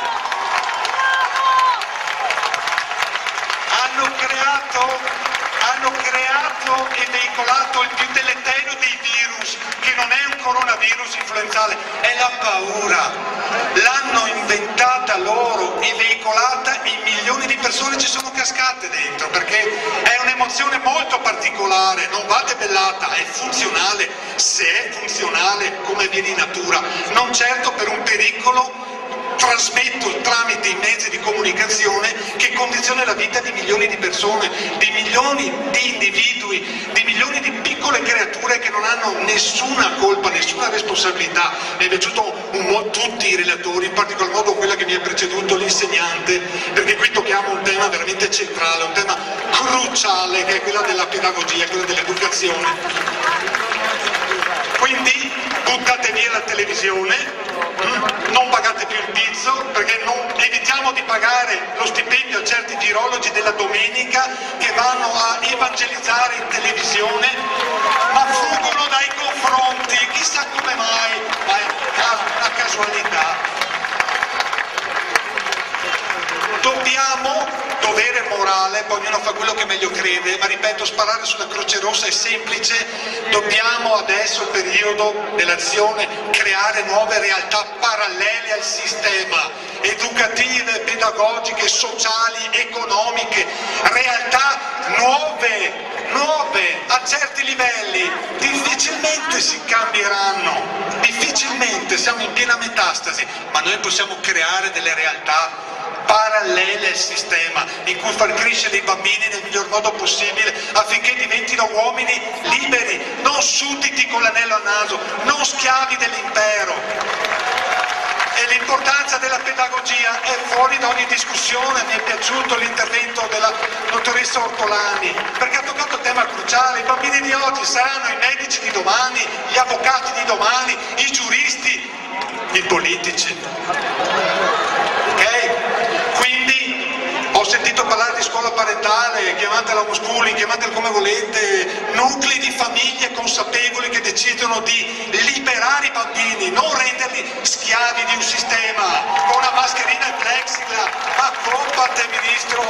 Hanno creato e veicolato il più deleterio dei virus, che non è un coronavirus influenzale, è la paura. L'hanno inventata loro e veicolata e milioni di persone ci sono cascate dentro, perché è un'emozione molto particolare, non va debellata, è funzionale, se è funzionale come avviene in natura, non certo per un pericolo trasmetto tramite i mezzi di comunicazione che condiziona la vita di milioni di persone, di milioni di individui, di milioni di piccole creature che non hanno nessuna colpa, nessuna responsabilità. Mi è piaciuto tutti i relatori, in particolar modo quella che mi ha preceduto, l'insegnante, perché qui tocchiamo un tema veramente centrale, un tema cruciale, che è quello della pedagogia, quello dell'educazione. Quindi buttate via la televisione, non pagate più il pizzo, perché evitiamo di pagare lo stipendio a certi virologi della domenica che vanno a evangelizzare in televisione, ma fuggono dai confronti, chissà come mai, ma è una casualità. Dovere morale, poi ognuno fa quello che meglio crede, ma ripeto, sparare sulla Croce Rossa è semplice, dobbiamo adesso, il periodo dell'azione, creare nuove realtà parallele al sistema, educative, pedagogiche, sociali, economiche, realtà nuove a certi livelli, difficilmente si cambieranno, difficilmente, siamo in piena metastasi, ma noi possiamo creare delle realtà parallele al sistema, in cui far crescere i bambini nel miglior modo possibile affinché diventino uomini liberi, non sudditi con l'anello al naso, non schiavi dell'impero. E l'importanza della pedagogia è fuori da ogni discussione. Mi è piaciuto l'intervento della dottoressa Ortolani, perché ha toccato un tema cruciale. I bambini di oggi saranno i medici di domani, gli avvocati di domani, i giuristi, i politici. Ho sentito parlare di scuola parentale, chiamatela homeschooling, chiamatela come volete, nuclei di famiglie consapevoli che decidono di liberare i bambini, non renderli schiavi di un sistema, con una mascherina e plexiglass. Ma compate, ministro!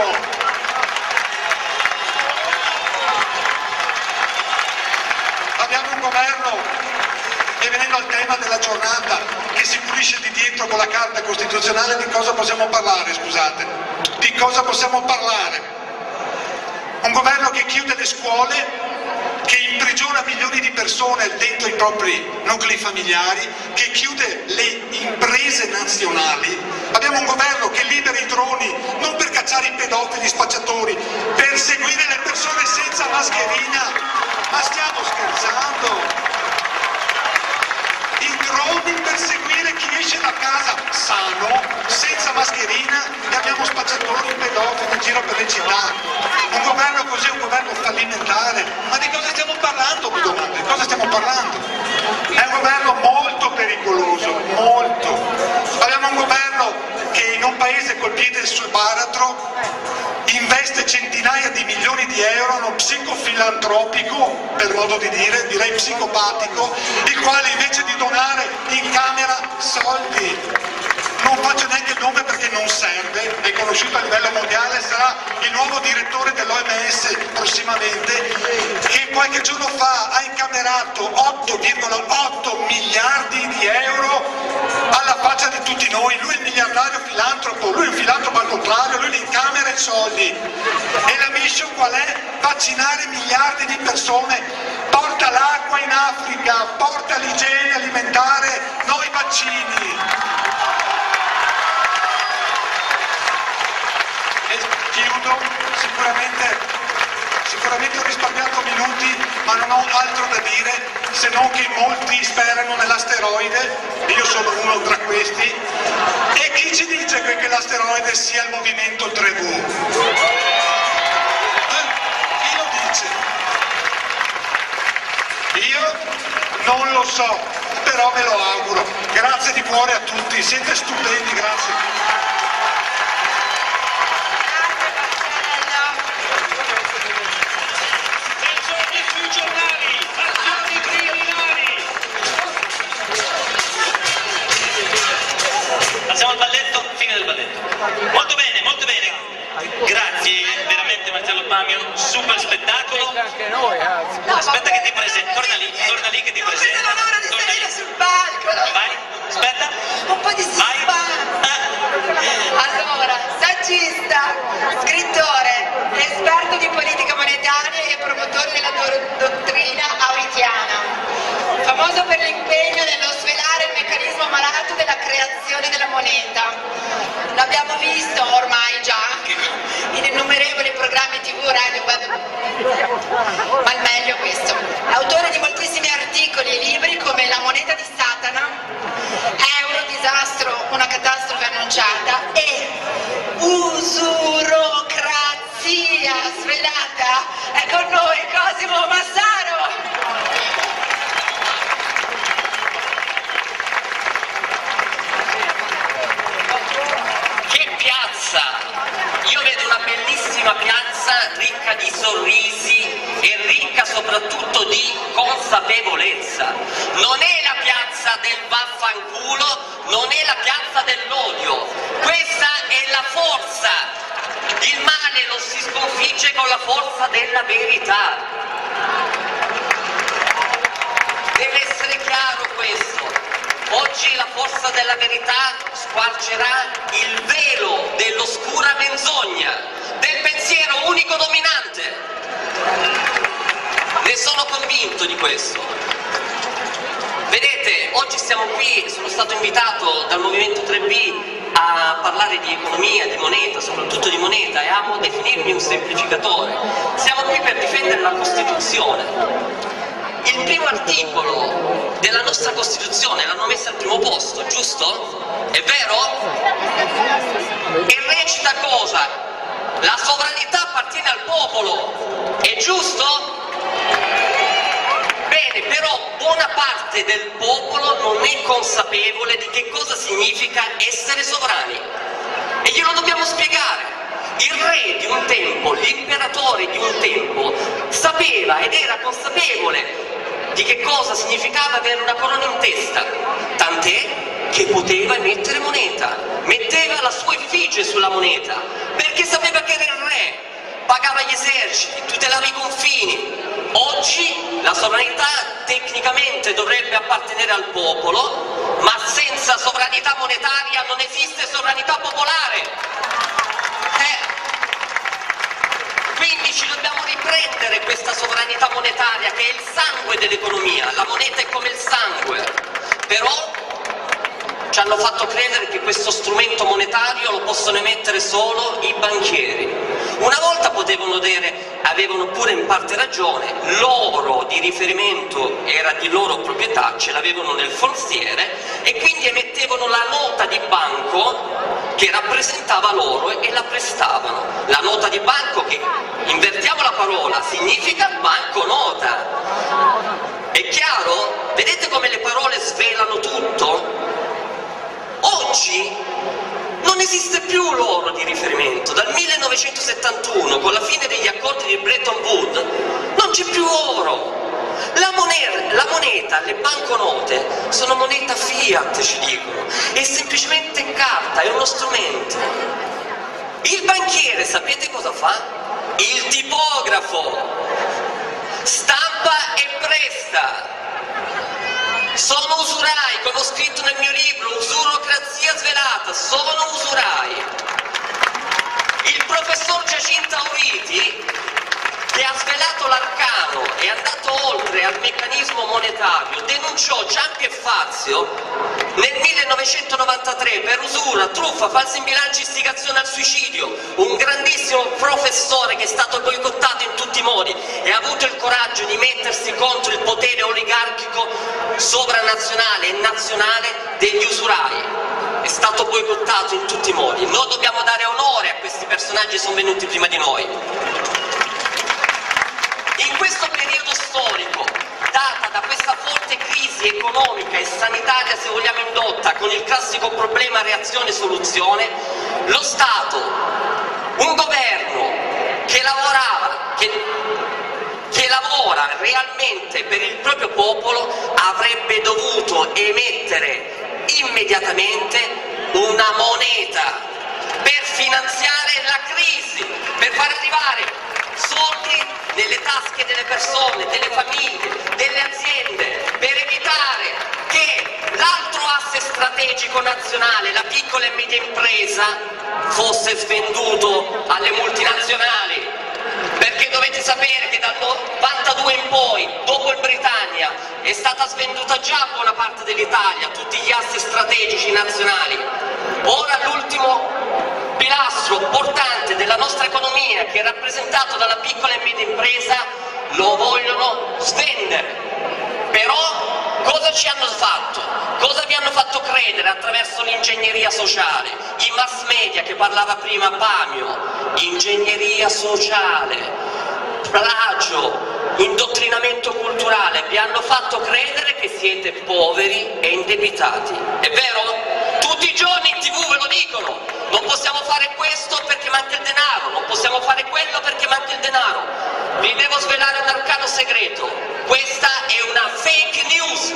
Abbiamo un governo, e venendo al tema della giornata, che si pulisce di dietro con la Carta Costituzionale. Di cosa possiamo parlare, scusate? Di cosa possiamo parlare? Un governo che chiude le scuole, che imprigiona milioni di persone dentro i propri nuclei familiari, che chiude le imprese nazionali. Abbiamo un governo che libera i droni non per cacciare i pedofili, gli spacciatori, per seguire le persone senza mascherina. Ma stiamo scherzando? I droni per seguire chi esce da casa sano, senza mascherina, e abbiamo spacciatori, pedofili in giro per le città. Un governo così è un governo fallimentare. Ma di cosa stiamo parlando, mi domando? Di cosa stiamo parlando? È un governo molto pericoloso, molto. Abbiamo un governo che in un paese col piede sul baratro investe centinaia di milioni di euro in uno psicofilantropico, per modo di dire, direi psicopatico, il quale invece di donare in camera soldi, non faccio neanche il nome perché non serve, è conosciuto a livello mondiale, sarà il nuovo direttore dell'OMS prossimamente, che qualche giorno fa ha incamerato 8,8 miliardi di euro alla faccia di tutti noi. Lui è il miliardario filantropo, lui è un filantropo al contrario, lui li incamera i soldi. E la mission qual è? Vaccinare miliardi di persone, porta l'acqua in Africa, porta l'igiene alimentare, noi vaccini. E chiudo, sicuramente ho risparmiato minuti, ma non ho altro da dire se non non che molti sperano nell'asteroide, io sono uno tra questi, e chi ci dice che l'asteroide sia il movimento 3V? Chi lo dice? Io non lo so, però ve lo auguro. Grazie di cuore a tutti, siete stupendi, grazie.
Passiamo al balletto, fine del balletto. Molto bene, molto bene. Grazie veramente Marcello Pamio, super spettacolo. Aspetta che ti presento, torna lì che ti presento. Torna lì sul palco. Vai, aspetta.
Un po' di Allora, saggista, scrittore, esperto di politica monetaria e promotore della dottrina auritiana. Famoso per l'impegno nello svelare il meccanismo malato della creazione della moneta. L'abbiamo visto ormai già in innumerevoli programmi TV, radio, ma il meglio è questo. Autore di moltissimi articoli e libri come La moneta di Satana, Euro, disastro, una catastrofe annunciata e Usurocrazia svelata. È con noi Cosimo Massaro.
Io vedo una bellissima piazza ricca di sorrisi e ricca soprattutto di consapevolezza. Non è la piazza del vaffanculo, non è la piazza dell'odio, questa è la forza. Il male lo si sconfigge con la forza della verità. Deve essere chiaro questo. Oggi la forza della verità squarcerà il velo dell'oscura menzogna, del pensiero unico dominante. Ne sono convinto di questo. Vedete, oggi siamo qui, sono stato invitato dal Movimento 3B a parlare di economia, di moneta, soprattutto di moneta, e amo definirmi un semplificatore. Siamo qui per difendere la Costituzione. Il primo articolo della nostra Costituzione l'hanno messo al primo posto, giusto? È vero? E recita cosa? La sovranità appartiene al popolo, è giusto? Bene, però buona parte del popolo non è consapevole di che cosa significa essere sovrani e glielo dobbiamo spiegare. Il re di un tempo, l'imperatore di un tempo, sapeva ed era consapevole di che cosa significava avere una corona in testa, tant'è che poteva emettere moneta, metteva la sua effigie sulla moneta, perché sapeva che era il re, pagava gli eserciti, tutelava i confini. Oggi la sovranità tecnicamente dovrebbe appartenere al popolo, ma senza sovranità monetaria non esiste sovranità popolare. Quindi ci dobbiamo riprendere questa sovranità monetaria che è il sangue dell'economia, la moneta è come il sangue, però ci hanno fatto credere che questo strumento monetario lo possono emettere solo i banchieri. Una volta potevano dire, avevano pure in parte ragione, l'oro di riferimento era di loro proprietà, ce l'avevano nel forziere e quindi emettevano la nota di banco che rappresentava l'oro e la prestavano. La nota di banco, che invertiamo la parola, significa banconota. È chiaro? Vedete come le parole svelano tutto? Oggi non esiste più l'oro di riferimento. Dal 1971, con la fine degli accordi di Bretton Woods, non c'è più oro. La moneta, le banconote, sono moneta fiat, ci dicono, è semplicemente carta, è uno strumento. Il banchiere, sapete cosa fa? Il tipografo, stampa e presta. Sono usurai, come ho scritto nel mio libro, Usurocrazia svelata, sono usurai. Il professor Giacinto Auriti, che ha svelato l'arcano e è andato oltre al meccanismo monetario, denunciò Ciampi e Fazio nel 1993 per usura, truffa, falsi in bilancio, istigazione al suicidio. Un grandissimo professore che è stato boicottato in tutti i modi e ha avuto il coraggio di mettersi contro il potere oligarchico internazionale e nazionale degli usurai. È stato boicottato in tutti i modi. Noi dobbiamo dare onore a questi personaggi che sono venuti prima di noi. In questo periodo storico, data da questa forte crisi economica e sanitaria, se vogliamo indotta, con il classico problema reazione-soluzione, lo Stato, un governo che lavora realmente per il proprio popolo, avrebbe dovuto emettere immediatamente una moneta per finanziare la crisi, per far arrivare soldi nelle tasche delle persone, delle famiglie, delle aziende, per evitare che l'altro asse strategico nazionale, la piccola e media impresa, fosse svenduto alle multinazionali. Perché dovete sapere che dal 92 in poi, dopo il Britannia, è stata svenduta già buona parte dell'Italia, tutti gli assi strategici nazionali. Ora l'ultimo pilastro portante della nostra economia, che è rappresentato dalla piccola e media impresa, lo vogliono svendere. Però cosa ci hanno fatto? Cosa vi hanno fatto credere attraverso l'ingegneria sociale? I mass media, che parlava prima Pamio, ingegneria sociale, plagio, indottrinamento culturale, vi hanno fatto credere che siete poveri e indebitati. È vero? Tutti i giorni in TV ve lo dicono. Non possiamo fare questo perché manca il denaro, non possiamo fare quello perché manca il denaro. Vi devo svelare un arcano segreto. Questa è una fake news.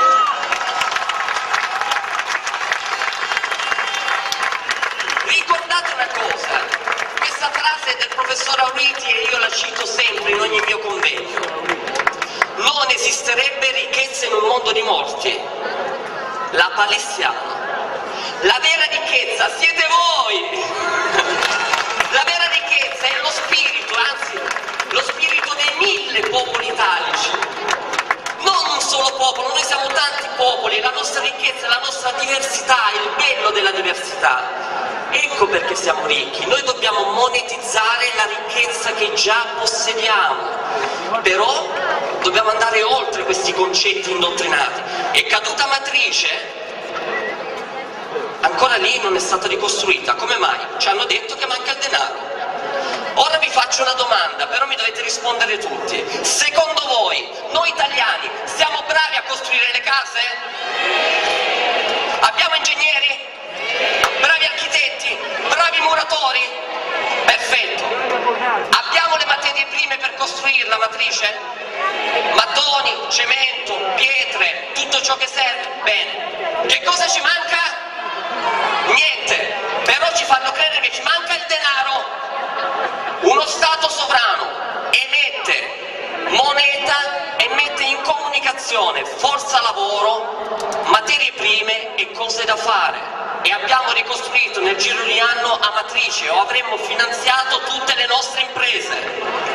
Ricordate una cosa, questa frase del professor Auriti, e io la cito sempre in ogni mio convegno: non esisterebbe ricchezza in un mondo di morti. La palissiamo. La vera ricchezza siete voi! La vera ricchezza è lo spirito, anzi lo spirito dei 1000 popoli italici. Non un solo popolo, noi siamo tanti popoli, la nostra ricchezza è la nostra diversità, il bello della diversità. Ecco perché siamo ricchi, noi dobbiamo monetizzare la ricchezza che già possediamo, però dobbiamo andare oltre questi concetti indottrinati. È caduta Matrice, ancora lì non è stata ricostruita. Come mai? Ci hanno detto che manca il denaro. Ora vi faccio una domanda, però mi dovete rispondere tutti. Secondo voi, noi italiani, siamo bravi a costruire le case? Abbiamo ingegneri? Bravi architetti? Bravi muratori? Perfetto. Abbiamo le materie prime per costruire la Matrice? Mattoni, cemento, pietre, tutto ciò che serve? Bene. Che cosa ci manca? Niente, però ci fanno credere che ci manca il denaro. Uno Stato sovrano emette moneta e mette in comunicazione forza lavoro, materie prime e cose da fare. E abbiamo ricostruito nel giro di anno Amatrice, o avremmo finanziato tutte le nostre imprese.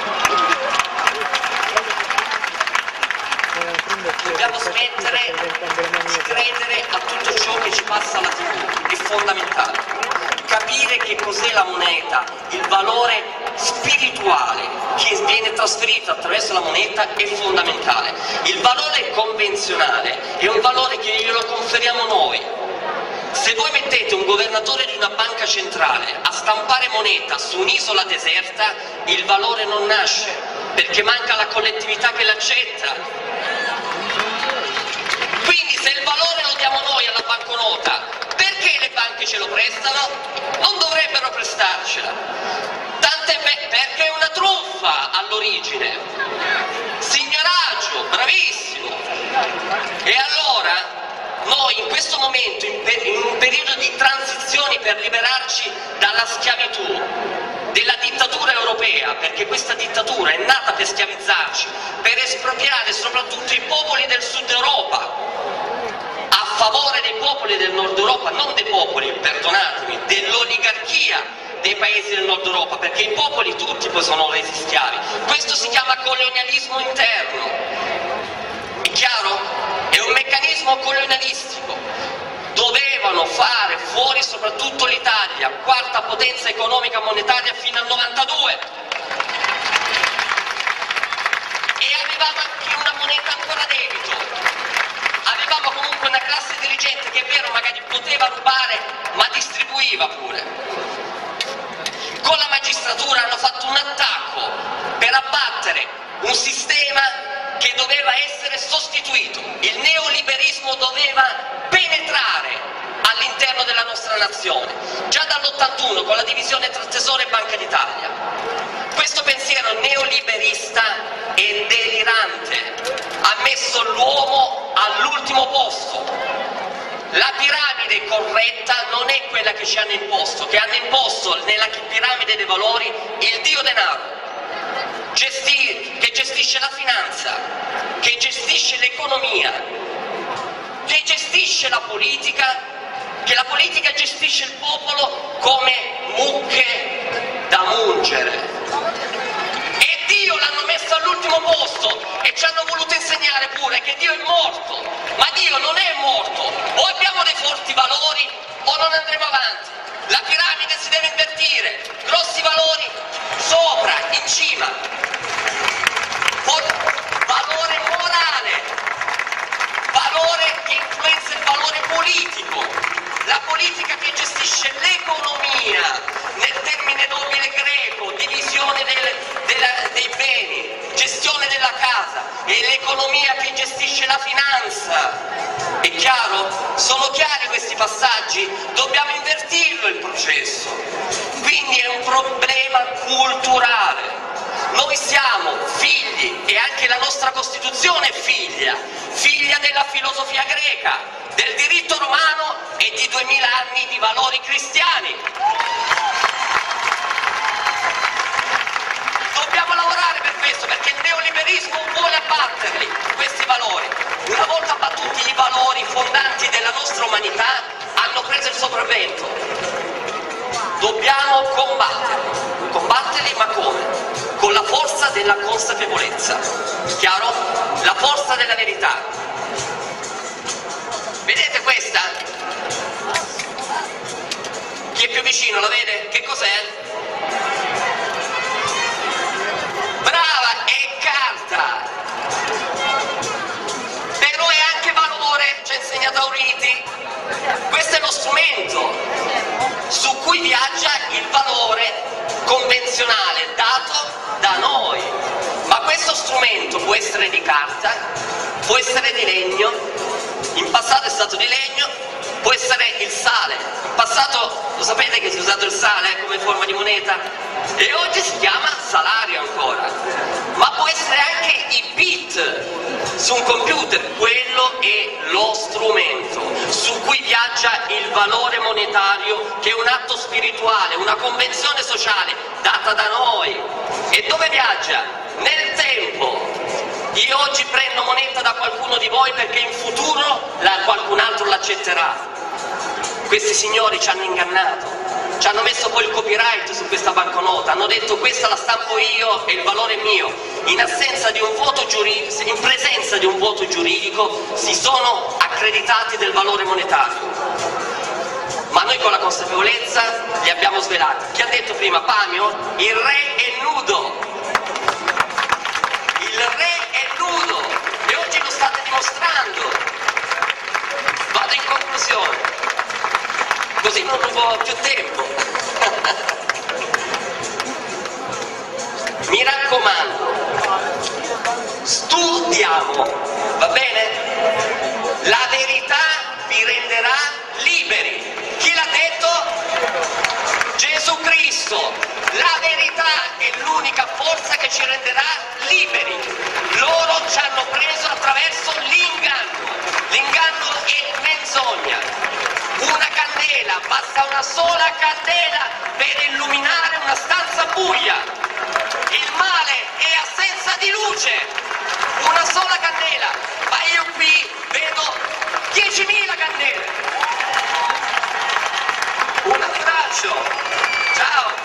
Dobbiamo smettere di credere a tutto ciò che ci passa alla TV, è fondamentale. Capire che cos'è la moneta, il valore spirituale che viene trasferito attraverso la moneta è fondamentale. Il valore convenzionale è un valore che glielo conferiamo noi. Se voi mettete un governatore di una banca centrale a stampare moneta su un'isola deserta, il valore non nasce, perché manca la collettività che l'accetta. Quindi se il valore lo diamo noi alla banconota, perché le banche ce lo prestano? Non dovrebbero prestarcela. Tant'è perché è una truffa all'origine. Signoraggio, bravissimo. E allora noi in questo momento, in un periodo di transizioni per liberarci dalla schiavitù, della dittatura europea, perché questa dittatura è nata per schiavizzarci, per espropriare soprattutto i popoli del sud Europa a favore dei popoli del nord Europa, non dei popoli, perdonatemi, dell'oligarchia dei paesi del nord Europa, perché i popoli tutti poi sono resi schiavi. Questo si chiama colonialismo interno. È chiaro? È un meccanismo colonialistico. Dovevano fare fuori soprattutto l'Italia, quarta potenza economica monetaria fino al 92. E avevamo anche una moneta ancora a debito. rubare, ma distribuiva pure. Con la magistratura hanno fatto un attacco per abbattere un sistema che doveva essere sostituito. Il neoliberismo doveva penetrare all'interno della nostra nazione, già dall'81 con la divisione tra Tesoro e Banca d'Italia. Questo pensiero neoliberista e delirante ha messo l'uomo all'ultimo posto. La piramide corretta non è quella che ci hanno imposto, che hanno imposto nella piramide dei valori il dio denaro, che gestisce la finanza, che gestisce l'economia, che gestisce la politica, che la politica gestisce il popolo come mucche da mungere. E Dio l'hanno messo all'ultimo posto e ci hanno voluto insegnare pure che Dio è morto, ma Dio non è morto. O abbiamo dei forti valori o non andremo avanti. La piramide si deve invertire, grossi valori sopra, in cima, valore morale, valore che influenza il valore politico. La politica che gestisce l'economia, nel termine nobile greco, divisione dei beni, gestione della casa, e l'economia che gestisce la finanza. È chiaro? Sono chiari questi passaggi? Dobbiamo invertirlo il processo. Quindi è un problema culturale. Noi siamo figli, e anche la nostra Costituzione è figlia della filosofia greca, del diritto romano e di 2000 anni di valori cristiani. Dobbiamo lavorare per questo, perché il neoliberismo vuole abbatterli, questi valori. Una volta abbattuti i valori fondanti della nostra umanità, hanno preso il sopravvento. Dobbiamo combatterli, ma come? Con la forza della consapevolezza, chiaro? La forza della verità. Vedete questa? Chi è più vicino la vede? Che cos'è? Brava, è carta! Però è anche valore, ci ha insegnato Auriti. Questo è lo strumento su cui viaggia il valore convenzionale dato da noi. Ma questo strumento può essere di carta, può essere di legno, in passato è stato di legno, può essere il sale. In passato lo sapete che si è usato il sale come forma di moneta e oggi si chiama salario ancora. Ma può essere anche i bit su un computer, quello è lo strumento su cui viaggia il valore monetario, che è un atto spirituale, una convenzione sociale data da noi. E dove viaggia? Nel tempo. Io oggi prendo moneta da qualcuno di voi perché in futuro qualcun altro l'accetterà. Questi signori ci hanno ingannato, ci hanno messo poi il copyright su questa banconota, hanno detto questa la stampo io e il valore è mio. In assenza di un voto giuridico, in presenza di un voto giuridico, si sono accreditati del valore monetario. Ma noi con la consapevolezza li abbiamo svelati. Chi ha detto prima, Pamio? Il re è nudo. Il re è nudo e oggi lo state dimostrando. Vado in conclusione, così non rubo più tempo. Mi raccomando, studiamo, va bene? La verità vi renderà liberi. Chi l'ha detto? Gesù Cristo. La verità è l'unica forza che ci renderà liberi. Loro ci hanno preso attraverso l'inganno. L'inganno è menzogna. Una candela, basta una sola candela per illuminare una stanza buia. Il male è assenza di luce. Una sola candela, ma io qui vedo 10.000 candele. Un abbraccio. Ciao.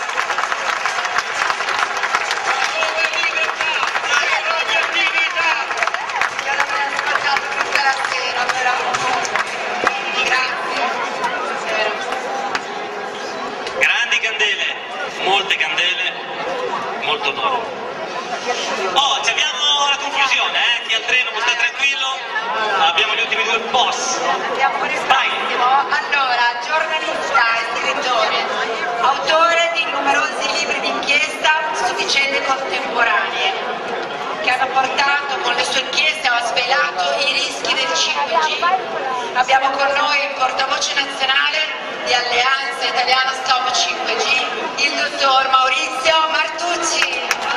Grandi candele, molte candele, molto d'oro. Oh, ci abbiamo la conclusione, chi al treno può stare tranquillo, abbiamo gli ultimi due boss. Vai!
Allora, giornalista e scrittore, autore di numerosi libri d'inchiesta su vicende contemporanee, che hanno portato con le sue inchieste, ha svelato i rischi del 5G. Abbiamo con noi il portavoce nazionale di Alleanza Italiana Stop 5G, il dottor Maurizio Martucci.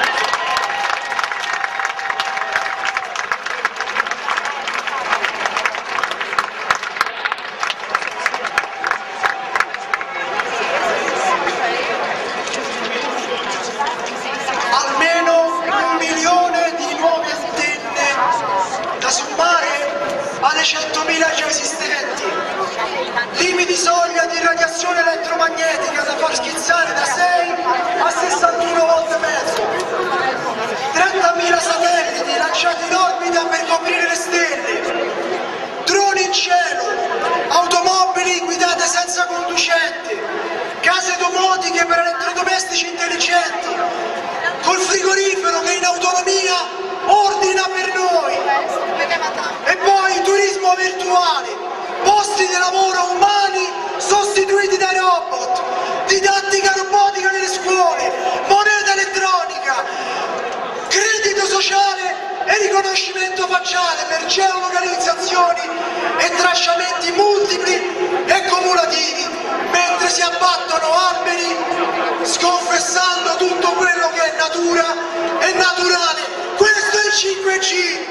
Almeno 1 milione di nuove antenne da sommare alle 100.000 già esistenti, limiti soglia di radiazione elettromagnetica da far schizzare da 6 a 61 volte mezzo, 30.000 satelliti lanciati in orbita per coprire le stelle, droni in cielo, automobili guidate senza conducente, case domotiche per elettrodomestici intelligenti, col frigorifero che in autonomia ordina per noi, e poi turismo virtuale, posti di lavoro umani sostituiti da robot, didattica robotica nelle scuole, moneta elettronica, credito sociale e riconoscimento facciale per geolocalizzazioni e tracciamenti multipli e cumulativi, mentre si abbattono alberi sconfessando tutto quello che è natura e naturale. Questo è il 5G.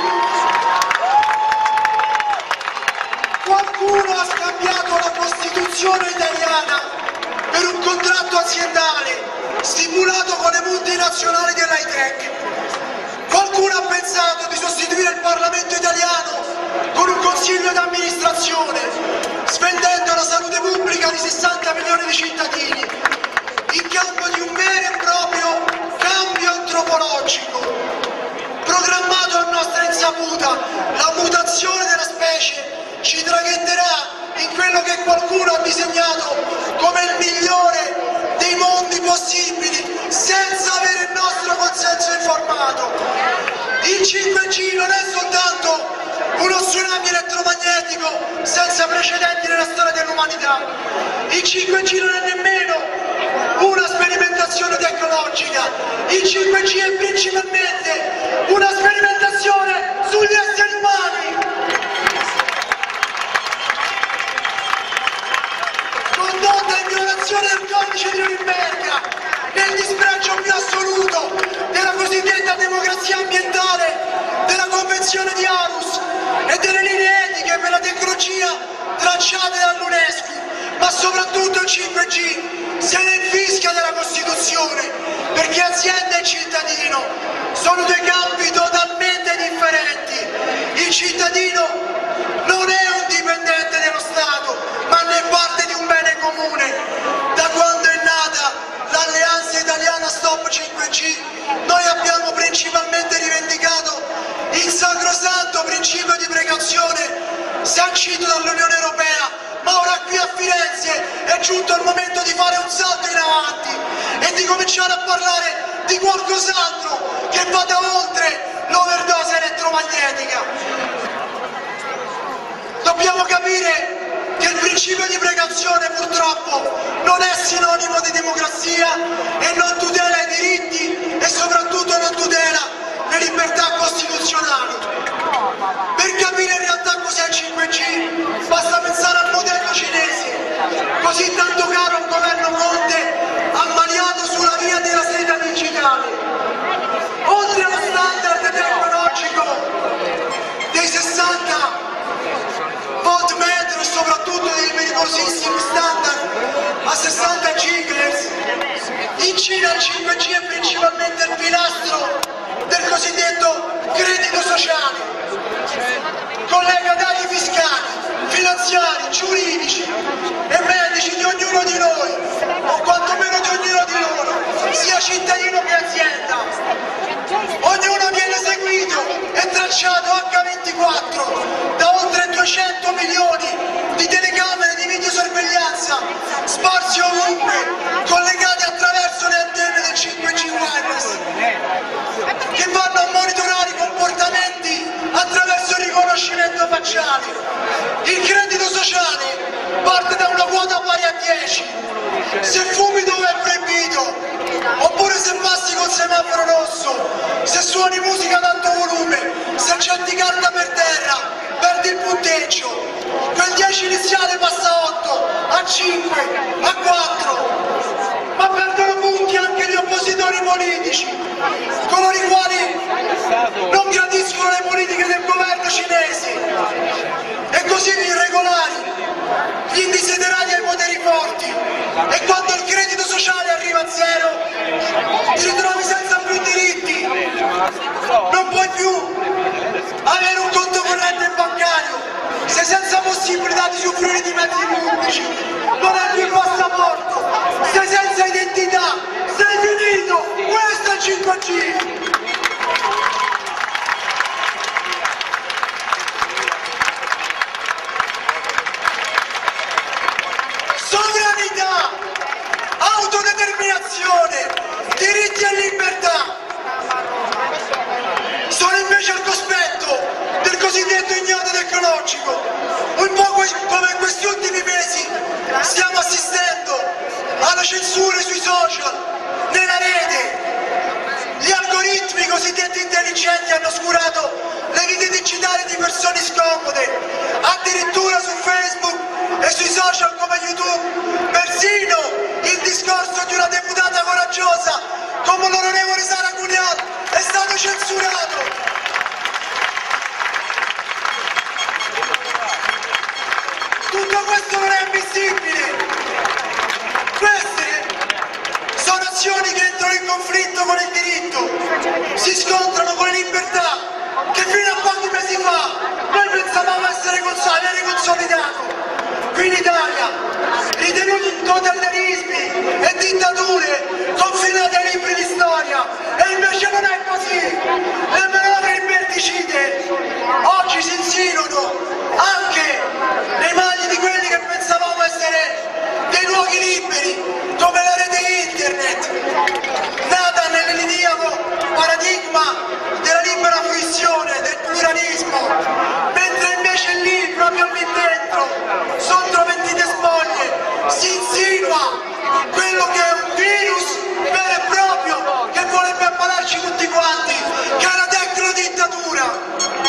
Qualcuno ha scambiato la Costituzione italiana per un contratto aziendale stipulato con le multinazionali dell'high tech. Qualcuno ha pensato di sostituire il Parlamento italiano con un consiglio d'amministrazione, svendendo la salute pubblica di 60 milioni di cittadini, in cambio di un vero e proprio cambio antropologico, programmato a nostra insaputa. La mutazione della specie ci traghetterà in quello che qualcuno ha disegnato come il migliore dei mondi possibili, senza avere il nostro consenso informato. Il 5G non è soltanto uno tsunami elettromagnetico senza precedenti nella storia dell'umanità. Il 5G non è nemmeno una sperimentazione tecnologica. Il 5G è principalmente una sperimentazione sugli esseri umani. Condotta in violazione del codice di Norimberga, nel dispregio più assoluto della cosiddetta democrazia ambientale, della Convenzione di Aarhus e delle linee etiche per la tecnologia tracciate dall'UNESCO, ma soprattutto il 5G se ne infischia della Costituzione, perché azienda e cittadino sono due campi totalmente differenti. Il cittadino non è un dipendente dello Stato, ma ne è parte di un bene comune. Da quando è nata l'Alleanza Italiana Stop 5G, noi abbiamo principalmente rivendicato il sacrosanto principio di precauzione sancito dall'Unione Europea, ma ora qui a Firenze è giunto il momento di fare un salto in avanti e di cominciare a parlare di qualcos'altro che vada oltre l'overdose elettromagnetica. Dobbiamo capire che il principio di precauzione purtroppo non è sinonimo di democrazia e non tutela i diritti e soprattutto non tutela le libertà costituzionali. Per capire in realtà cos'è il 5G basta pensare al modello cinese, così tanto caro al governo Conte, ammaliato sulla via della seta digitale. Oltre allo standard tecnologico dei 60 volt metro e soprattutto dei pericolosissimi standard a 60 GHz, in Cina il 5G è principalmente il pilastro del cosiddetto credito sociale. Collega dati fiscali, finanziari, giuridici e medici di ognuno di noi, o quantomeno di ognuno di loro, sia cittadino che azienda. Ognuno viene seguito e tracciato H24 da oltre 200 milioni di telecamere di videosorveglianza sparsi ovunque, collegati attraverso le antenne del 5G wireless, che vanno a monitorare i comportamenti attraverso il riconoscimento facciale.
Il credito sociale parte da una quota pari a 10. Se fumi dove è proibito, oppure se passi col semaforo rosso, se suoni musica ad alto volume, se getti carta per terra, perdi il punteggio. Quel 10 iniziale passa a 8, a 5, a 4. Ma perdono punti anche gli oppositori politici, coloro i quali non gradiscono le politiche del governo cinese, e così gli irregolari, gli indesiderati ai poteri forti. E quando il credito sociale arriva a zero, ti ritrovi senza più diritti, non puoi più avere un conto corrente bancario, sei senza possibilità di usufruire di mezzi pubblici, non hai più il passaporto, sei senza identità, sei finito. Questo è il 5G. Sovranità, autodeterminazione, diritti e libertà sono invece al cospetto del cosiddetto ignoto tecnologico. Un po' come in questi ultimi mesi stiamo assistendo alla censura sui social, nella rete. Gli algoritmi cosiddetti intelligenti hanno oscurato le vite digitali di persone scomode, addirittura su Facebook e sui social come YouTube. Persino il discorso di una deputata coraggiosa come l'onorevole Sara Cuniat è stato censurato. Tutto questo non è ammissibile. Queste sono azioni che entrano in conflitto con il diritto, si scontrano con le libertà che fino a pochi mesi fa noi pensavamo essere consolidato. Qui in Italia, ritenuti totalitarismi e dittature confinate ai libri di storia, e invece non è così. Le manovre liberticide oggi si insinuano anche nei mani di quelli che pensavamo essere dei luoghi liberi, come la rete internet, nata nell'idiliaco paradigma della libera fruizione, del pluralismo, mentre invece lì, proprio lì dentro, sotto mentite spoglie, si insinua quello che è un virus vero e proprio che vorrebbe ammalarci tutti quanti, che è la tecnodittatura.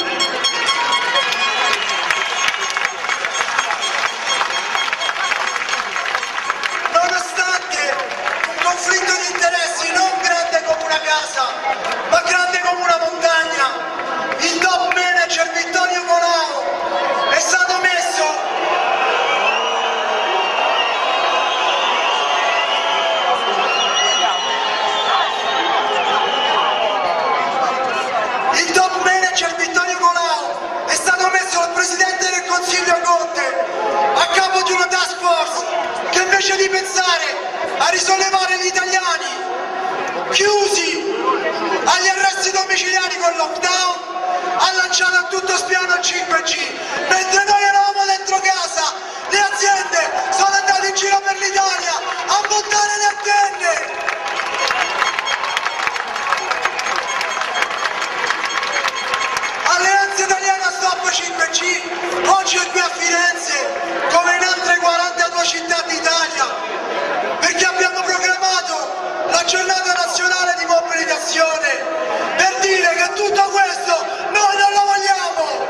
Conflitto di interessi non grande come una casa, ma grande come una montagna. Il top manager Vittorio Colao è stato messo dal Presidente del Consiglio Conte a capo di una task force che invece di pensare a risollevare gli italiani chiusi agli arresti domiciliari con lockdown, ha lanciato a tutto spiano il 5G. Mentre noi eravamo dentro casa, le aziende sono andate in giro per l'Italia a montare le antenne. Alleanza Italiana Stop 5G oggi è qui a Firenze come in altre 42 città d'Italia, perché abbiamo proclamato la giornata nazionale di mobilitazione per dire che tutto questo noi non lo vogliamo.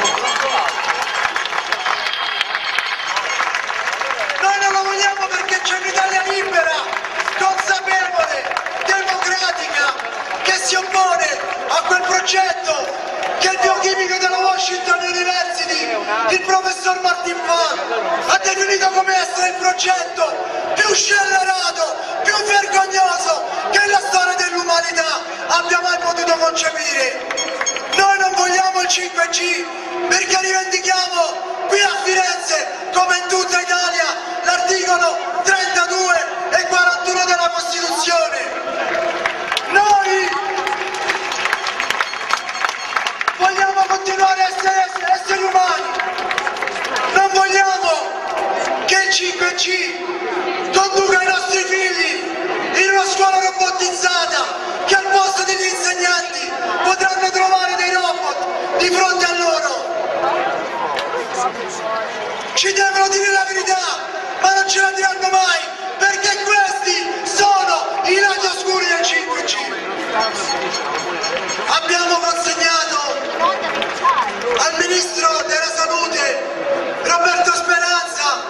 Noi non lo vogliamo perché c'è un'Italia libera, consapevole, democratica, che si oppone a quel progetto che il biochimico della Washington University, il professor Martin Pall, ha definito come essere il progetto più scellerato, più vergognoso che la storia dell'umanità abbia mai potuto concepire. Noi non vogliamo il 5G perché rivendichiamo qui a Firenze, come in tutta Italia, l'articolo 32 e 41 della Costituzione. Noi vogliamo continuare a essere esseri umani, non vogliamo che il 5G conduca i nostri figli in una scuola robotizzata, che al posto degli insegnanti potranno trovare dei robot di fronte a loro. ci devono dire la verità, ma non ce la diranno mai, perché questi sono i lati oscuri del 5G. Abbiamo consegnato al Ministro della Salute Roberto Speranza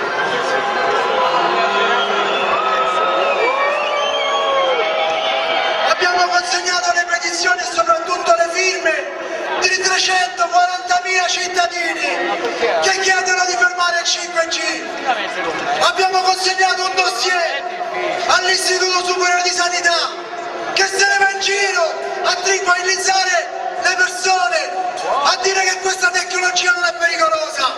le petizioni e soprattutto le firme di 340.000 cittadini che chiedono di fermare il 5G. Abbiamo consegnato un dossier all'Istituto Superiore di Sanità che se ne va in giro a tranquillizzare le persone, a dire che questa tecnologia non è pericolosa.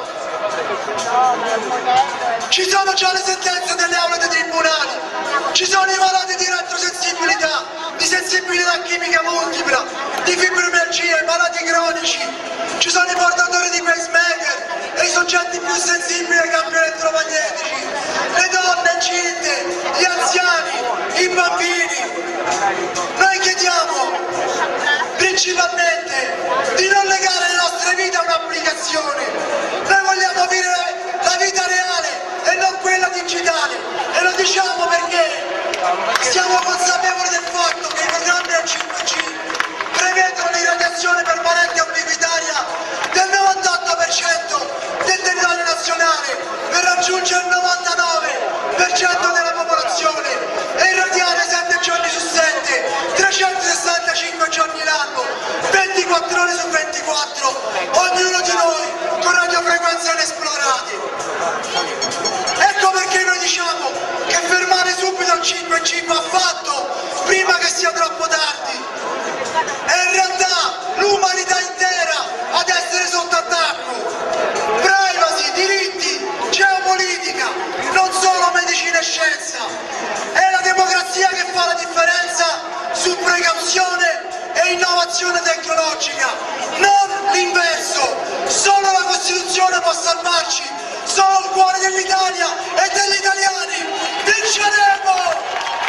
Ci sono già le sentenze delle aule dei tribunali, ci sono i malati di elettrosensibilità, di sensibilità chimica multipla, di fibromialgia, i malati cronici, ci sono i portatori di pacemaker e i soggetti più sensibili ai campi elettromagnetici, le donne incinte, gli anziani, i bambini. Noi chiediamo principalmente di non legare le nostre vite a un'applicazione. Noi vogliamo vivere la vita reale e non quella digitale, e lo diciamo perché siamo consapevoli del fatto che i programmi del 5G prevedono l'irradiazione permanente e ubiquitaria del 98% del territorio nazionale per raggiungere il 99% della popolazione e irradiare 7 giorni su 7, 365 giorni l'anno, 24 ore su 24, ognuno di noi con radiofrequenze inesplorate. Ecco perché noi diciamo che fermare subito il 5G va fatto prima che sia troppo tardi. È in realtà l'umanità intera ad essere sotto attacco. Privacy, diritti, geopolitica, non solo medicina e scienza. È la democrazia che fa la differenza su precauzione e innovazione tecnologica, non l'inverso. Solo la Costituzione può salvarci, solo il cuore dell'Italia e degli italiani. Vinceremo!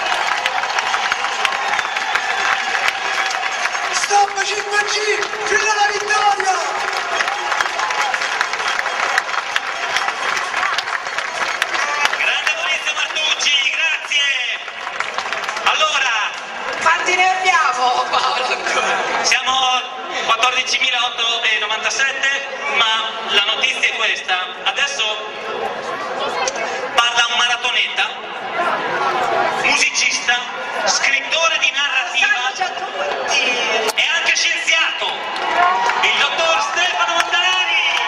Stop 5G fino alla vittoria!
Grande Maurizio Martucci, grazie! Allora,
quanti ne abbiamo, Paolo, ancora?
Siamo 14.897, ma la notizia è questa. Adesso parla un maratoneta, musicista, scrittore di narrativa e anche scienziato, il dottor Stefano Montanari.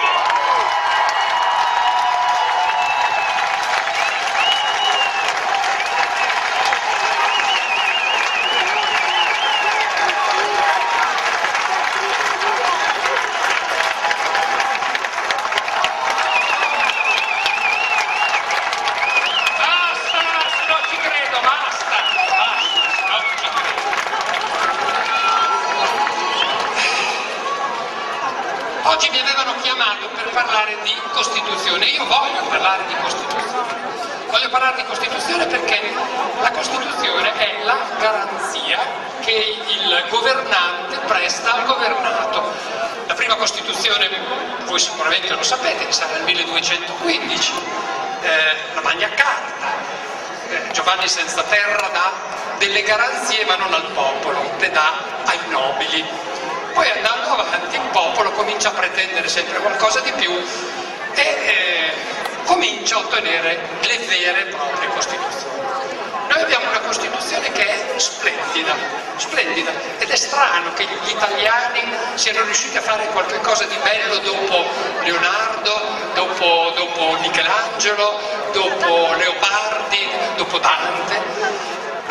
Oggi mi avevano chiamato per parlare di Costituzione, io voglio parlare di Costituzione. Voglio parlare di Costituzione perché la Costituzione è la garanzia che il governante presta al governato. La prima Costituzione, voi sicuramente lo sapete, risale al 1215, la Magna Carta. Giovanni Senza Terra dà delle garanzie ma non al popolo, le dà ai nobili. Poi andando avanti il popolo comincia a pretendere sempre qualcosa di più e comincia a ottenere le vere e proprie Costituzioni. Noi abbiamo una Costituzione che è splendida, splendida, ed è strano che gli italiani siano riusciti a fare qualcosa di bello dopo Leonardo, dopo Michelangelo, dopo Leopardi, dopo Dante,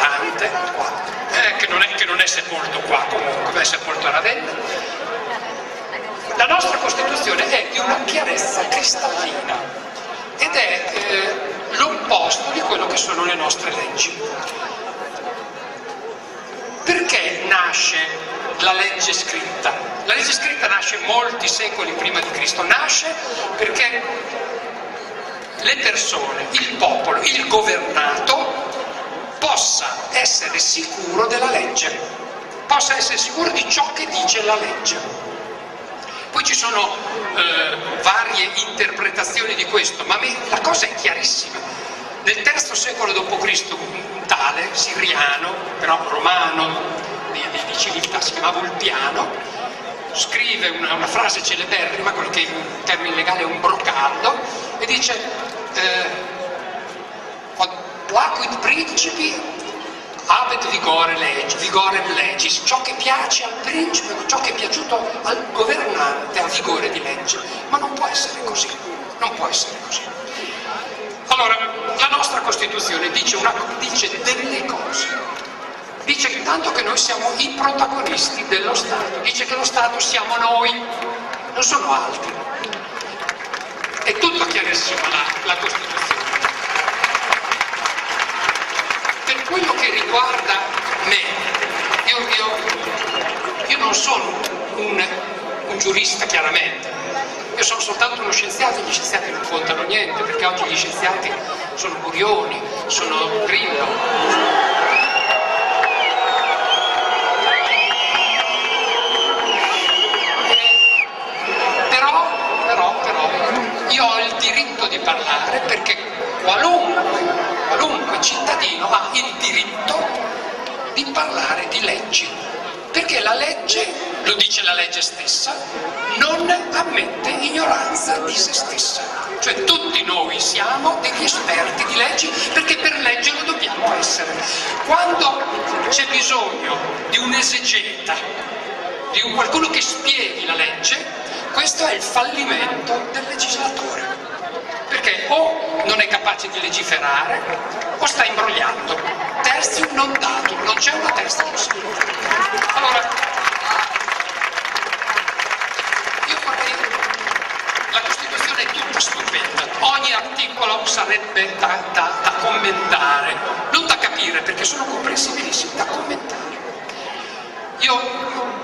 che non è sepolto qua comunque, ma è sepolto a Ravenna. La nostra Costituzione è di una chiarezza cristallina ed è l'opposto di quello che sono le nostre leggi. Perché nasce la legge scritta? La legge scritta nasce molti secoli prima di Cristo, nasce perché le persone, il popolo, il governato possa essere sicuro della legge, possa essere sicuro di ciò che dice la legge. Poi ci sono varie interpretazioni interpretazioni di questo, ma la cosa è chiarissima. Nel III secolo d.C. un tale siriano, però romano, di civiltà, si chiamava Ulpiano, scrive una frase celeberrima, quello che in termini legali è un brocardo, e dice Placuit principi abet vigorem legis, ciò che piace al principe, ciò che è piaciuto al governante ha vigore di legge, ma non può essere così, non può essere così. Allora, la nostra Costituzione dice delle cose, dice intanto che noi siamo i protagonisti dello Stato, dice che lo Stato siamo noi, non sono altri. È tutto chiarissimo la Costituzione. Per quello che riguarda me, io non sono un giurista chiaramente, io sono soltanto uno scienziato, gli scienziati non contano niente, perché oggi gli scienziati sono Burioni, sono Grillo. Però, io ho il diritto di parlare perché qualunque cittadino ha il diritto di parlare di leggi, perché la legge, lo dice la legge stessa, non ammette ignoranza di se stessa, cioè tutti noi siamo degli esperti di leggi perché per legge lo dobbiamo essere. Quando c'è bisogno di un esegeta, di qualcuno che spieghi la legge, questo è il fallimento del legislatore, perché o non è capace di legiferare o sta imbrogliando. Terzium non datum, non c'è una terza possibilità. Allora, io vorrei, la Costituzione è tutta stupenda, ogni articolo sarebbe da commentare, non da capire perché sono comprensibilissimi, da commentare. Io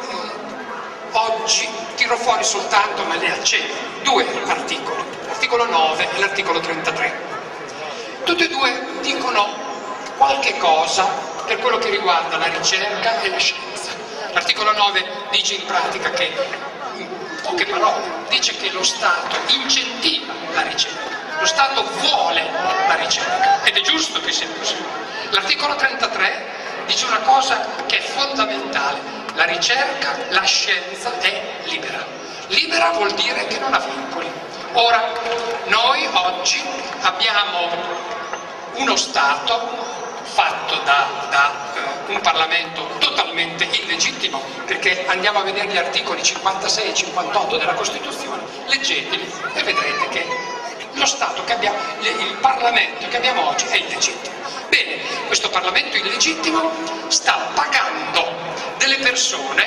oggi tiro fuori soltanto, me ne accenno, due articoli, l'articolo 9 e l'articolo 33. Tutti e due dicono qualche cosa per quello che riguarda la ricerca e la scienza. L'articolo 9 dice in pratica che, in poche parole, dice che lo Stato incentiva la ricerca, lo Stato vuole la ricerca ed è giusto che sia così. L'articolo 33 dice una cosa che è fondamentale: la ricerca, la scienza è libera. Libera vuol dire che non ha vincoli. Ora, noi oggi abbiamo uno Stato fatto da un Parlamento totalmente illegittimo, perché andiamo a vedere gli articoli 56 e 58 della Costituzione, leggeteli e vedrete che lo Stato che abbiamo, il Parlamento che abbiamo oggi è illegittimo. Bene, questo Parlamento illegittimo sta pagando delle persone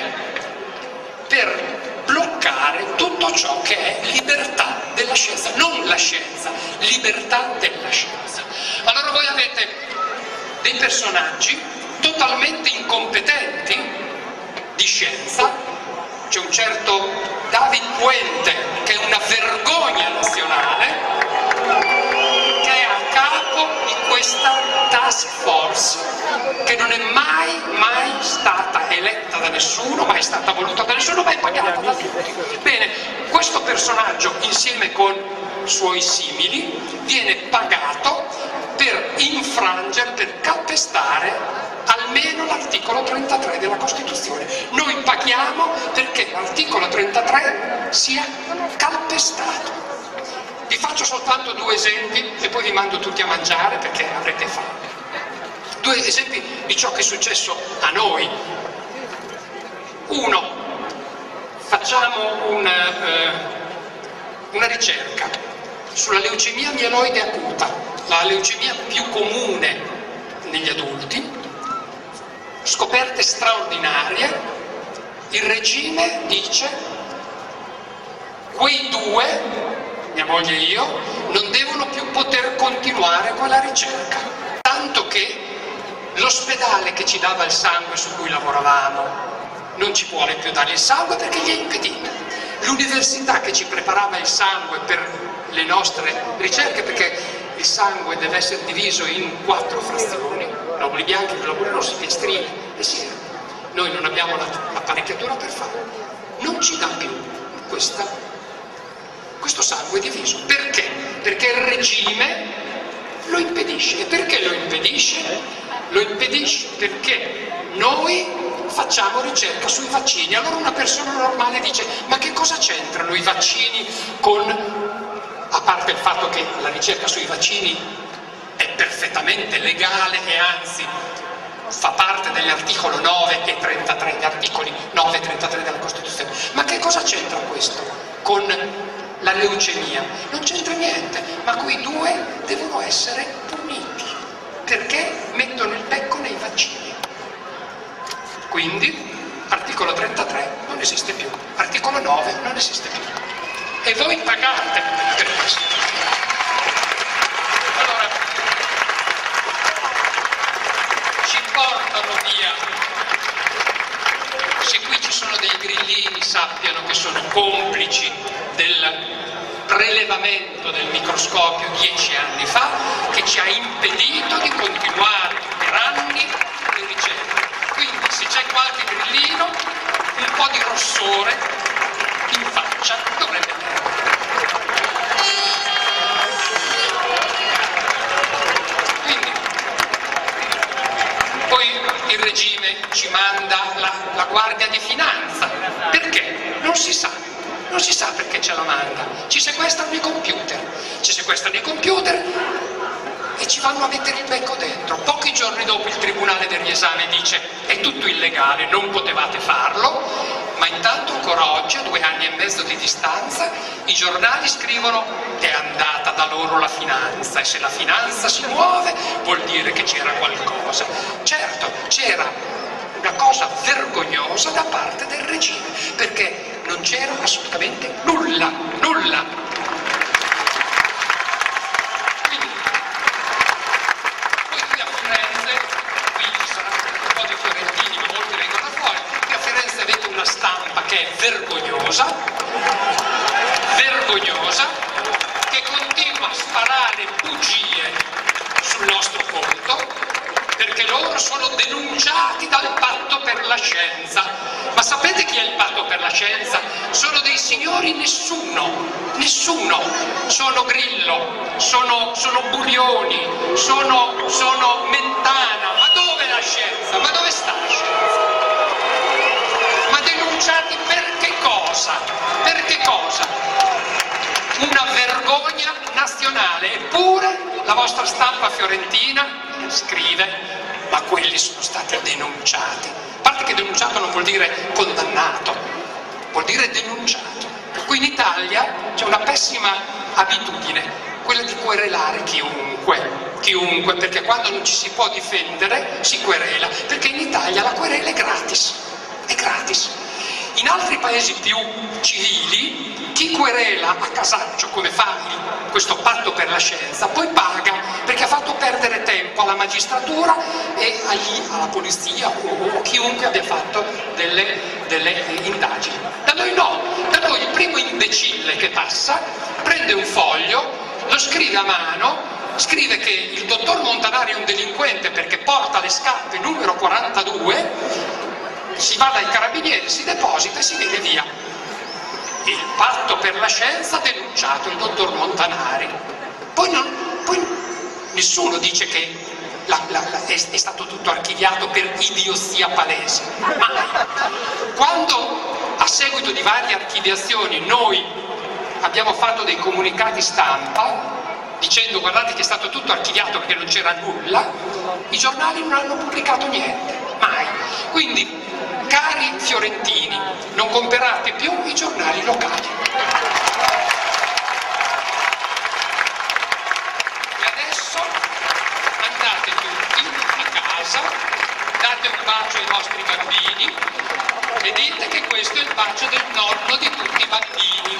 per bloccare tutto ciò che è libertà della scienza, non la scienza, libertà della scienza. Allora voi avete dei personaggi totalmente incompetenti di scienza, c'è un certo David Puente che è una vergogna nazionale, che è a capo di questa task force che non è mai stata eletta da nessuno, mai stata voluta da nessuno, ma è pagata da tutti. Bene, questo personaggio insieme con suoi simili viene pagato per infrangere, per calpestare almeno l'articolo 33 della Costituzione. Noi paghiamo perché l'articolo 33 sia calpestato. Vi faccio soltanto due esempi e poi vi mando tutti a mangiare perché avrete fame. Due esempi di ciò che è successo a noi. Uno, facciamo una ricerca sulla leucemia mieloide acuta, la leucemia più comune negli adulti, scoperte straordinarie. Il regime dice: quei due, mia moglie e io, non devono più poter continuare con la ricerca, tanto che l'ospedale che ci dava il sangue su cui lavoravamo non ci vuole più dare il sangue perché gli è impedito. L'università che ci preparava il sangue per le nostre ricerche, perché il sangue deve essere diviso in 4 frazioni, globuli bianchi, globuli rossi, piastrine e siero. Noi non abbiamo l'apparecchiatura per farlo, non ci dà più questa Questo sangue è diviso. Perché? Perché il regime lo impedisce. E perché lo impedisce? Lo impedisce perché noi facciamo ricerca sui vaccini. Allora una persona normale dice: ma che cosa c'entrano i vaccini con, a parte il fatto che la ricerca sui vaccini è perfettamente legale e anzi fa parte dell'articolo 9 e 33, gli articoli 9 e 33 della Costituzione, ma che cosa c'entra questo con la leucemia? Non c'entra niente, ma quei due devono essere puniti perché mettono il becco nei vaccini. Quindi articolo 33 non esiste più, articolo 9 non esiste più e voi pagate per questo. Allora ci portano via, se qui ci sono dei grillini sappiano che sono complici del prelevamento del microscopio 10 anni fa che ci ha impedito di continuare per anni le ricerche. Quindi se c'è qualche grillino, un po' di rossore in faccia dovrebbe avere. Quindi poi il regime ci manda la Guardia di Finanza. Perché? Non si sa. Non si sa perché ce la manda. Ci sequestrano i computer. E ci vanno a mettere il becco dentro. Pochi giorni dopo il Tribunale del riesame dice: è tutto illegale, non potevate farlo, ma intanto ancora oggi, a 2 anni e mezzo di distanza, i giornali scrivono: è andata da loro la finanza, e se la finanza si muove vuol dire che c'era qualcosa. Certo, c'era una cosa vergognosa da parte del regime, perché non c'era assolutamente nulla. Che è vergognosa, che continua a sparare bugie sul nostro conto, perché loro sono denunciati dal Patto per la Scienza. Ma sapete chi è il Patto per la Scienza? Sono dei signori nessuno. Sono Grillo, sono Burioni, sono Mentana. Ma dove la scienza? Ma dove sta la scienza? Ma denunciati per che cosa? Per che cosa? Una vergogna nazionale. Eppure la vostra stampa fiorentina scrive: ma quelli sono stati denunciati. A parte che denunciato non vuol dire condannato, vuol dire denunciato. Per cui in Italia c'è una pessima abitudine, quella di querelare chiunque, perché quando non ci si può difendere si querela, perché in Italia la querela è gratis. In altri paesi più civili chi querela a casaccio, come fa questo Patto per la Scienza, poi paga perché ha fatto perdere tempo alla magistratura e alla polizia o chiunque abbia fatto delle indagini. Da noi no, da noi il primo imbecille che passa prende un foglio, lo scrive a mano, scrive che il dottor Montanari è un delinquente perché porta le scarpe numero 42, si va dai carabinieri, si deposita e si viene via. Il Patto per la Scienza ha denunciato il dottor Montanari. Poi nessuno dice che è stato tutto archiviato per idiozia palese. Mai. Quando a seguito di varie archiviazioni noi abbiamo fatto dei comunicati stampa dicendo: guardate che è stato tutto archiviato perché non c'era nulla, i giornali non hanno pubblicato niente, mai. Quindi, cari fiorentini, non comprate più i giornali locali. E adesso andate tutti a casa, date un bacio ai vostri bambini e dite che questo è il bacio del nonno di tutti i bambini.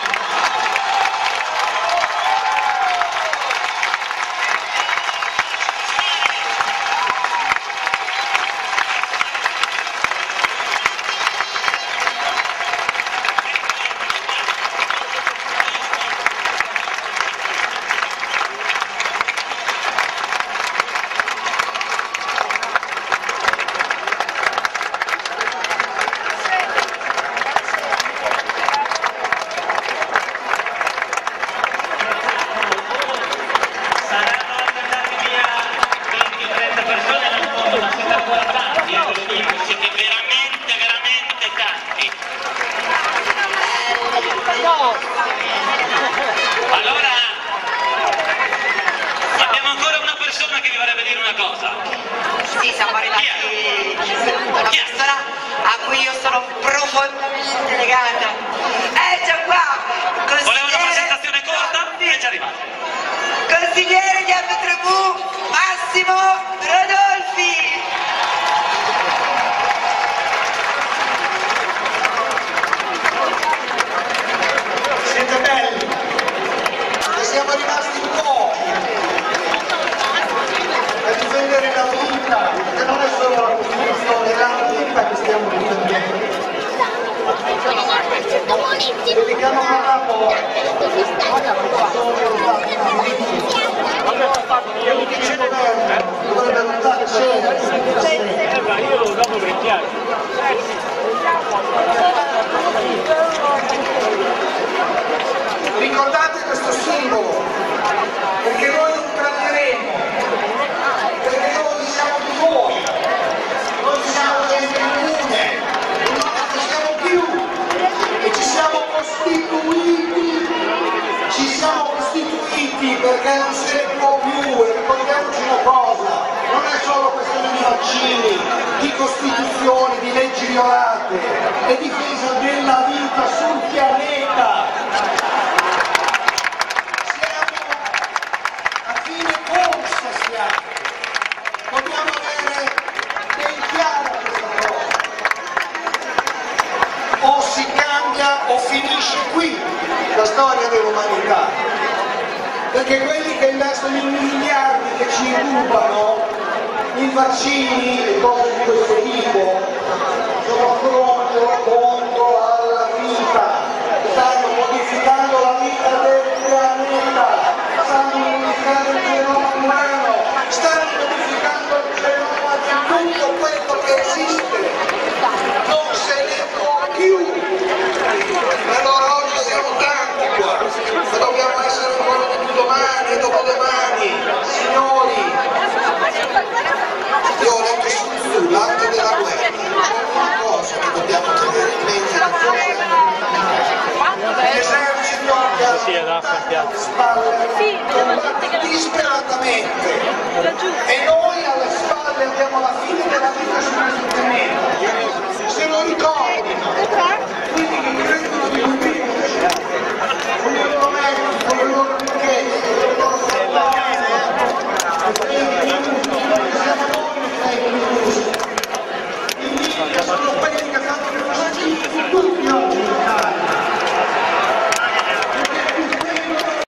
Sì, siamo arrivati alla persona a cui io sono profondamente legata. Già qua!
Voleva una presentazione corta? È già arrivata.
Consigliere di APTV, Massimo Rodolfi!
Siete belli, e siamo rimasti in pochi a difendere la vita, che non è solo la Costituzione, è la vita che stiamo difendendo. Dedichiamo un capo
io lo dopo vecchiare.
Ricordate questo simbolo, perché noi non tradiremo, perché noi siamo di voi, noi siamo gente comune, non ne siamo più e ci siamo costituiti perché non se ne può più. E ricordiamoci una cosa, non è solo questione di vaccini, di costituzioni, di leggi violate, è difesa della vita sul pianeta. A fine corsa siamo, dobbiamo avere ben chiara questa cosa. O si cambia o finisce qui la storia dell'umanità, perché quelli che investono i miliardi che ci rubano in vaccini e cose di questo tipo sono contro alla vita, stanno modificando la vita del pianeta, stanno modificando il genoma umano, stanno modificando il genoma di tutto quello che esiste, non se ne può più. Allora oggi siamo tanti qua, ma dobbiamo essere ancora di più domani e dopodomani. Signori, io ho letto sull'arte della guerra, c'è una cosa che dobbiamo tenere in mente, l'esercito alle spalle combatte disperatamente e noi alle spalle abbiamo la fine della vita sul pianeta, se lo ricordino.